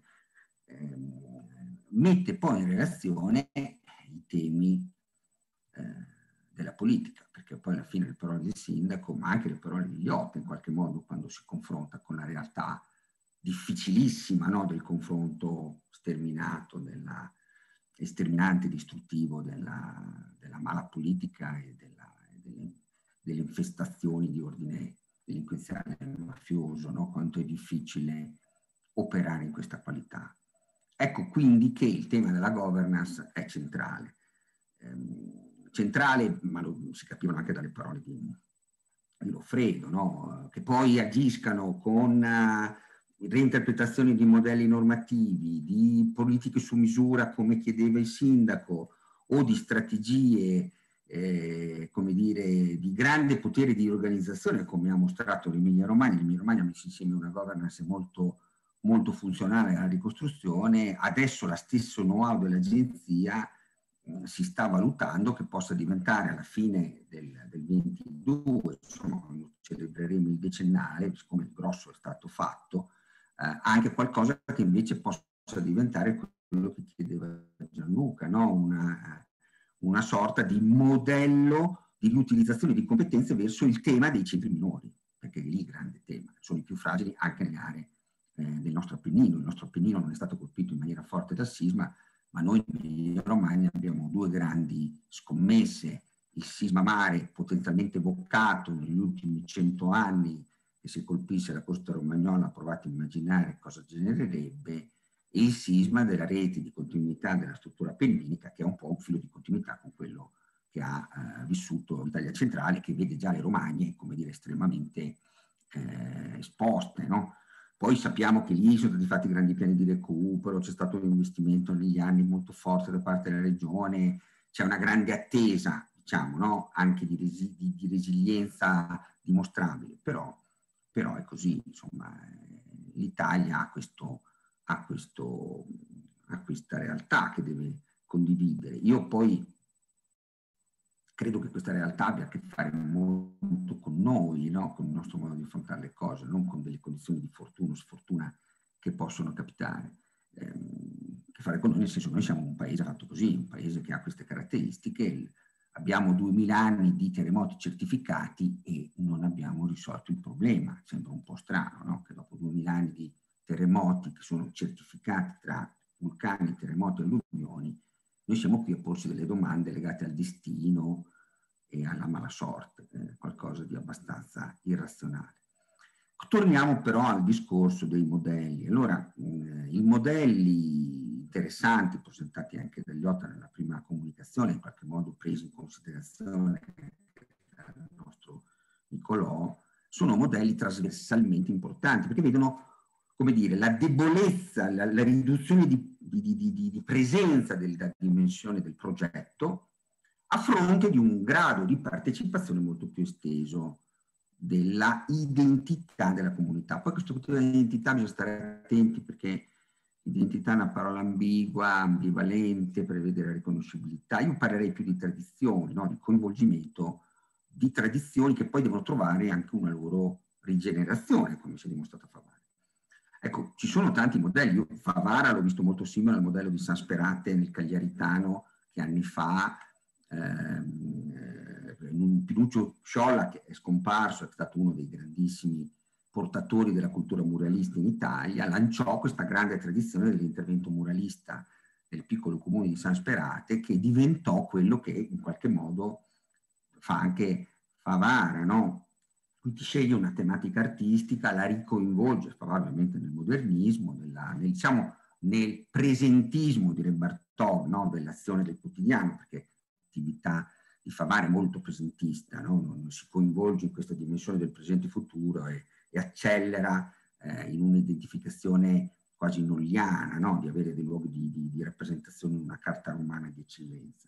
ehm, mette poi in relazione i temi eh, della politica, perché poi alla fine le parole del sindaco, ma anche le parole di Iotta in qualche modo, quando si confronta con la realtà difficilissima, no, del confronto sterminato, della, sterminante, distruttivo della, della mala politica e, della, e delle, delle infestazioni di ordine delinquenziale e mafioso, no, quanto è difficile operare in questa qualità. Ecco quindi che il tema della governance è centrale. Ehm, centrale, ma lo si capivano anche dalle parole di, di Loffredo, no? Che poi agiscano con uh, reinterpretazioni di modelli normativi, di politiche su misura come chiedeva il sindaco, o di strategie, eh, come dire, di grande potere di organizzazione, come ha mostrato l'Emilia Romagna. L'Emilia Romagna ha messo insieme una governance molto, molto funzionale alla ricostruzione. Adesso la stessa know-how dell'agenzia si sta valutando che possa diventare alla fine del, del ventidue, insomma, quando celebreremo il decennale, siccome il grosso è stato fatto, eh, anche qualcosa che invece possa diventare quello che chiedeva Gianluca, no? una, una sorta di modello di utilizzazione di competenze verso il tema dei centri minori, perché è lì il grande tema, sono i più fragili anche nelle aree eh, del nostro Appennino. Il nostro Appennino non è stato colpito in maniera forte dal sisma, ma noi in Romagna abbiamo due grandi scommesse: il sisma mare potenzialmente evocato negli ultimi cento anni, che se colpisse la costa romagnola provate a immaginare cosa genererebbe, e il sisma della rete di continuità della struttura appenninica, che è un po' un filo di continuità con quello che ha eh, vissuto l'Italia centrale, che vede già le Romagne, come dire, estremamente eh, esposte, no? Poi sappiamo che lì sono stati fatti grandi piani di recupero, c'è stato un investimento negli anni molto forte da parte della regione, c'è una grande attesa, diciamo, no? Anche di, resi di, di resilienza dimostrabile, però, però è così, insomma, l'Italia ha, questo, ha, questo, ha questa realtà che deve condividere. Io poi credo che questa realtà abbia a che fare molto con noi, no? Con il nostro modo di affrontare le cose, non con delle condizioni di fortuna o sfortuna che possono capitare. Eh, che fare con noi, nel senso che noi siamo un paese fatto così, un paese che ha queste caratteristiche, abbiamo duemila anni di terremoti certificati e non abbiamo risolto il problema. Sembra un po' strano, no? Che dopo duemila anni di terremoti che sono certificati tra vulcani, terremoti e alluvioni, noi siamo qui a porci delle domande legate al destino e alla mala sorte, eh, qualcosa di abbastanza irrazionale. Torniamo però al discorso dei modelli. Allora, eh, i modelli interessanti presentati anche dagli Otta nella prima comunicazione, in qualche modo presi in considerazione dal nostro Nicolò, sono modelli trasversalmente importanti, perché vedono, come dire, la debolezza, la, la riduzione di Di, di, di, di presenza della dimensione del progetto a fronte di un grado di partecipazione molto più esteso della identità della comunità. Poi questo tipo di identità bisogna stare attenti, perché identità è una parola ambigua, ambivalente, prevede la riconoscibilità. Io parlerei più di tradizioni, no? Di coinvolgimento di tradizioni che poi devono trovare anche una loro rigenerazione, come si è dimostrato a Favara. Ecco, ci sono tanti modelli. Io Favara l'ho visto molto simile al modello di San Sperate nel Cagliaritano, che anni fa ehm, Pinuccio Sciolla, che è scomparso, è stato uno dei grandissimi portatori della cultura muralista in Italia, lanciò questa grande tradizione dell'intervento muralista del piccolo comune di San Sperate, che diventò quello che in qualche modo fa anche Favara, no? Quindi sceglie una tematica artistica, la ricoinvolge, probabilmente nel modernismo, nella, nel, diciamo, nel presentismo, direbbe Bartò, no? Dell'azione del quotidiano, perché l'attività di Favara è molto presentista, no? Non si coinvolge in questa dimensione del presente e futuro e, e accelera eh, in un'identificazione quasi nolliana, no? Di avere dei luoghi di, di, di rappresentazione in una carta romana di eccellenza.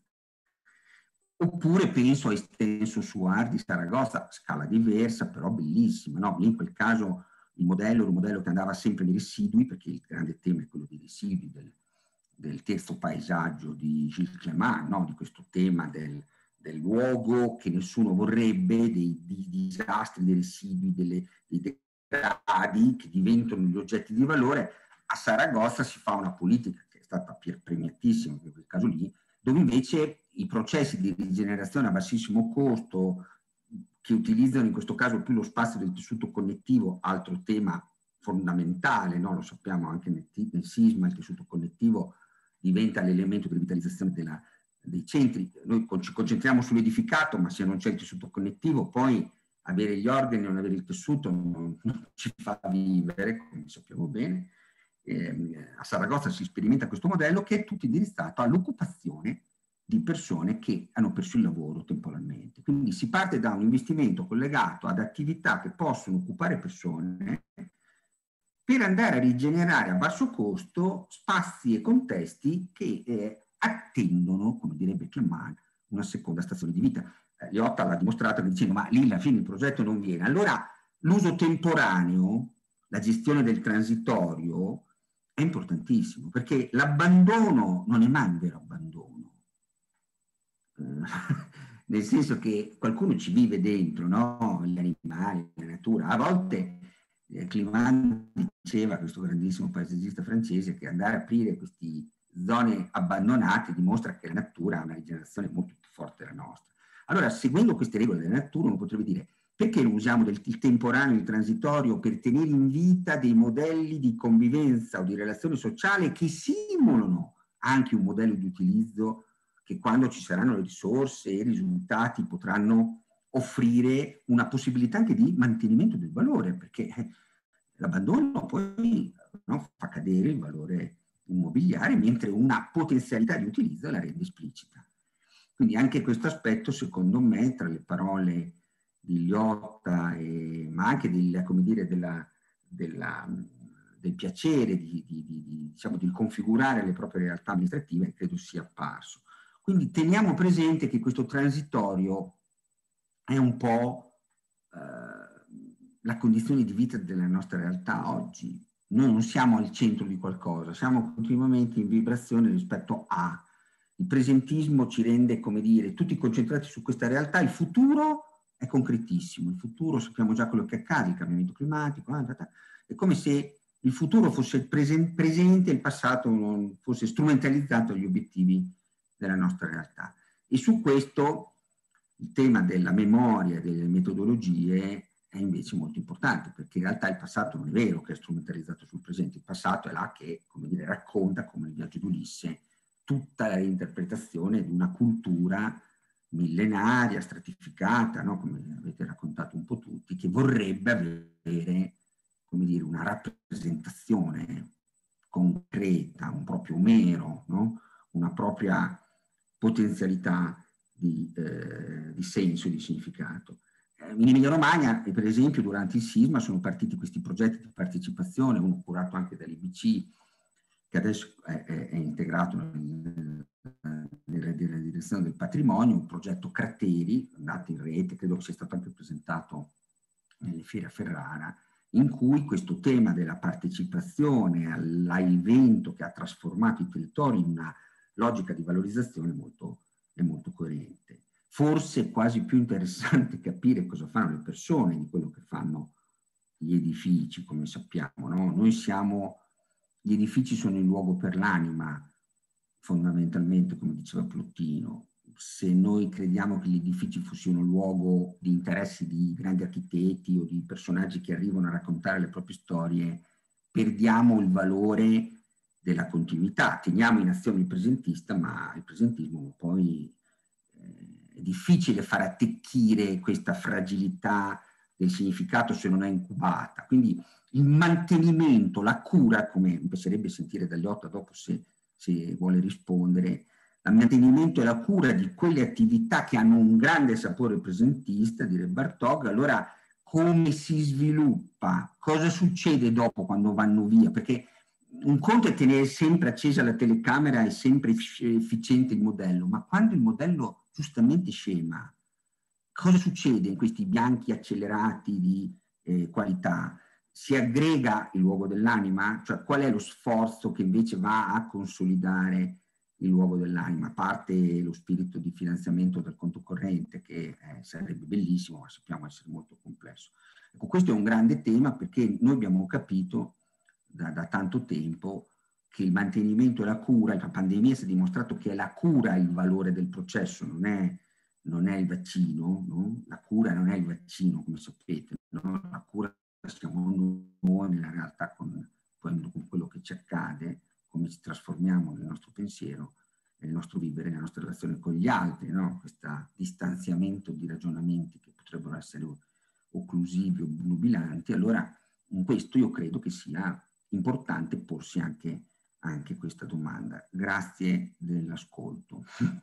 Oppure penso a Estenso Suar di Saragozza, scala diversa, però bellissima, no? In quel caso il modello era un modello che andava sempre nei residui, perché il grande tema è quello dei residui, del, del terzo paesaggio di Gilles Clément, no? Di questo tema del, del luogo che nessuno vorrebbe, dei, dei disastri, dei residui, delle, dei degradi che diventano gli oggetti di valore. A Saragozza si fa una politica che è stata premiatissima in quel caso lì, dove invece i processi di rigenerazione a bassissimo costo, che utilizzano in questo caso più lo spazio del tessuto connettivo, altro tema fondamentale, no? Lo sappiamo anche nel, nel sisma, il tessuto connettivo diventa l'elemento di rivitalizzazione della, dei centri. Noi ci concentriamo sull'edificato, ma se non c'è il tessuto connettivo, poi avere gli organi e non avere il tessuto non, non ci fa vivere, come sappiamo bene. Eh, a Saragozza si sperimenta questo modello, che è tutto indirizzato all'occupazione di persone che hanno perso il lavoro temporalmente. Quindi si parte da un investimento collegato ad attività che possono occupare persone per andare a rigenerare a basso costo spazi e contesti che eh, attendono, come direbbe Clément, una seconda stazione di vita. Eh, Liotta l'ha dimostrato dicendo, ma lì alla fine il progetto non viene. Allora l'uso temporaneo, la gestione del transitorio è importantissimo, perché l'abbandono non è mai un vero abbandono. Nel senso che qualcuno ci vive dentro, no? Gli animali, la natura. A volte eh, Clément diceva, questo grandissimo paesaggista francese, che andare a aprire queste zone abbandonate dimostra che la natura ha una rigenerazione molto più forte della nostra. Allora, seguendo queste regole della natura, uno potrebbe dire, perché non usiamo del, il temporaneo, il transitorio, per tenere in vita dei modelli di convivenza o di relazione sociale che simulano anche un modello di utilizzo che, quando ci saranno le risorse e i risultati, potranno offrire una possibilità anche di mantenimento del valore, perché l'abbandono poi, no, fa cadere il valore immobiliare, mentre una potenzialità di utilizzo la rende esplicita. Quindi anche questo aspetto, secondo me, tra le parole di Liotta, e, ma anche del, come dire, della, della, del piacere di, di, di, di, diciamo, di configurare le proprie realtà amministrative, credo sia apparso. Quindi teniamo presente che questo transitorio è un po' eh, la condizione di vita della nostra realtà oggi. Noi non siamo al centro di qualcosa, siamo continuamente in vibrazione rispetto a. Il presentismo ci rende, come dire, tutti concentrati su questa realtà. Il futuro è concretissimo, il futuro sappiamo già quello che accade, il cambiamento climatico, è come se il futuro fosse presen- presente e il passato non fosse strumentalizzato agli obiettivi della nostra realtà. E su questo il tema della memoria, delle metodologie è invece molto importante, perché in realtà il passato non è vero che è strumentalizzato sul presente, il passato è là che, come dire, racconta, come il viaggio di Ulisse, tutta la reinterpretazione di una cultura millenaria, stratificata, no? Come avete raccontato un po' tutti, che vorrebbe avere, come dire, una rappresentazione concreta, un proprio Omero, no? Una propria potenzialità di, eh, di senso e di significato. Eh, in Emilia Romagna, per esempio, durante il sisma sono partiti questi progetti di partecipazione, uno curato anche dall'I B C, che adesso è, è, è integrato nella, nella direzione del patrimonio, un progetto Crateri, andato in rete, credo che sia stato anche presentato nelle fiere a Ferrara, in cui questo tema della partecipazione all'evento che ha trasformato i territori in una logica di valorizzazione molto, è molto coerente. Forse è quasi più interessante capire cosa fanno le persone di quello che fanno gli edifici, come sappiamo, no? Noi siamo, gli edifici sono il luogo per l'anima, fondamentalmente, come diceva Plotino. Se noi crediamo che gli edifici fossero un luogo di interessi di grandi architetti o di personaggi che arrivano a raccontare le proprie storie, perdiamo il valore della continuità. Teniamo in azione il presentista, ma il presentismo poi eh, è difficile far attecchire questa fragilità del significato se non è incubata. Quindi il mantenimento, la cura, come mi piacerebbe sentire da Liotta dopo se, se vuole rispondere, il mantenimento e la cura di quelle attività che hanno un grande sapore presentista, dire Bartók, allora come si sviluppa, cosa succede dopo quando vanno via, perché un conto è tenere sempre accesa la telecamera e sempre efficiente il modello, ma quando il modello giustamente scema, cosa succede in questi bianchi accelerati di eh, qualità? Si aggrega il luogo dell'anima? Cioè qual è lo sforzo che invece va a consolidare il luogo dell'anima? A parte lo spirito di finanziamento del conto corrente, che eh, sarebbe bellissimo, ma sappiamo essere molto complesso. Ecco, questo è un grande tema perché noi abbiamo capito da, da tanto tempo che il mantenimento e la cura, la pandemia si è dimostrato che è la cura il valore del processo, non è, non è il vaccino, no? La cura non è il vaccino, come sapete, no? La cura siamo noi nella realtà con, con quello che ci accade, come ci trasformiamo nel nostro pensiero, nel nostro vivere, nella nostra relazione con gli altri, no? Questo distanziamento di ragionamenti che potrebbero essere occlusivi o nubilanti. Allora, in questo io credo che sia importante porsi anche, anche questa domanda. Grazie dell'ascolto.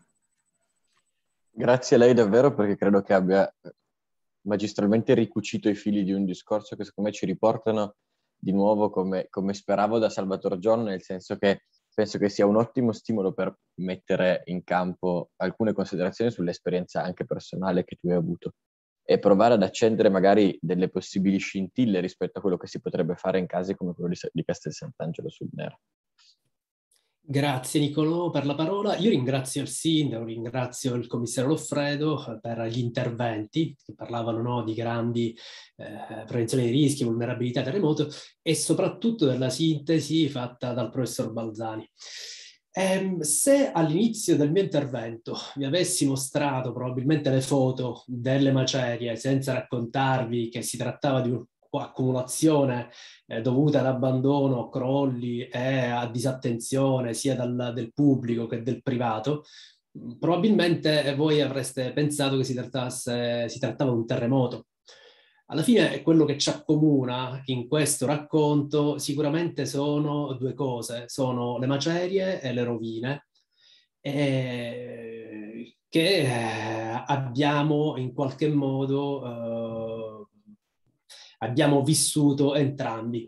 Grazie a lei davvero, perché credo che abbia magistralmente ricucito i fili di un discorso che secondo me ci riportano di nuovo, come, come speravo, da Salvatore Giorno, nel senso che penso che sia un ottimo stimolo per mettere in campo alcune considerazioni sull'esperienza anche personale che tu hai avuto e provare ad accendere magari delle possibili scintille rispetto a quello che si potrebbe fare in casi come quello di Castel Sant'Angelo sul Nero. Grazie Nicolò per la parola. Io ringrazio il sindaco, ringrazio il commissario Loffredo per gli interventi che parlavano, no, di grandi eh, prevenzione dei rischi, vulnerabilità, terremoto e soprattutto della sintesi fatta dal professor Balzani. Eh, se all'inizio del mio intervento vi avessi mostrato probabilmente le foto delle macerie senza raccontarvi che si trattava di un accumulazione eh, dovuta ad abbandono, crolli e a disattenzione sia dal, del pubblico che del privato, probabilmente voi avreste pensato che si trattasse, si trattava di un terremoto. Alla fine quello che ci accomuna in questo racconto sicuramente sono due cose, sono le macerie e le rovine, e che eh, abbiamo in qualche modo eh, abbiamo vissuto entrambi.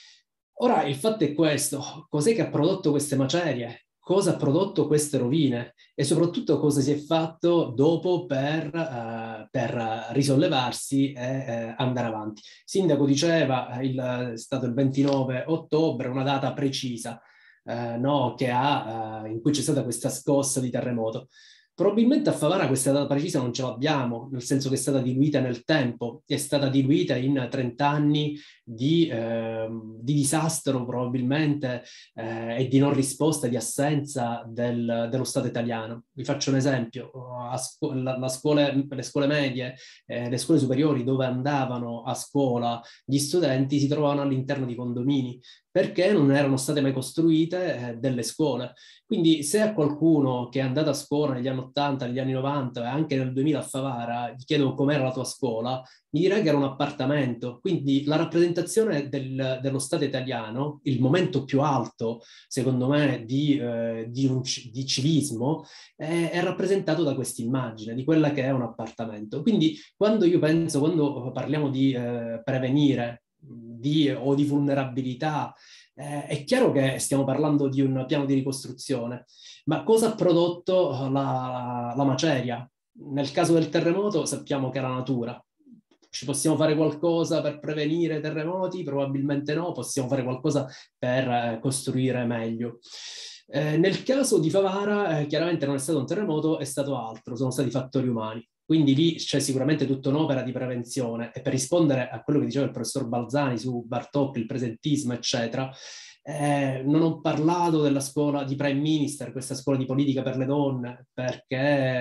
Ora il fatto è questo: cos'è che ha prodotto queste macerie? Cosa ha prodotto queste rovine? E soprattutto cosa si è fatto dopo per, eh, per risollevarsi e eh, andare avanti? Il sindaco diceva il, è stato il ventinove ottobre, una data precisa, eh, no, che ha, eh, in cui c'è stata questa scossa di terremoto. Probabilmente a Favara questa data precisa non ce l'abbiamo, nel senso che è stata diluita nel tempo, è stata diluita in trenta anni di, eh, di disastro probabilmente eh, e di non risposta, di assenza del, dello Stato italiano. Vi faccio un esempio: a scu- la, la scuole, le scuole medie, eh, le scuole superiori dove andavano a scuola gli studenti si trovavano all'interno di condomini, perché non erano state mai costruite eh, delle scuole. Quindi se a qualcuno che è andato a scuola negli anni ottanta, negli anni novanta e anche nel duemila a Favara gli chiedo com'era la tua scuola, mi dirà che era un appartamento. Quindi la rappresentazione del, dello Stato italiano, il momento più alto, secondo me, di, eh, di, un, di civismo, è, è rappresentato da questa immagine, di quella che è un appartamento. Quindi quando io penso, quando parliamo di eh, prevenire di, o di vulnerabilità, eh, è chiaro che stiamo parlando di un piano di ricostruzione, ma cosa ha prodotto la, la maceria? Nel caso del terremoto sappiamo che è la natura. Ci possiamo fare qualcosa per prevenire terremoti? Probabilmente no, possiamo fare qualcosa per eh, costruire meglio. Eh, nel caso di Favara, eh, chiaramente non è stato un terremoto, è stato altro, sono stati fattori umani. Quindi lì c'è sicuramente tutta un'opera di prevenzione, e per rispondere a quello che diceva il professor Balzani su Bartocchi, il presentismo, eccetera, eh, non ho parlato della scuola di Prime Minister, questa scuola di politica per le donne, perché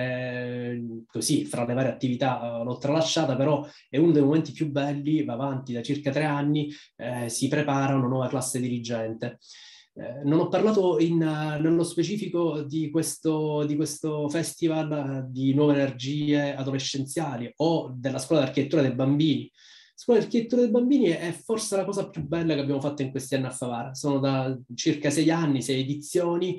eh, così, fra le varie attività eh, l'ho tralasciata, però è uno dei momenti più belli, va avanti da circa tre anni, eh, si prepara una nuova classe dirigente. Eh, non ho parlato in, uh, nello specifico di questo, di questo festival uh, di nuove energie adolescenziali o della scuola di architettura dei bambini. La scuola di architettura dei bambini è forse la cosa più bella che abbiamo fatto in questi anni a Favara. Sono da circa sei anni, sei edizioni,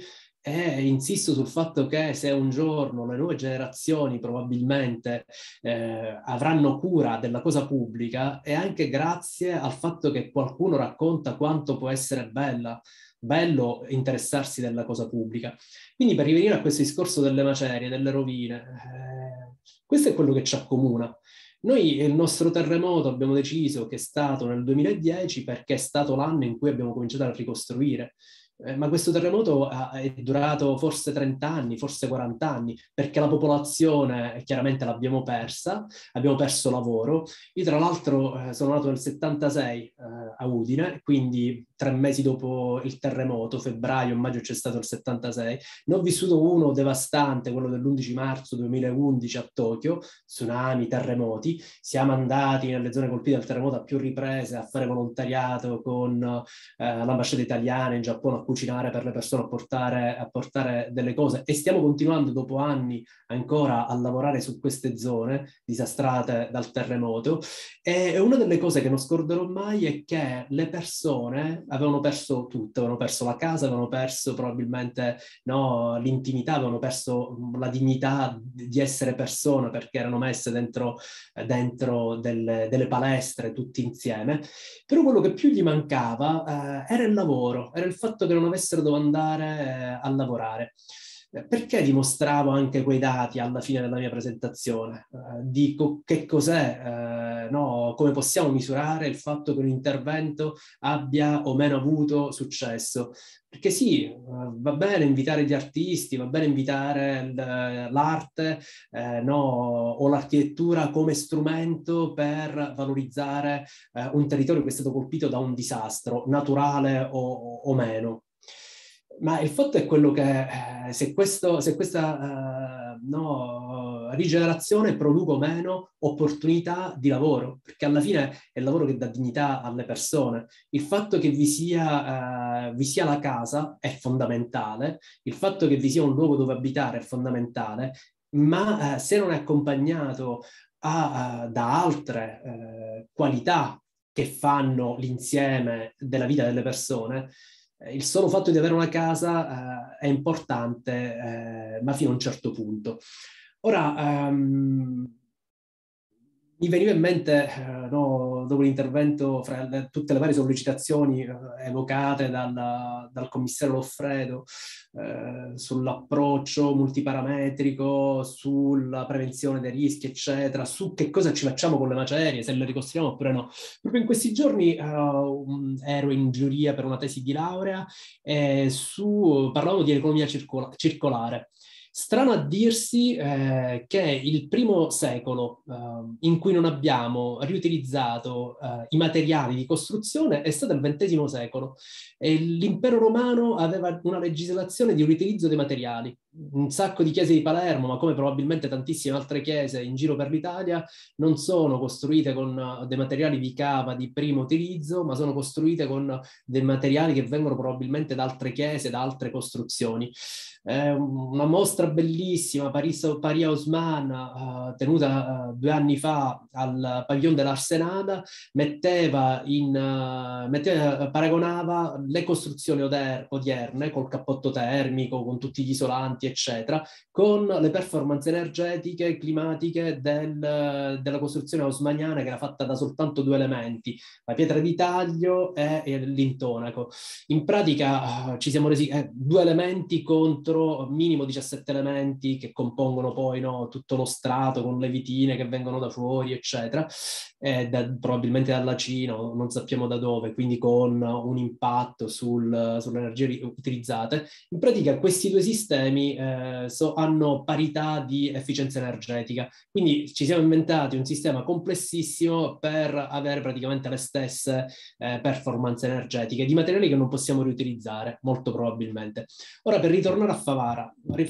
e insisto sul fatto che se un giorno le nuove generazioni probabilmente eh, avranno cura della cosa pubblica, è anche grazie al fatto che qualcuno racconta quanto può essere bella bello interessarsi della cosa pubblica. Quindi per rivenire a questo discorso delle macerie, delle rovine, eh, questo è quello che ci accomuna. Noi il nostro terremoto abbiamo deciso che è stato nel duemiladieci perché è stato l'anno in cui abbiamo cominciato a ricostruire. Eh, ma questo terremoto ha, è durato forse trenta anni, forse quaranta anni, perché la popolazione chiaramente l'abbiamo persa, abbiamo perso lavoro. Io tra l'altro eh, sono nato nel settantasei eh, a Udine, quindi tre mesi dopo il terremoto, febbraio, maggio c'è stato il settantasei. Ne ho vissuto uno devastante, quello dell'undici marzo duemilaundici a Tokyo, tsunami, terremoti. Siamo andati nelle zone colpite dal terremoto a più riprese a fare volontariato con eh, l'ambasciata italiana in Giappone, a cucinare per le persone, a portare, a portare delle cose, e stiamo continuando dopo anni ancora a lavorare su queste zone disastrate dal terremoto. E una delle cose che non scorderò mai è che le persone avevano perso tutto, avevano perso la casa, avevano perso probabilmente no, l'intimità, avevano perso la dignità di essere persone, perché erano messe dentro, dentro delle, delle palestre tutti insieme. Però quello che più gli mancava eh, era il lavoro, era il fatto che non avessero dove andare eh, a lavorare. Perché dimostravo anche quei dati alla fine della mia presentazione? Eh, dico che cos'è, eh, no, come possiamo misurare il fatto che un intervento abbia o meno avuto successo? Perché sì, eh, va bene invitare gli artisti, va bene invitare l'arte eh, no, o l'architettura come strumento per valorizzare eh, un territorio che è stato colpito da un disastro, naturale o, o meno. Ma il fatto è quello che eh, se, questo, se questa eh, no, rigenerazione produca o meno opportunità di lavoro, perché alla fine è il lavoro che dà dignità alle persone. Il fatto che vi sia, eh, vi sia la casa è fondamentale, il fatto che vi sia un luogo dove abitare è fondamentale, ma eh, se non è accompagnato a, a, da altre eh, qualità che fanno l'insieme della vita delle persone, il solo fatto di avere una casa eh, è importante, eh, ma fino a un certo punto. Ora, um, mi veniva in mente, eh, no, dopo l'intervento, fra le, tutte le varie sollecitazioni eh, evocate dal, dal commissario Loffredo eh, sull'approccio multiparametrico, sulla prevenzione dei rischi, eccetera, su che cosa ci facciamo con le macerie, se le ricostruiamo oppure no. Proprio in questi giorni uh, ero in giuria per una tesi di laurea e su, parlavamo di economia circola, circolare. Strano a dirsi eh, che il primo secolo eh, in cui non abbiamo riutilizzato eh, i materiali di costruzione è stato il ventesimo secolo e l'impero romano aveva una legislazione di riutilizzo dei materiali. Un sacco di chiese di Palermo, ma come probabilmente tantissime altre chiese in giro per l'Italia, non sono costruite con uh, dei materiali di cava di primo utilizzo, ma sono costruite con uh, dei materiali che vengono probabilmente da altre chiese, da altre costruzioni. Eh, una mostra bellissima, Paris, Paria Osman, uh, tenuta uh, due anni fa al Pavillon dell'Arsenada, metteva in, uh, metteva, paragonava le costruzioni oder- odierne col cappotto termico, con tutti gli isolanti, eccetera, con le performance energetiche, climatiche del, della costruzione osmaniana, che era fatta da soltanto due elementi, la pietra di taglio e, e l'intonaco. In pratica uh, ci siamo resi eh, due elementi contro minimo diciassette elementi che compongono poi, no, tutto lo strato con le vitine che vengono da fuori, eccetera, eh, da, probabilmente dalla Cina, non sappiamo da dove, quindi con un impatto sul, sulle energie utilizzate. In pratica questi due sistemi eh, so, hanno parità di efficienza energetica, quindi ci siamo inventati un sistema complessissimo per avere praticamente le stesse eh, performance energetiche di materiali che non possiamo riutilizzare, molto probabilmente. Ora, per ritornare a Favara,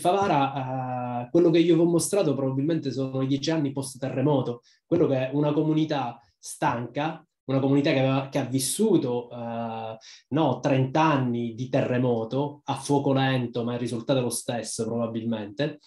Favara, eh, quello che io vi ho mostrato probabilmente sono i dieci anni post terremoto, quello che è una comunità stanca, una comunità che, aveva, che ha vissuto eh, no, trenta anni di terremoto a fuoco lento, ma il risultato è lo stesso probabilmente.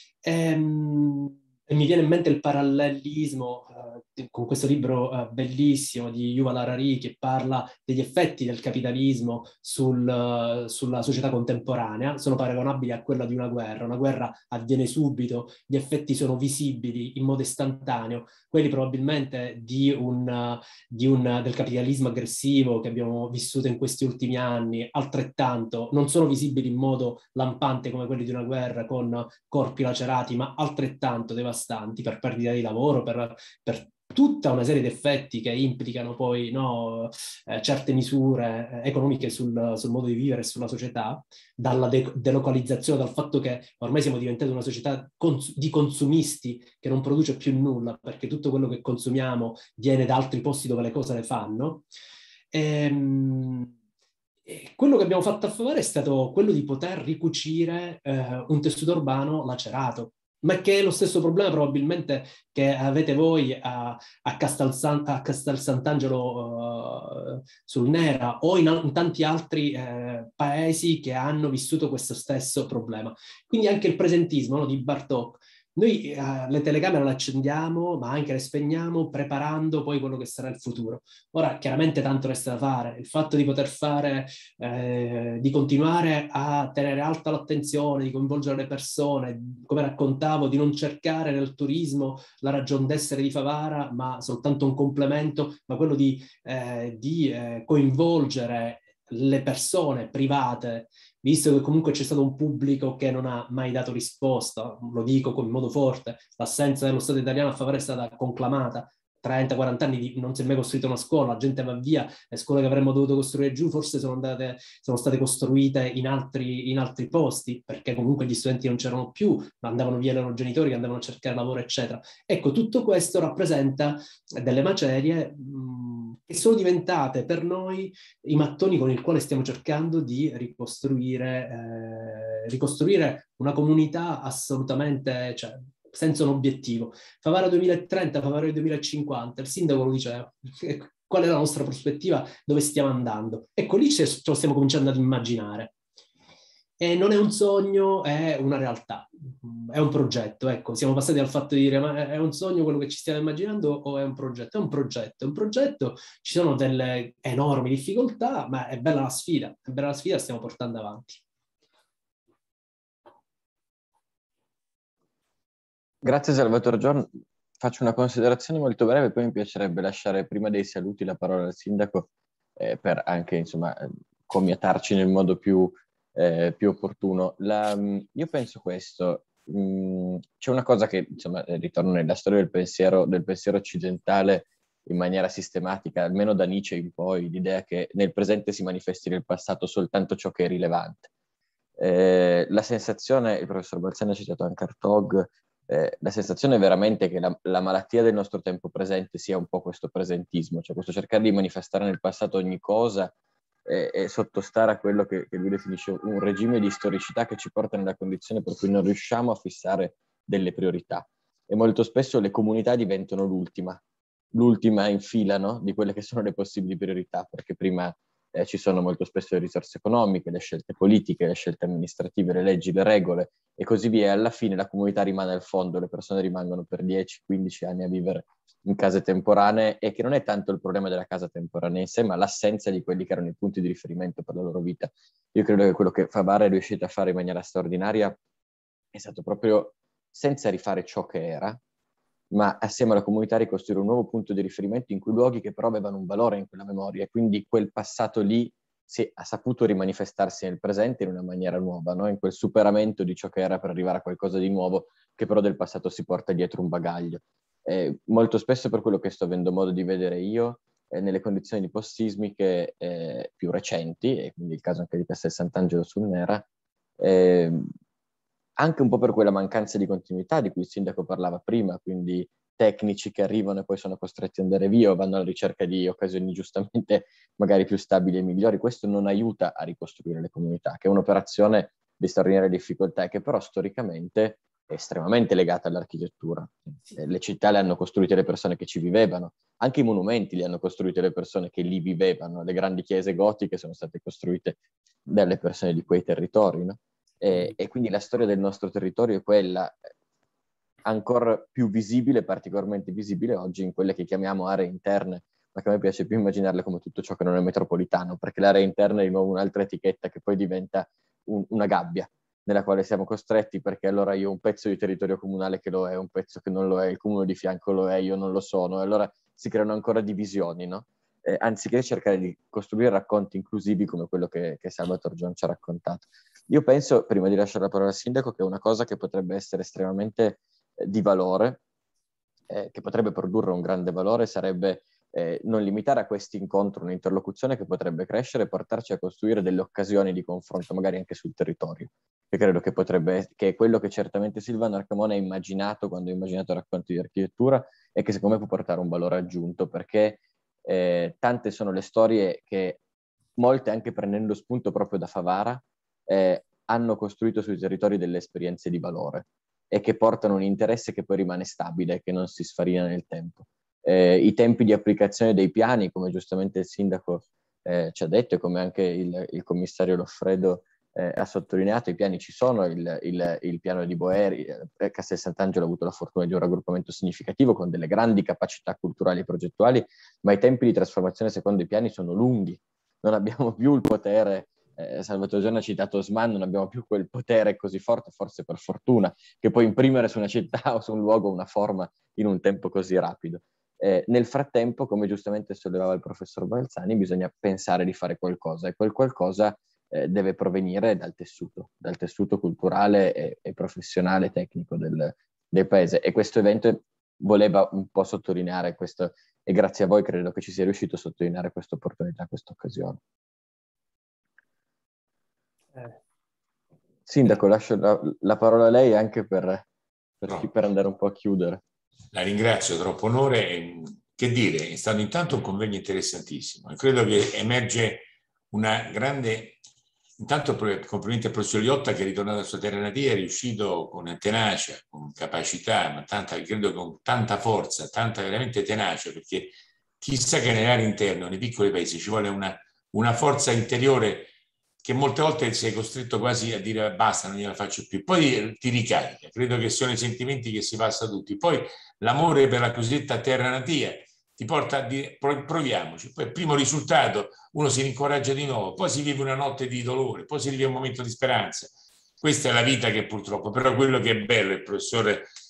Ehm, E mi viene in mente il parallelismo eh, con questo libro eh, bellissimo di Yuval Harari che parla degli effetti del capitalismo sul, uh, sulla società contemporanea. Sono paragonabili a quella di una guerra. Una guerra avviene subito, gli effetti sono visibili in modo istantaneo. Quelli probabilmente di un, uh, di un, uh, del capitalismo aggressivo che abbiamo vissuto in questi ultimi anni, altrettanto, non sono visibili in modo lampante come quelli di una guerra con uh, corpi lacerati, ma altrettanto devastanti per perdita di lavoro, per, per tutta una serie di effetti che implicano poi, no, eh, certe misure eh, economiche sul, sul modo di vivere e sulla società, dalla de- delocalizzazione, dal fatto che ormai siamo diventati una società cons- di consumisti che non produce più nulla, perché tutto quello che consumiamo viene da altri posti dove le cose le fanno. Ehm, e quello che abbiamo fatto a Favara è stato quello di poter ricucire eh, un tessuto urbano lacerato, ma che è lo stesso problema probabilmente che avete voi a, a, Castel, San, a Castel Sant'Angelo uh, sul Nera o in, in tanti altri eh, paesi che hanno vissuto questo stesso problema. Quindi anche il presentismo, no, di Bartók. Noi eh, le telecamere le accendiamo, ma anche le spegniamo, preparando poi quello che sarà il futuro. Ora, chiaramente tanto resta da fare. Il fatto di poter fare, eh, di continuare a tenere alta l'attenzione, di coinvolgere le persone, come raccontavo, di non cercare nel turismo la ragion d'essere di Favara, ma soltanto un complemento, ma quello di, eh, di eh, coinvolgere le persone private, visto che comunque c'è stato un pubblico che non ha mai dato risposta, lo dico in modo forte, l'assenza dello Stato italiano a Favara è stata conclamata, trenta quaranta anni di, non si è mai costruita una scuola, la gente va via, le scuole che avremmo dovuto costruire giù forse sono, andate, sono state costruite in altri, in altri posti, perché comunque gli studenti non c'erano più, andavano via i loro genitori che andavano a cercare lavoro, eccetera. Ecco, tutto questo rappresenta delle macerie mh, che sono diventate per noi i mattoni con il quale stiamo cercando di ricostruire, eh, ricostruire una comunità assolutamente, cioè, senza un obiettivo. Favara duemilatrenta, Favara duemilacinquanta, il sindaco lo diceva, qual è la nostra prospettiva, dove stiamo andando. Ecco, lì ce lo stiamo cominciando ad immaginare. E non è un sogno, è una realtà, è un progetto. Ecco, siamo passati dal fatto di dire ma è un sogno quello che ci stiamo immaginando o è un progetto? È un progetto, è un progetto, ci sono delle enormi difficoltà, ma è bella la sfida, è bella la sfida, la stiamo portando avanti. Grazie Salvatore Giorno. Faccio una considerazione molto breve, poi mi piacerebbe lasciare prima dei saluti la parola al sindaco eh, per anche insomma commiatarci nel modo più, eh, più opportuno. La, io penso questo, mh, c'è una cosa che insomma ritorna nella storia del pensiero, del pensiero occidentale in maniera sistematica, almeno da Nietzsche in poi, l'idea che nel presente si manifesti nel passato soltanto ciò che è rilevante. Eh, la sensazione, il professor Balzani ha citato anche Hartog, eh, la sensazione è veramente che la, la malattia del nostro tempo presente sia un po' questo presentismo, cioè questo cercare di manifestare nel passato ogni cosa eh, e sottostare a quello che, che lui definisce un regime di storicità che ci porta nella condizione per cui non riusciamo a fissare delle priorità. E molto spesso le comunità diventano l'ultima, l'ultima in fila, no? Di quelle che sono le possibili priorità, perché prima Eh, ci sono molto spesso le risorse economiche, le scelte politiche, le scelte amministrative, le leggi, le regole e così via. E alla fine la comunità rimane al fondo, le persone rimangono per dieci quindici anni a vivere in case temporanee e che non è tanto il problema della casa temporanea in sé, ma l'assenza di quelli che erano i punti di riferimento per la loro vita. Io credo che quello che Favara è riuscito a fare in maniera straordinaria è stato proprio, senza rifare ciò che era, ma assieme alla comunità ricostruire un nuovo punto di riferimento in cui luoghi che però avevano un valore in quella memoria e quindi quel passato lì si, ha saputo rimanifestarsi nel presente in una maniera nuova, no? In quel superamento di ciò che era per arrivare a qualcosa di nuovo che però del passato si porta dietro un bagaglio. Eh, molto spesso per quello che sto avendo modo di vedere io, eh, nelle condizioni post-sismiche eh, più recenti, e quindi il caso anche di Castel Sant'Angelo sul Nera, eh, anche un po' per quella mancanza di continuità di cui il sindaco parlava prima, quindi tecnici che arrivano e poi sono costretti ad andare via o vanno alla ricerca di occasioni giustamente magari più stabili e migliori. Questo non aiuta a ricostruire le comunità, che è un'operazione di straordinaria difficoltà e che però storicamente è estremamente legata all'architettura. Le città le hanno costruite le persone che ci vivevano, anche i monumenti li hanno costruiti le persone che lì vivevano, le grandi chiese gotiche sono state costruite dalle persone di quei territori, no? E, e quindi la storia del nostro territorio è quella ancora più visibile, particolarmente visibile oggi in quelle che chiamiamo aree interne, ma che a me piace più immaginarle come tutto ciò che non è metropolitano, perché l'area interna è di nuovo un'altra etichetta che poi diventa un, una gabbia nella quale siamo costretti, perché allora io ho un pezzo di territorio comunale che lo è, un pezzo che non lo è, il comune di fianco lo è, io non lo sono, e allora si creano ancora divisioni, no? Eh, anziché cercare di costruire racconti inclusivi come quello che, che Salvatore Giorno ci ha raccontato. Io penso, prima di lasciare la parola al sindaco, che una cosa che potrebbe essere estremamente eh, di valore, eh, che potrebbe produrre un grande valore, sarebbe eh, non limitare a questo incontro un'interlocuzione che potrebbe crescere e portarci a costruire delle occasioni di confronto, magari anche sul territorio. Che credo che potrebbe, che è quello che certamente Silvano Arcamone ha immaginato quando ha immaginato racconti di architettura e che secondo me può portare un valore aggiunto, perché eh, tante sono le storie che, molte anche prendendo spunto proprio da Favara, eh, hanno costruito sui territori delle esperienze di valore e che portano un interesse che poi rimane stabile, che non si sfarina nel tempo. Eh, I tempi di applicazione dei piani, come giustamente il sindaco eh, ci ha detto e come anche il, il commissario Loffredo eh, ha sottolineato, i piani ci sono, il, il, il piano di Boeri, eh, Castel Sant'Angelo ha avuto la fortuna di un raggruppamento significativo con delle grandi capacità culturali e progettuali, ma i tempi di trasformazione secondo i piani sono lunghi, non abbiamo più il potere. Eh, Salvatore Giorno ha citato Osman, non abbiamo più quel potere così forte, forse per fortuna, che può imprimere su una città o su un luogo una forma in un tempo così rapido. Eh, nel frattempo, come giustamente sollevava il professor Balzani, bisogna pensare di fare qualcosa e quel qualcosa eh, deve provenire dal tessuto, dal tessuto culturale e, e professionale tecnico del, del paese. E questo evento voleva un po' sottolineare questo, e grazie a voi credo che ci sia riuscito a sottolineare questa opportunità, questa occasione. Eh. Sindaco, lascio la, la parola a lei anche per, per, no. per andare un po' a chiudere. La ringrazio, troppo onore. Che dire, è stato intanto un convegno interessantissimo e credo che emerge una grande... Intanto complimenti al professor Liotta che è ritornato alla sua terra natia, è riuscito con tenacia, con capacità, ma tanta, credo con tanta forza, tanta veramente tenacia, perché chissà che nell'area interna, nei piccoli paesi, ci vuole una, una forza interiore che molte volte sei costretto quasi a dire basta, non gliela faccio più, poi ti ricarica. Credo che siano i sentimenti che si passa tutti. Poi l'amore per la cosiddetta terra natia ti porta a dire proviamoci, poi il primo risultato uno si rincoraggia di nuovo, poi si vive una notte di dolore, poi si vive un momento di speranza. Questa è la vita che purtroppo, però quello che è bello, il professore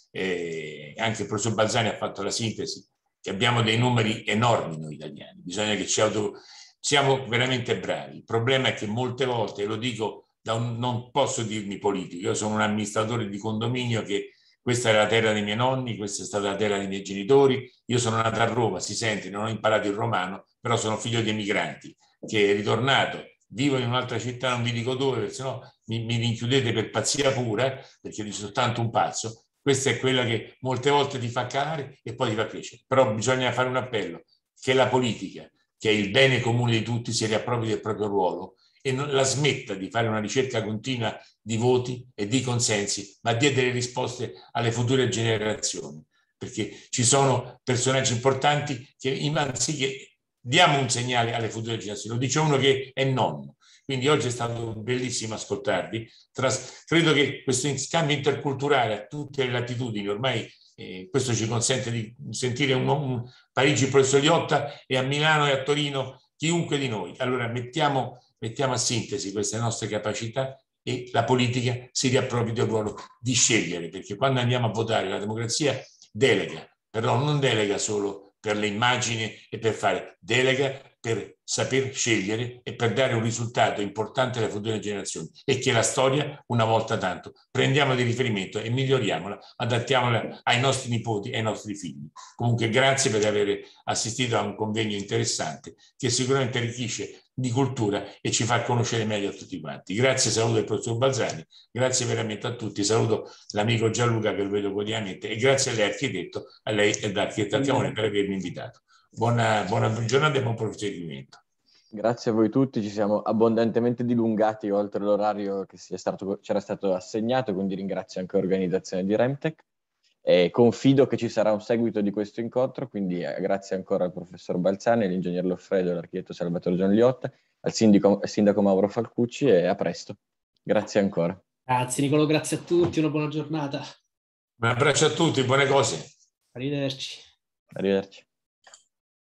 eh, anche il professor Balzani ha fatto la sintesi, che abbiamo dei numeri enormi noi italiani, bisogna che ci auto... siamo veramente bravi. Il problema è che molte volte, lo dico, da un... non posso dirmi politico, io sono un amministratore di condominio che questa è la terra dei miei nonni, questa è stata la terra dei miei genitori, io sono nato a Roma, si sente, non ho imparato il romano, però sono figlio di emigranti, che è ritornato, vivo in un'altra città, non vi dico dove, perché sennò mi, mi rinchiudete per pazzia pura, perché io sono tanto un pazzo. Questa è quella che molte volte ti fa calare e poi ti fa crescere. Però bisogna fare un appello, che la politica, che è il bene comune di tutti, si riappropri del proprio ruolo e non la smetta di fare una ricerca continua di voti e di consensi, ma dia delle risposte alle future generazioni, perché ci sono personaggi importanti che, anzi, che diamo un segnale alle future generazioni. Lo dice uno che è nonno. Quindi oggi è stato bellissimo ascoltarvi. Tras- credo che questo scambio interculturale a tutte le latitudini, ormai eh, questo ci consente di sentire un, un Parigi il professor Liotta e a Milano e a Torino chiunque di noi. Allora mettiamo, mettiamo a sintesi queste nostre capacità e la politica si riappropri del ruolo di scegliere, perché quando andiamo a votare la democrazia delega, però non delega solo per le immagini e per fare, delega per saper scegliere e per dare un risultato importante alle future generazioni, e che la storia una volta tanto prendiamo di riferimento e miglioriamola, adattiamola ai nostri nipoti e ai nostri figli. Comunque grazie per aver assistito a un convegno interessante che sicuramente arricchisce di cultura e ci fa conoscere meglio a tutti quanti. Grazie, saluto il professor Balzani, grazie veramente a tutti, saluto l'amico Gianluca che lo vedo quotidianamente e grazie a lei architetto, a lei e all'architetto Archiamone per avermi invitato. Buona, buona giornata e buon proseguimento. Grazie a voi tutti, ci siamo abbondantemente dilungati oltre l'orario che ci era stato assegnato, quindi ringrazio anche l'organizzazione di Remtech e confido che ci sarà un seguito di questo incontro, quindi eh, grazie ancora al professor Balzani, all'ingegner Loffredo e all'architetto Salvatore Gianliotta, al sindaco, al sindaco Mauro Falcucci e a presto. Grazie ancora. Grazie Nicolò, grazie a tutti, una buona giornata. Un abbraccio a tutti, buone cose. Arrivederci. Arrivederci.